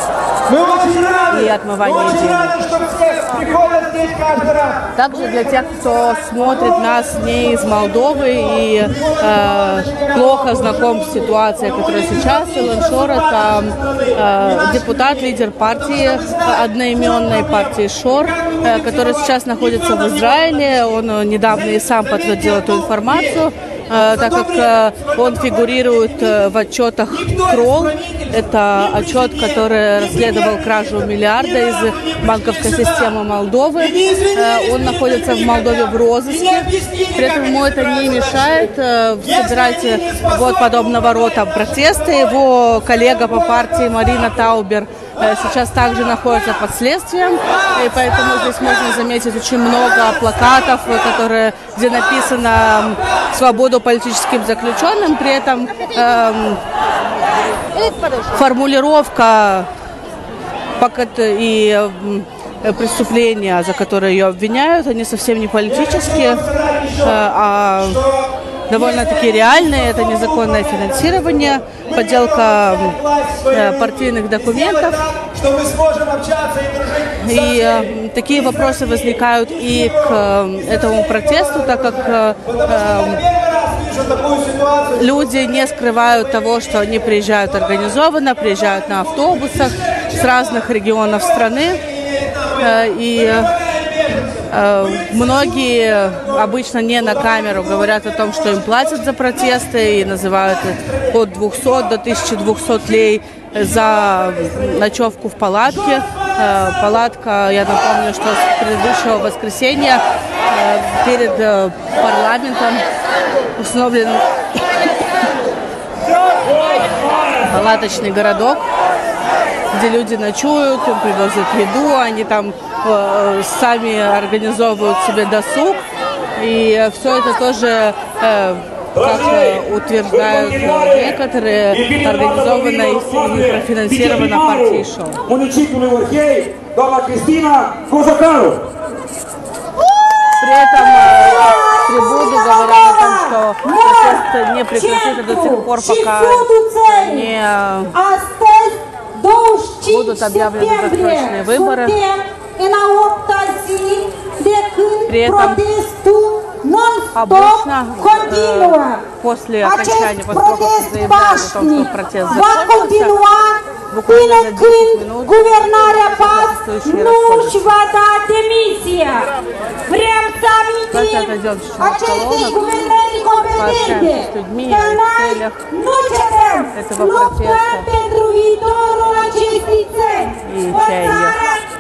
S1: и отмывании денег. Также для тех, кто смотрит нас не из Молдовы и плохо знаком с ситуацией, которая сейчас, Илон Шор — это депутат, лидер партии, одноименной партии Шор, который сейчас находится в Израиле. Он недавно и сам подтвердил эту информацию, так как он фигурирует в отчетах КРОЛ. Это отчет, который расследовал кражу миллиарда из банковской системы Молдовы. Он находится в Молдове в розыске. При этом ему это не мешает собирать вот подобного рода протесты. Его коллега по партии Марина Таубер сейчас также находится под следствием, и поэтому здесь можно заметить очень много плакатов, где написано «Свободу политическим заключенным», при этом формулировка и преступления, за которые ее обвиняют, они совсем не политические, а довольно-таки реальные. Это незаконное финансирование, подделка партийных документов. И такие вопросы возникают и к этому протесту, так как люди не скрывают того, что они приезжают организованно, приезжают на автобусах с разных регионов страны. И многие обычно не на камеру говорят о том, что им платят за протесты и называют от 200 до 1200 лей за ночевку в палатке. Палатка, я напомню, что с предыдущего воскресенья перед парламентом установлен палаточный городок, где люди ночуют, им привозят еду, они там сами организовывают себе досуг. И все это тоже, как утверждают некоторые, организовано и профинансировано партией Шор. При этом трибуны говорят о том, что протест не прекратится до тех пор, пока не будут объявлены досрочные выборы. При этом обычно после окончания, после того, как заявляют о том, что протест закончился, буквально за 10 минут протестующие расходятся. Давайте отойдем чуть-чуть от колонок, пообщаемся с людьми в целях этого протеста и чаяния.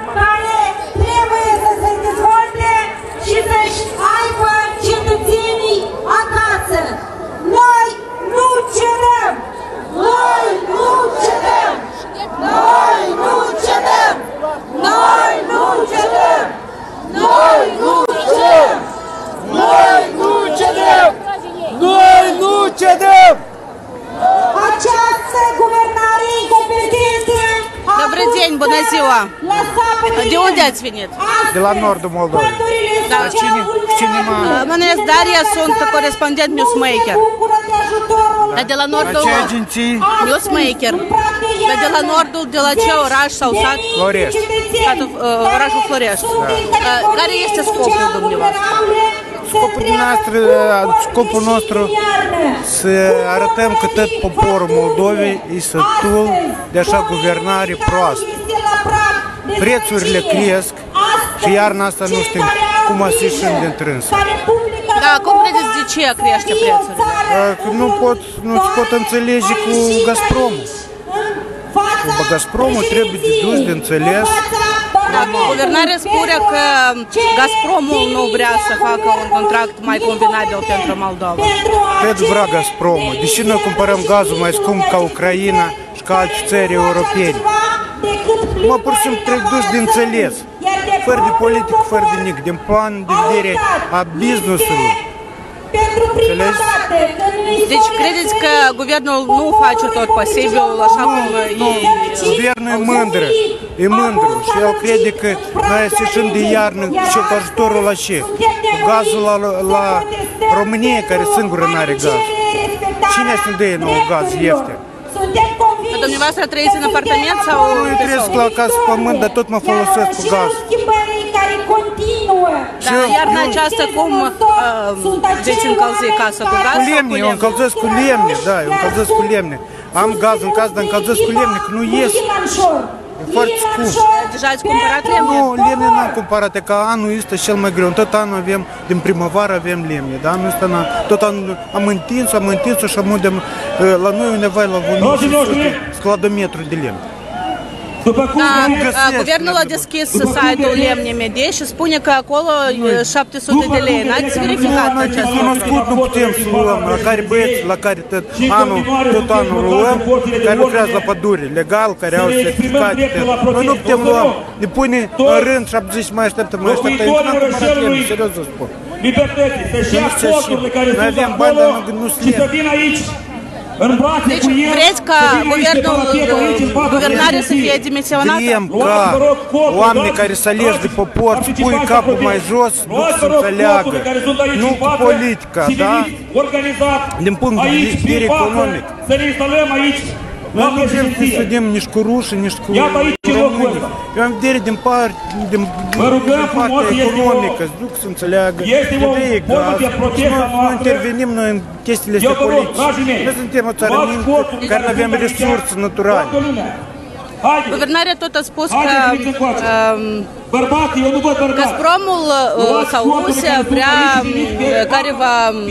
S1: Добрый день, Боназила. Де unde ați venit?
S14: De la nordul Moldovei.
S1: Da.
S14: Cine
S1: mă numesc Daria, sunt corespondent newsmaker. Dar de la nordul...
S14: Ce agenții?
S1: Newsmaker. Dar de la nordul, de la ce oraș sau sat?
S14: Florești.
S1: Orașul Florești. Care este scopul dumneavoastră?
S14: Scopul nostru să arătăm că tot poporul Moldovei e sătul de așa guvernare proastă. Prețurile cresc și iarna asta nu știm cum să ieșim din trânsă.
S1: Da, cum credeți de ce crește prețurile?
S14: Nu pot înțelege cu Gazpromul. Gazpromul trebuie de dus de înțeles
S1: Guvernarea spune că Gazpromul nu vrea să facă un contract mai convenabil pentru Moldova.
S14: Cred vrea Gazpromul. Deși noi cumpărăm gazul mai scump ca Ucraina și ca alte țări europene. Mă pur și simplu trebuie dus de înțeles. Fără de politică, fără de nic. Din plan de vedere a business-ului.
S1: Deci credeți că guvernul nu face tot posibil așa cum
S14: Guvernul e mândru. E mândru și el crede că noi ieșim de iarnă și cu ajutorul la ce? Cu gazul la România, care singură nu are gaz. Cine să ne dă nou gaz ieftin?
S1: Că dumneavoastră trăiți în apartament sau?
S14: Eu trăiesc la casă pământ, dar tot mă folosesc cu gaz.
S1: Dar iarna aceasta cum veți încălzi casa cu gaz?
S14: Cu lemne, eu încălzesc cu lemne, da, eu încălzesc cu lemne. Am gaz în casă, dar încălzesc cu lemne, că nu ies. E foarte scump.
S1: Deja ați cumpărat lemne?
S14: Nu, lemne n-am cumpărat, e că anul ăsta cel mai greu. Tot anul avem, din primăvară avem lemne, dar anul ăsta tot anul am întins-o și amudem, la noi undeva la 1500 scladometru de lemne.
S1: Da, guvernul a deschis site-ul Lemne.md și spune că acolo 700 de lei. N-ați verificat acest
S14: lucru? Nu putem să luăm, la care băieți, la care tot anul luăm, care lucrează la pădure, legal, care au certificate. Noi nu putem lua, ne pune în rând 70 mai așteptăm, eu n-am cumpărat lemne, serios vă spun. Noi avem bani, dar nu sunt lemne.
S1: Deci vreți ca guvernarea să fie demisionată?
S14: Vrem ca oamenii care se alegi de popor să pui capul mai jos, nu să înțeleagă, nu cu politica, da? Din punct de vedere economic. Noi nu vrem să studiem nici cu rușii, nici cu românii. Eu am vedere din partea economică, să duc să înțeleagă, de e gaz, și nu intervenim noi în chestiile astea politice. Noi suntem o țară mică, care nu avem resurse naturale.
S1: Guvernarea tot a spus că Gazpromul sau Rusia vrea careva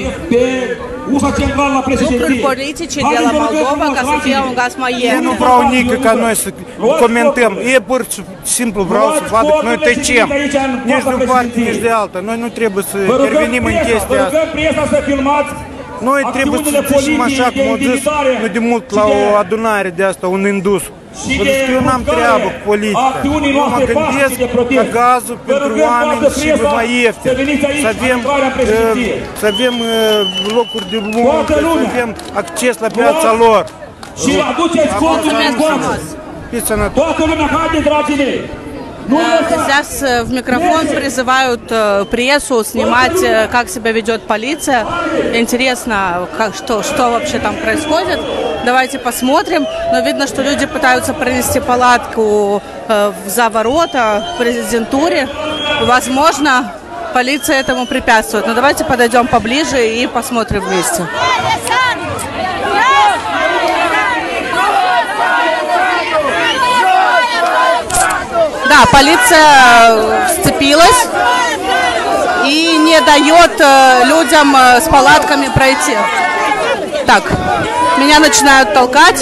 S1: lucruri politice de la Moldova ca să fie un gaz mai ieftin.
S14: Eu nu vreau nică ca noi să comentăm. Ei pur și simplu vreau să vadă că noi tăcem. Nici de o parte, nici de alta. Noi nu trebuie să intervenim în chestia asta. Noi trebuie să zicem așa cum au zis nu de mult la o adunare de asta, un indus. Că eu n-am treabă cu politica. Eu mă gândesc ca gazul pentru oameni și mai ieftin. Să avem locuri de muncă, să avem acces la piața lor.
S2: Și aduceți fotul în coasă. Toată lumea, haide, dragii mei!
S1: Здесь в микрофон призывают прессу снимать, как себя ведет полиция. Интересно, что вообще там происходит. Давайте посмотрим. Но видно, что люди пытаются пронести палатку за ворота в президентуре. Возможно, полиция этому препятствует. Но давайте подойдем поближе и посмотрим вместе. Да, полиция сцепилась и не дает людям с палатками пройти. Так, меня начинают толкать.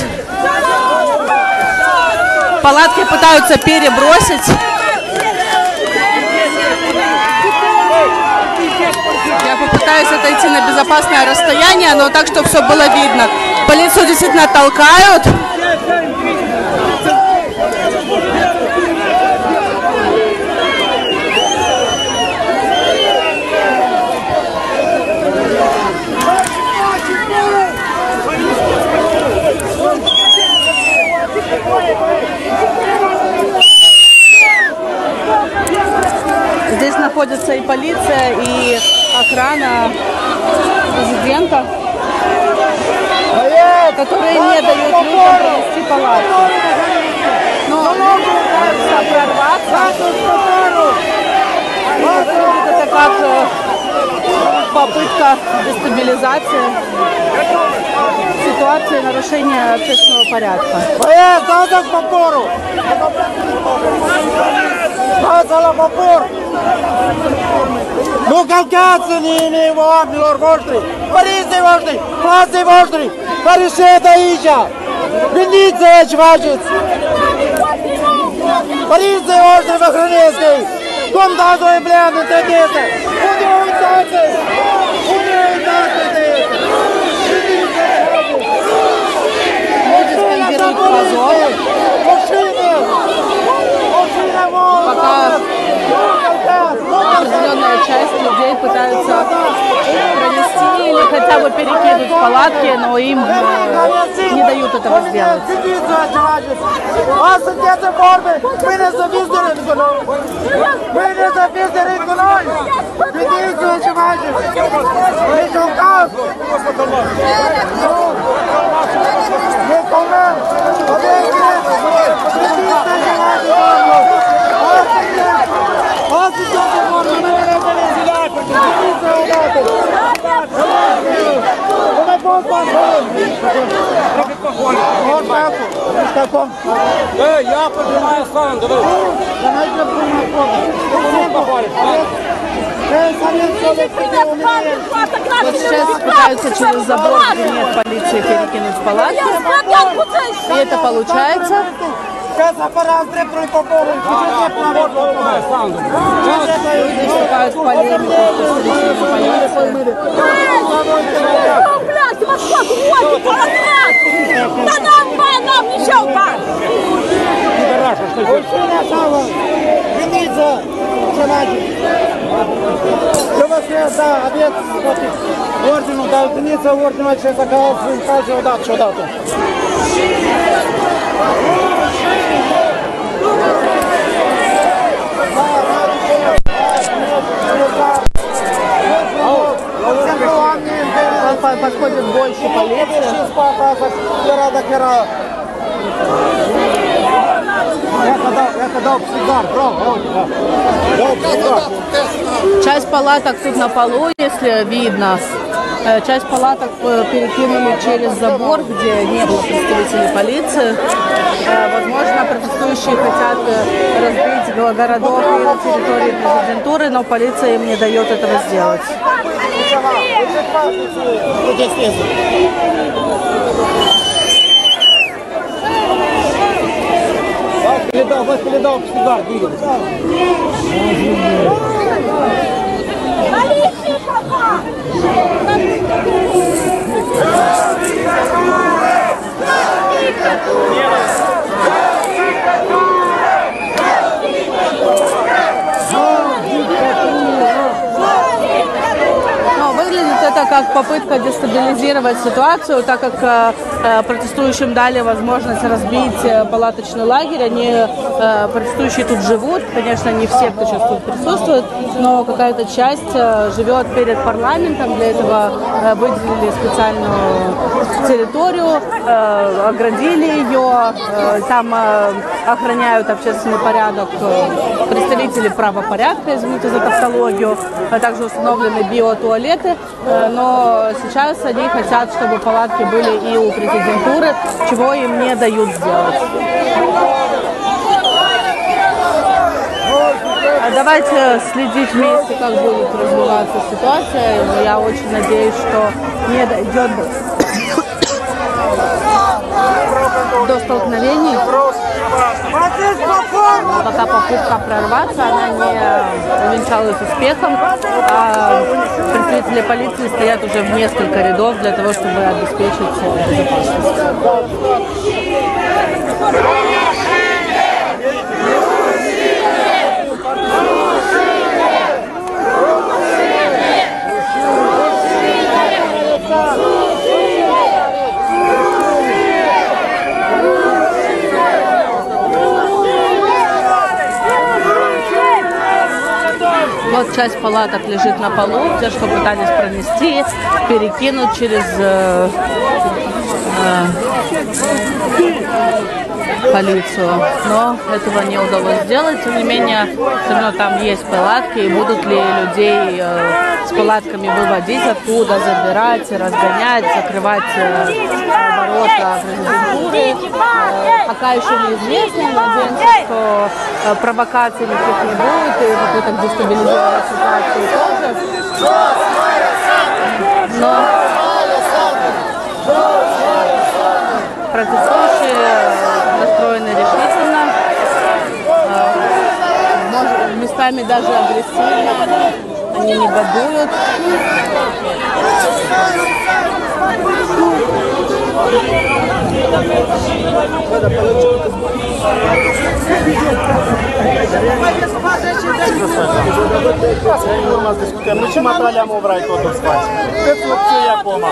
S1: Палатки пытаются перебросить. Я попытаюсь отойти на безопасное расстояние, но так, чтобы все было видно. Полицию действительно толкают. Здесь находится и полиция, и охрана президента, которые не дают людям провести палатку. Но люди пытаются прорваться. Выглядит это как попытка дестабилизации ситуации, нарушения общественного порядка.
S13: Nu călcați în inimii oamenilor voștri, părinții voștri, frații voștri, care șed aici. Gândiți-vă ce faceți.
S15: Полиция остров Охранецкий! Cum dați-o pleană, tătiete? Unde uitați? Unde uitați, tătiete?
S1: Люди скандируют позор. Пока определенная часть людей пытаются пронести или хотя бы перекинуть палатки, но им не дают этого сделать.
S15: Azi sunteți în vorbe, mâine să fiți de rând cu noi! Mâine să fiți de rând cu noi! Vedeți-vă ce faceți! Niciun caz! Ne convem! Aveți drept! Vedeți-vă ce faceți, domnul! Azi sunteți în vorbe, mâine să ne zileacă! Vedeți-vă odată! Nu mai poți patroni! Вот так вот. В каком?
S4: Я поднимаю сан, давай.
S15: Давай для полнохода.
S1: Вот сейчас пытаются через забор, где нет полиции, перекинуть палатки. И это получается.
S15: Сейчас аппарат требует пополнить.
S1: Люди вступают в полемику с представителями
S3: Да нам ничего так!
S15: Винница, Шамаджи. Что вас да, обед, ордену, да, Винница, ордену, сейчас оказалось, каждый удат, что дату.
S1: Подходит больше полиции. Часть палаток тут на полу, если видно. Часть палаток перекинули через забор, где не было представителей полиции. Возможно, протестующие хотят разбить городов и на территории президентуры, но полиция им не дает этого сделать. Выглядит это как попытка дестабилизировать ситуацию, так как протестующим дали возможность разбить палаточный лагерь. Они, протестующие тут живут, конечно, не все, кто сейчас тут присутствует, но какая-то часть живет перед парламентом. Для этого выделили специальную территорию, оградили ее, там охраняют общественный порядок представители правопорядка, извините за тавтологию, а также установлены биотуалеты, но сейчас они хотят, чтобы палатки были и у президентуры, чего им не дают сделать. Давайте следить вместе, как будет развиваться ситуация. Я очень надеюсь, что не дойдет до столкновений. Но пока попытка прорваться, она не увенчалась успехом. Представители полиции стоят уже в несколько рядов для того, чтобы обеспечить безопасность. Вот часть палаток лежит на полу, те, что пытались пронести, перекинуть через полицию, но этого не удалось сделать. Тем не менее, все равно там есть палатки, и будут ли людей с палатками выводить оттуда, забирать, разгонять, закрывать ворота президентуры, пока еще неизвестно. Надеемся, что провокаций никаких не будет, и попыток дестабилизировать ситуацию тоже. Но протестующие настроены решительно. местами даже агрессивно. Они негодуют.
S5: Nu ce matale am obrai totul în spațiu. Cât ce ia poma?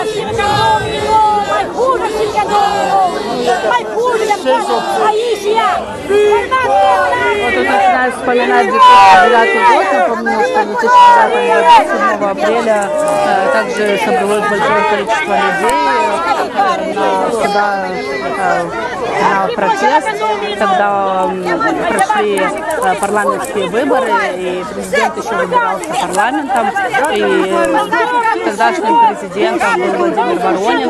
S1: Вот тут начинаю вспоминать 2009 год. Напомню, что в 2009 году, 7 апреля, также собралось большое количество людей на протест, когда прошли парламентские выборы, и президент еще выбирался парламентом, и тогдашним президентом был Владимир Воронин.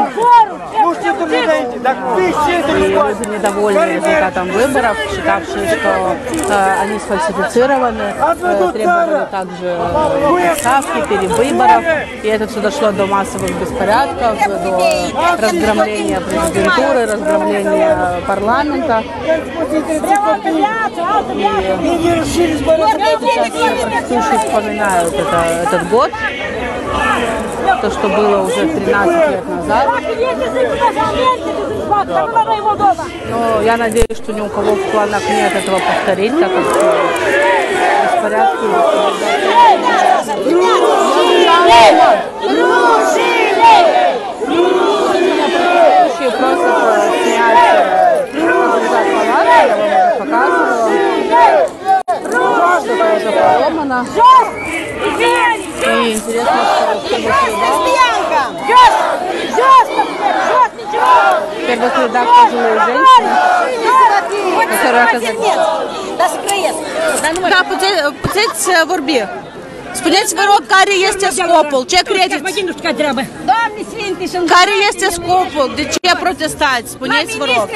S1: И люди недовольны результатом выборов, считавшие, что они сфальсифицированы, требовали также отставки, перевыборов, и это все дошло до массовых беспорядков, до разгромления президентуры, разгромления парламента. И сейчас протестующие вспоминают этот год, то, что было уже 13 лет назад. Но я надеюсь, что ни у кого в планах нет этого повторить, так как беспорядки... Просто снять назад палатку, я вам уже показывала. Что-то уже поломано. И интересно, что в первых рядах пожилые женщины, которые оказались...
S16: Da, puteți vorbi. Spuneți, vă rog, care este scopul? Ce credeți? Care este scopul? De ce protestați? Spuneți, vă rog.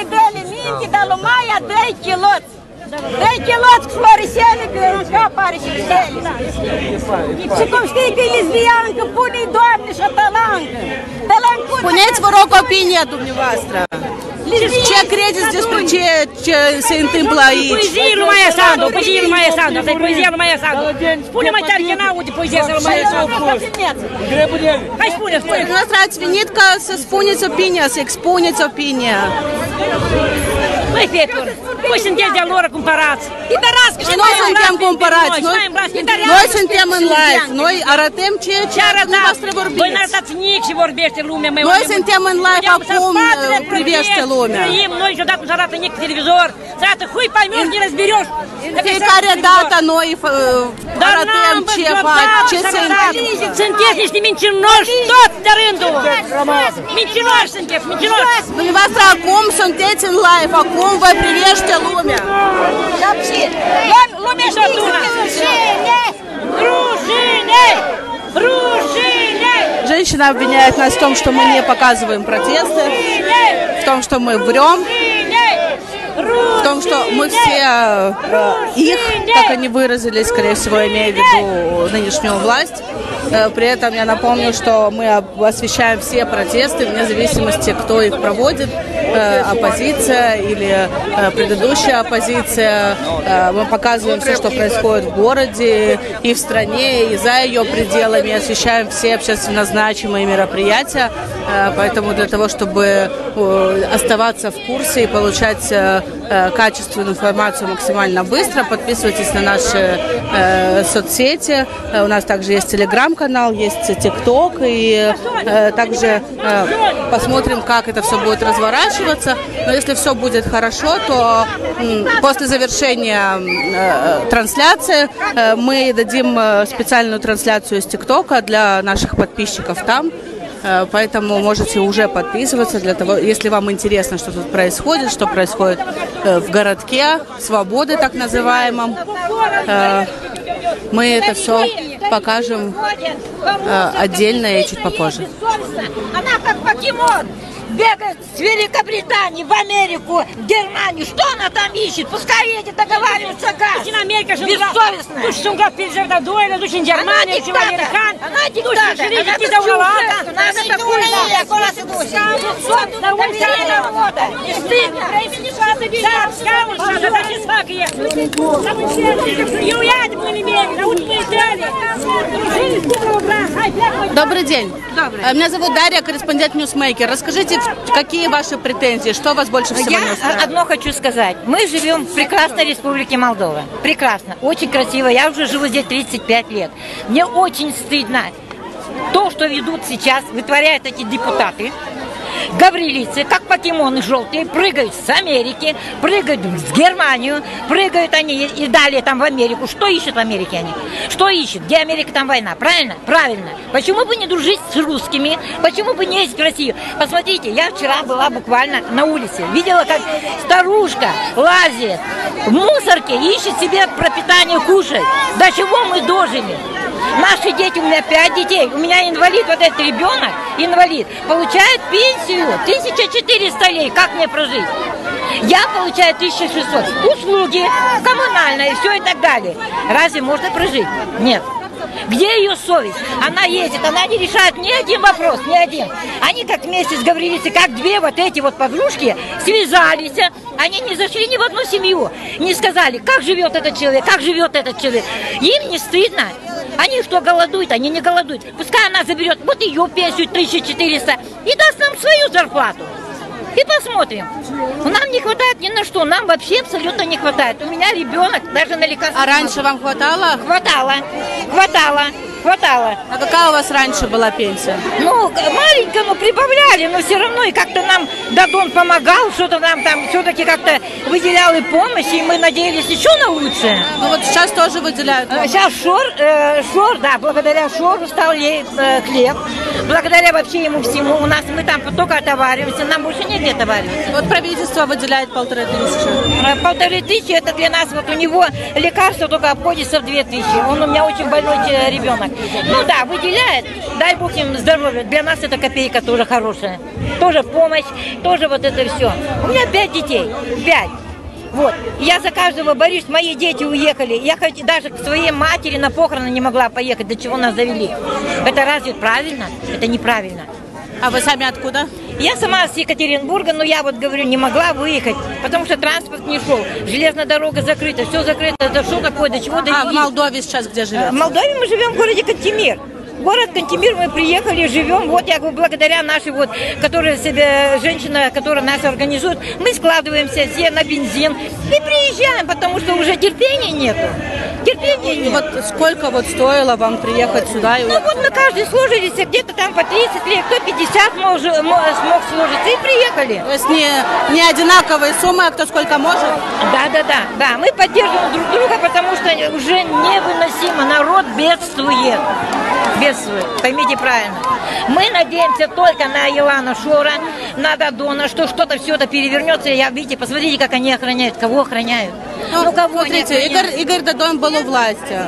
S17: Dai chiloți cu florisele pe cap are și risele. Și cum știi că e lesbiancă, pune-i doamne și talancă.
S16: Spuneți, vă rog, opinia dumneavoastră. Ce credeți despre ce se întâmplă aici?
S3: Poezie lui Maia Sandu, poezie lui Maia Sandu, asta e poezia lui Maia Sandu. Spune mai tare că n-aude poezia lui Maia Sandu. Hai spune, spune.
S16: Dumneavoastră ați venit ca să spuneți opinia, să expuneți opinia.
S3: Măi, feturi, voi sunteți de-a lor cumpărați.
S16: Noi suntem cumpărați, noi suntem în live, noi arătăm ceea ce dumneavoastră vorbiți.
S3: Voi n-arătați nici și vorbește lumea.
S16: Noi suntem în live acum, privește lumea.
S3: Noi niciodată nu se arată nici televizor, se arată hui păi ne răzbirioși.
S16: Fiecare dată noi arătăm ce fac, ce se întâmplă.
S3: Sunteți niște mincinoși, toți de rândul. Mincinoși sunteți, mincinoși.
S16: Dumneavoastră acum sunteți în live, acum vă privește lumea.
S17: Lumea știe că rușine!
S3: Rușine! Rușine!
S1: Женщина обвиняет нас в том, что мы не показываем протесты, в том, что мы врем, в том, что мы все их, как они выразились, скорее всего, имея в виду нынешнюю власть. При этом я напомню, что мы освещаем все протесты, вне зависимости, кто их проводит, оппозиция или предыдущая оппозиция. Мы показываем все, что происходит в городе и в стране, и за ее пределами, освещаем все общественно значимые мероприятия. Поэтому для того, чтобы оставаться в курсе и получать качественную информацию максимально быстро, подписывайтесь на наши соцсети. У нас также есть телеграм-канал, есть ТикТок, и также посмотрим, как это все будет разворачиваться. Но если все будет хорошо, то после завершения трансляции мы дадим специальную трансляцию из ТикТока для наших подписчиков там. Поэтому можете уже подписываться, для того, если вам интересно, что тут происходит, что происходит в городке Свободы, так называемом. Мы это все покажем отдельно и чуть попозже.
S17: Она как покемон. бегает с Великобритании в Америку, в Германию. Что она там ищет? Пускай едет договариваться газ. Бессовестная. Она диктатор. Она диктатор. Не стыдно.
S1: Добрый день. Меня зовут Дарья, корреспондент Ньюсмейкер. Расскажите, какие ваши претензии, что вас больше всего не устраивает?
S18: Я одно хочу сказать. Мы живем в прекрасной республике Молдова. Прекрасно, очень красиво. Я уже живу здесь 35 лет. Мне очень стыдно то, что ведут сейчас, вытворяют эти депутаты. Гаврилицы, как покемоны желтые, прыгают с Америки, прыгают в Германию, прыгают они и далее там в Америку. Что ищут в Америке они? Что ищут? Где Америка, там война. Правильно? Правильно. Почему бы не дружить с русскими? Почему бы не ездить в Россию? Посмотрите, я вчера была буквально на улице. Видела, как старушка лазит в мусорке и ищет себе пропитание, кушать. До чего мы дожили? Наши дети, у меня 5 детей, у меня инвалид, вот этот ребенок, инвалид, получает пенсию 1400 лей. Как мне прожить? Я получаю 1600. Услуги, коммунальные, все и так далее. Разве можно прожить? Нет. Где ее совесть? Она ездит, она не решает ни один вопрос, ни один. Они как вместе с Гаврилицей, как две вот эти вот подружки, связались. Они не зашли ни в одну семью, не сказали, как живет этот человек, как живет этот человек. Им не стыдно. Они что, голодуют? Они не голодуют. Пускай она заберет вот ее пенсию 1400 и даст нам свою зарплату. И посмотрим. Нам не хватает ни на что. Нам вообще абсолютно не хватает. У меня ребенок даже на лекарства.
S1: А раньше вам хватало?
S18: Хватало.
S1: А какая у вас раньше была пенсия?
S18: Ну, маленько, но прибавляли, но все равно и как-то нам Дадон помогал, что-то нам там все-таки как-то выделял и помощь, и мы надеялись еще на лучшее.
S1: Ну вот сейчас тоже выделяют помощь.
S18: Сейчас Шор, да, благодаря Шору стал ей хлеб, благодаря вообще ему всему. У нас мы там только отовариваемся, нам больше негде отовариваться.
S1: Вот правительство выделяет 1500.
S18: 1500 это для нас, вот у него лекарство только обходится в 2000. Он у меня очень больной ребенок. Ну да, выделяет, дай Бог им здоровья. Для нас это копейка тоже хорошая. Тоже помощь, тоже вот это все. У меня 5 детей, 5. Вот. Я за каждого борюсь, мои дети уехали. Я хоть даже к своей матери на похороны не могла поехать, до чего нас завели. Это разве правильно? Это неправильно.
S1: А вы сами откуда?
S18: Я сама с Екатеринбурга, но я вот говорю, не могла выехать, потому что транспорт не шел. Железная дорога закрыта, все закрыто. Это что такое, до чего довели?
S1: А в Молдове сейчас где живете?
S18: В Молдове мы живем в городе Кантемир. Город Кантемир, мы приехали, живем, вот я говорю, благодаря нашей вот, которая себе, женщина, которая нас организует, мы складываемся все на бензин и приезжаем, потому что уже терпения нету. Терпения нет.
S1: Вот сколько вот стоило вам приехать сюда?
S18: Ну вот мы каждый сложились, где-то там по 30 лет, кто 50 смог сложиться и приехали.
S1: То есть не одинаковые суммы, а кто сколько может?
S18: Да, мы поддерживаем друг друга, потому что уже невыносимо, народ бедствует. Поймите правильно. Мы надеемся только на Илана Шора, на Дадона, что что-то все это перевернется. Видите, посмотрите, как они охраняют. Кого охраняют?
S1: Ну кого смотрите, Игорь Дадон был у власти.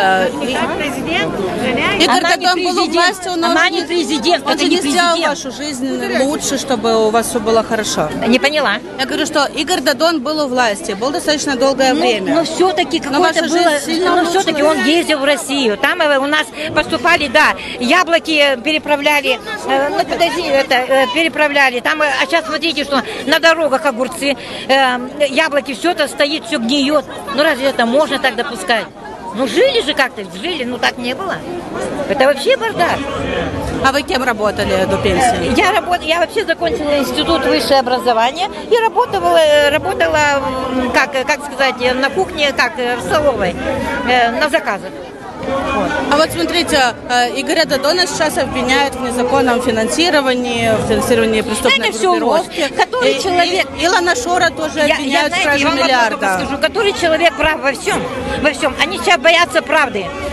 S1: Игорь Дадон был у власти, но
S18: она не президент.
S1: Он же не сделал вашу жизнь лучше, чтобы у вас все было хорошо.
S18: Не поняла.
S1: Я говорю, что Игорь Дадон был у власти, был достаточно долгое время.
S18: Но все-таки какое-то было, но все-таки он ездил в Россию. Там у нас поступали, да, яблоки переправляли, переправляли. Там, а сейчас смотрите, что на дорогах огурцы, яблоки, все это стоит, все гниет. Ну разве это можно так допускать? Ну жили же как-то, ну так не было. Это вообще бардак.
S1: А вы кем работали до пенсии?
S18: Я вообще закончила институт высшего образования и работала, как сказать, на кухне, как в столовой, на заказах.
S1: Вот. А вот смотрите, Игоря Дадона сейчас обвиняют в незаконном финансировании, преступной группировки.
S18: Который человек...
S1: Илана Шора тоже обвиняют в краже миллиарда.
S18: Который человек прав во всем. Они сейчас боятся правды.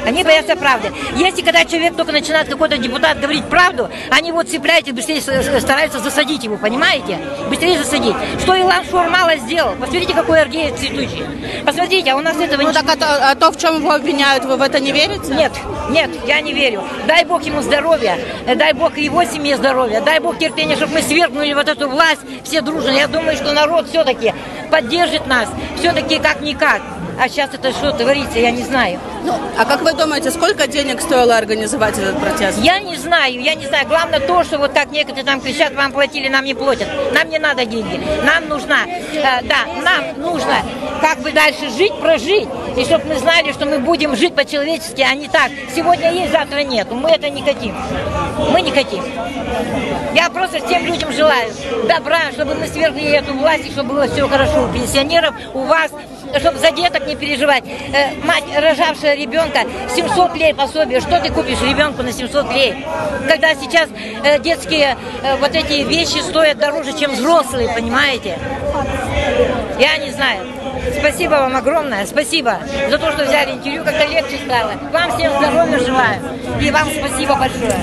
S18: Они боятся правды. Если когда человек только начинает, какой-то депутат говорить правду, они вот цепляют и быстрее стараются засадить его, понимаете? Быстрее засадить. Что Илан Шурмала сделал? Посмотрите, какой оргей цветущий. Посмотрите, а у нас этого не...
S16: Так а то, в чем его обвиняют, вы в это не верите?
S18: Нет, нет, я не верю. Дай Бог ему здоровья, дай Бог его семье здоровья, дай Бог терпения, чтобы мы свергнули вот эту власть все дружно. Я думаю, что народ все-таки поддержит нас, все-таки как-никак. А сейчас это что творится, я не знаю.
S16: Ну, а как вы думаете, сколько денег стоило организовать этот протест?
S18: Я не знаю. Главное то, что вот так некоторые там кричат, вам платили, нам не платят. Нам не надо деньги. Нам нужно, нам нужно как бы дальше жить, прожить. И чтобы мы знали, что мы будем жить по-человечески, а не так. Сегодня есть, завтра нет. Мы это не хотим. Мы не хотим. Я просто всем людям желаю добра, чтобы мы свергли эту власть, и чтобы было все хорошо у пенсионеров, у вас, чтобы за деток не переживать. Мать, рожавшая ребенка, 700 лей пособие. Что ты купишь ребенку на 700 лей? Когда сейчас детские вот эти вещи стоят дороже, чем взрослые, понимаете? Я не знаю. Спасибо вам огромное. Спасибо за то, что взяли интервью. Как-то легче стало. Вам всем здоровья желаю. И вам спасибо большое.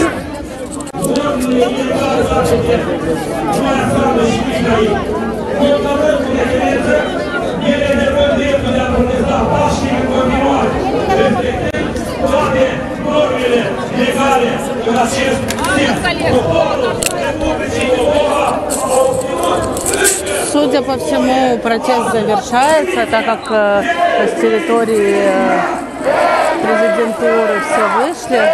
S1: Судя по всему, протест завершается, так как с территории президентуры все вышли.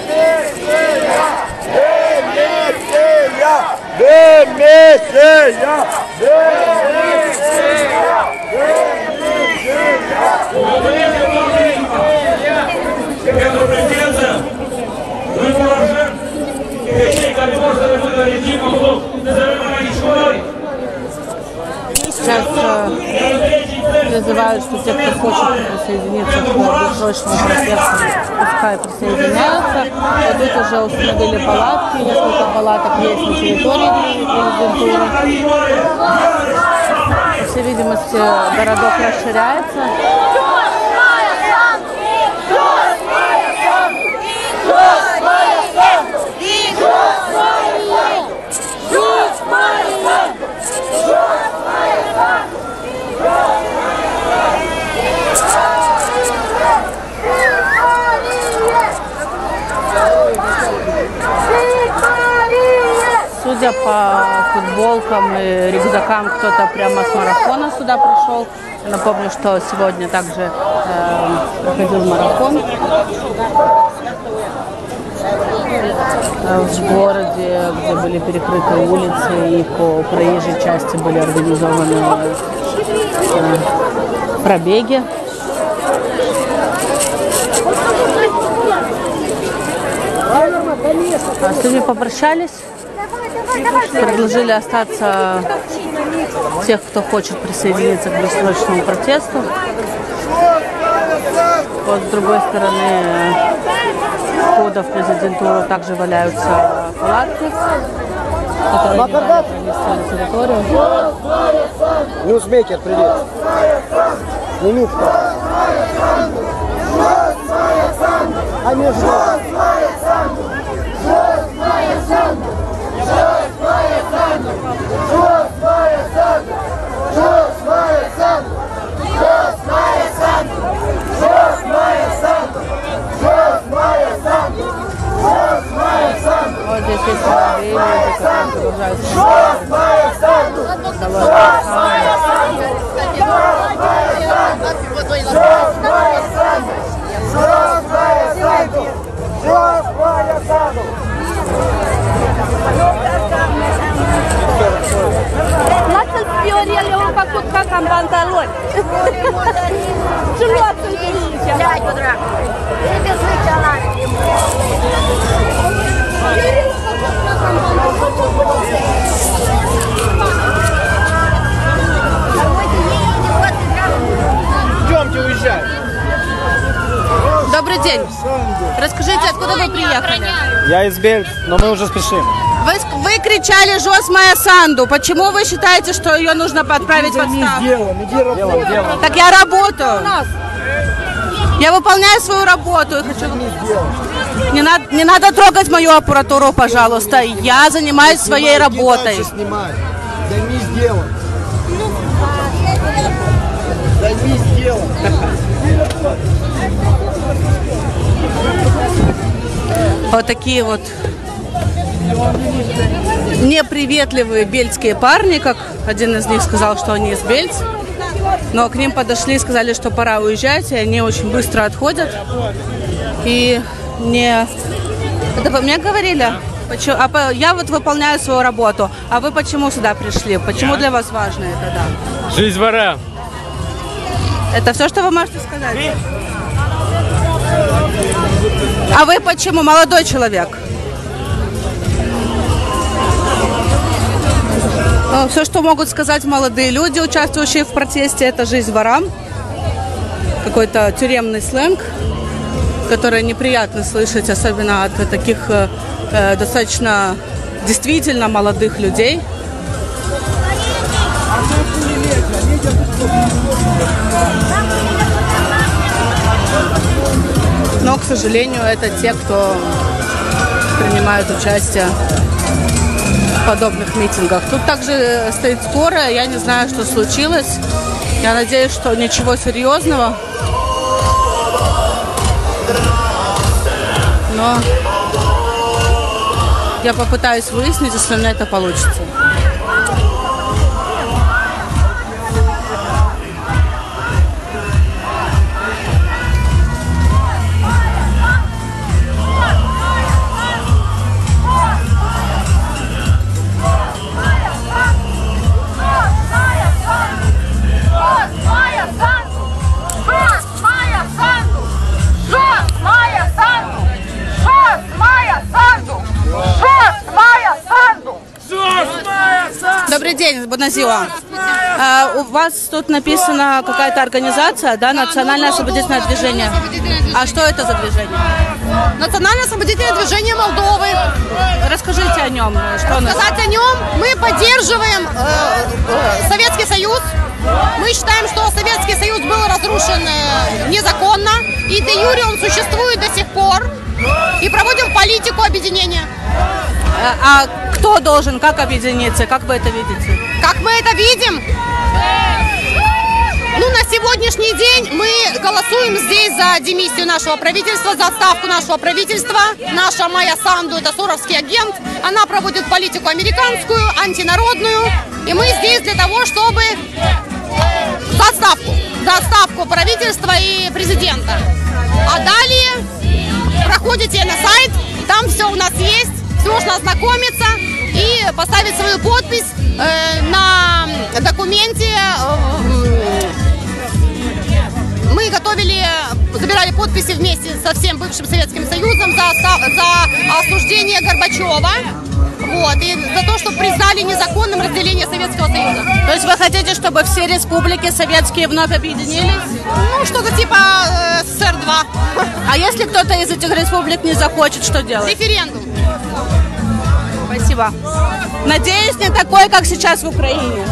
S1: Сейчас призывают, что те, кто хочет присоединиться к бессрочному протесту, пускай присоединяются. Вот тут уже установили палатки, несколько палаток есть на территории президентуры. По всей видимости, городок расширяется. Судя по футболкам и рюкзакам, кто-то прямо с марафона сюда пришел. Я напомню, что сегодня также проходил марафон в городе, где были перекрыты улицы и по проезжей части были организованы пробеги. С ними попрощались, предложили остаться тех, кто хочет присоединиться к бессрочному протесту. Вот с другой стороны входа в президентуру также валяются палатки, которые не дали пронести на территорию.
S5: Ньюсмейкер, привет. Немитка. А между...
S1: Вот здесь есть молодые люди, которые продолжают
S17: Lasă-l fiorele au făcut caca în pantaloni. Și luați-l pe aici. Ia-i cu dracu. Trebuie să-i cealaltă.
S5: Идемте, уезжай.
S16: Добрый день. Расскажите, откуда вы приехали?
S5: Я из Бельгии, но мы уже спешим.
S16: Вы кричали «Жос моя Санду». Почему вы считаете, что ее нужно отправить в отставку?
S5: Делом.
S16: Так я работаю. Я выполняю свою работу. Не надо трогать мою аппаратуру, пожалуйста. Я занимаюсь своей работой.
S15: Займись делом. Займись делом.
S16: Вот такие вот неприветливые бельские парни, как один из них сказал, что они из Бельц. Но к ним подошли и сказали, что пора уезжать, и они очень быстро отходят. И не... Это вы мне говорили? Я вот выполняю свою работу. А вы почему сюда пришли? Почему для вас важно это, да?
S4: Жизнь вора.
S16: Это все, что вы можете сказать? А вы почему? Молодой человек. Все, что могут сказать молодые люди, участвующие в протесте, это жизнь ворам. Какой-то тюремный сленг, который неприятно слышать, особенно от таких достаточно действительно молодых людей. Но, к сожалению, это те, кто принимают участие в подобных митингах. Тут также стоит скорая, я не знаю, что случилось. Я надеюсь, что ничего серьезного. Но я попытаюсь выяснить, если у меня это получится. Добрый день, Боназио. У вас тут написана какая-то организация, да, Национальное освободительное движение. А что это за движение?
S19: Национальное освободительное движение Молдовы.
S16: Расскажите о нем. Что
S19: сказать о нем? Мы поддерживаем Советский Союз. Мы считаем, что Советский Союз был разрушен незаконно, и де юре он существует до сих пор. И проводим политику объединения.
S16: А кто должен, как объединиться? Как вы это видите?
S19: Как мы это видим? Ну, на сегодняшний день мы голосуем здесь за демиссию нашего правительства, за отставку нашего правительства. Наша Майя Санду – это суровский агент. Она проводит политику американскую, антинародную. И мы здесь для того, чтобы за отставку правительства и президента. А далее проходите на сайт, там все у нас есть, все можно ознакомиться и поставить свою подпись на документе. Мы собирали подписи вместе со всем бывшим Советским Союзом за осуждение Горбачева. Вот, и за то, что признали незаконным разделение Советского Союза.
S16: То есть вы хотите, чтобы все республики советские вновь объединились?
S19: Ну, что-то типа СССР-2.
S16: А если кто-то из этих республик не захочет, что делать?
S19: Референдум.
S16: Спасибо. Надеюсь, не такой, как сейчас в Украине.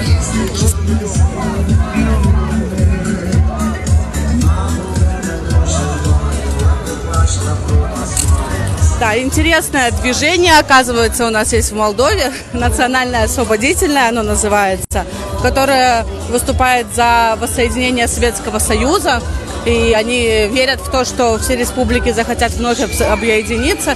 S16: Да, интересное движение, оказывается, у нас есть в Молдове, национальное освободительное, оно называется, которое выступает за воссоединение Советского Союза, и они верят в то, что все республики захотят вновь объединиться,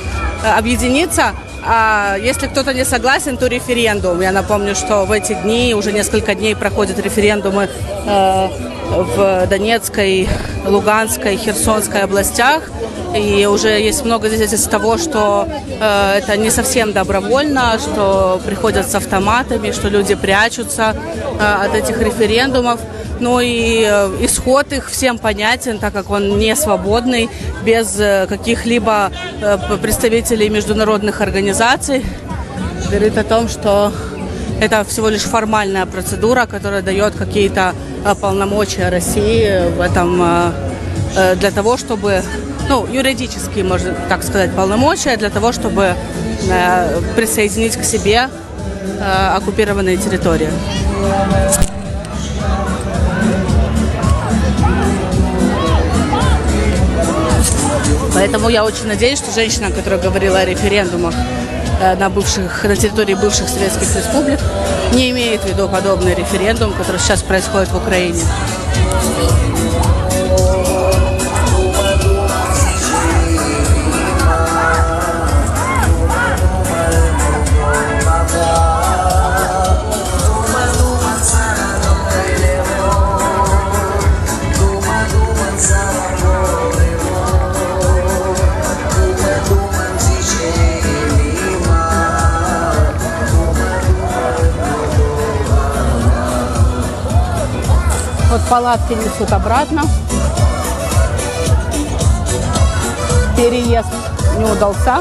S16: а если кто-то не согласен, то референдум. Я напомню, что в эти дни, уже несколько дней проходят референдумы в Донецкой, Луганской, Херсонской областях. И уже есть много свидетельств того, что это не совсем добровольно, что приходят с автоматами, что люди прячутся от этих референдумов. Ну и исход их всем понятен, так как он не свободный, без каких-либо представителей международных организаций. Говорит о том, что это всего лишь формальная процедура, которая дает какие-то полномочия России в этом для того, чтобы, ну, юридические, можно так сказать, полномочия для того, чтобы присоединить к себе оккупированные территории. Поэтому я очень надеюсь, что женщина, которая говорила о референдумах на территории бывших советских республик, не имеет в виду подобный референдум, который сейчас происходит в Украине. Вот палатки несут обратно. Переезд не удался.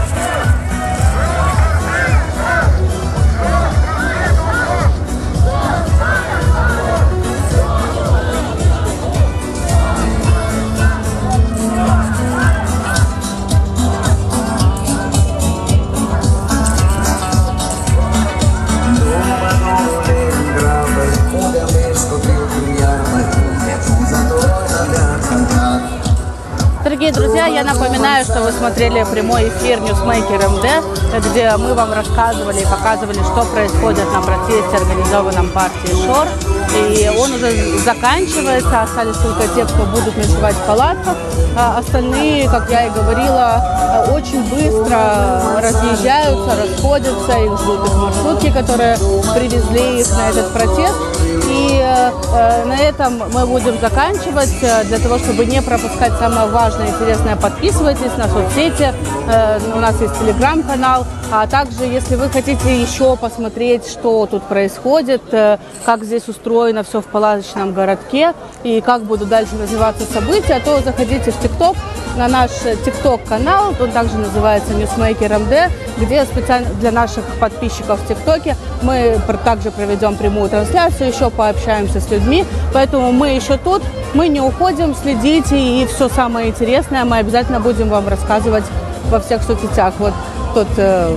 S16: Дорогие друзья, я напоминаю, что вы смотрели прямой эфир Newsmaker МД, где мы вам рассказывали и показывали, что происходит на протесте, организованном партией ШОР. И он уже заканчивается, остались только те, кто будут ночевать в палатках. А остальные, как я и говорила, очень быстро разъезжаются, расходятся, их ждут их маршрутки, которые привезли их на этот протест. И на этом мы будем заканчивать. Для того, чтобы не пропускать самое важное и интересное, подписывайтесь на соцсети. У нас есть телеграм-канал. А также, если вы хотите еще посмотреть, что тут происходит, как здесь устроено все в палаточном городке и как будут дальше развиваться события, то заходите в ТикТок, на наш ТикТок-канал, он также называется Newsmaker МД, где специально для наших подписчиков в ТикТоке мы также проведем прямую трансляцию, еще пообщаемся с людьми. Поэтому мы еще тут, мы не уходим, следите, и все самое интересное мы обязательно будем вам рассказывать во всех соцсетях. Вот тут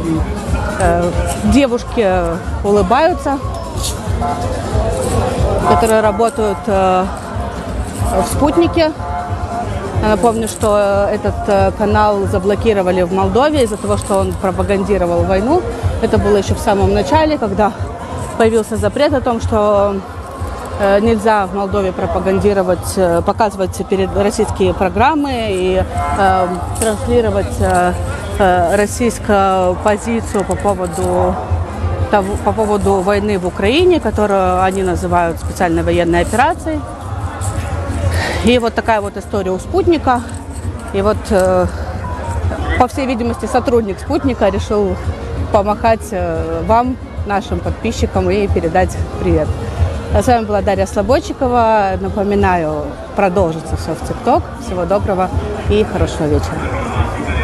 S16: девушки улыбаются, которые работают в «Спутнике». Я напомню, что этот канал заблокировали в Молдове из-за того, что он пропагандировал войну. Это было еще в самом начале, когда появился запрет о том, что нельзя в Молдове пропагандировать, показывать российские программы и транслировать российскую позицию по поводу войны в Украине, которую они называют специальной военной операцией. И вот такая вот история у «Спутника». И вот, по всей видимости, сотрудник «Спутника» решил помахать вам, нашим подписчикам, и передать привет. С вами была Дарья Слободчикова. Напоминаю, продолжится все в ТикТок. Всего доброго и хорошего вечера.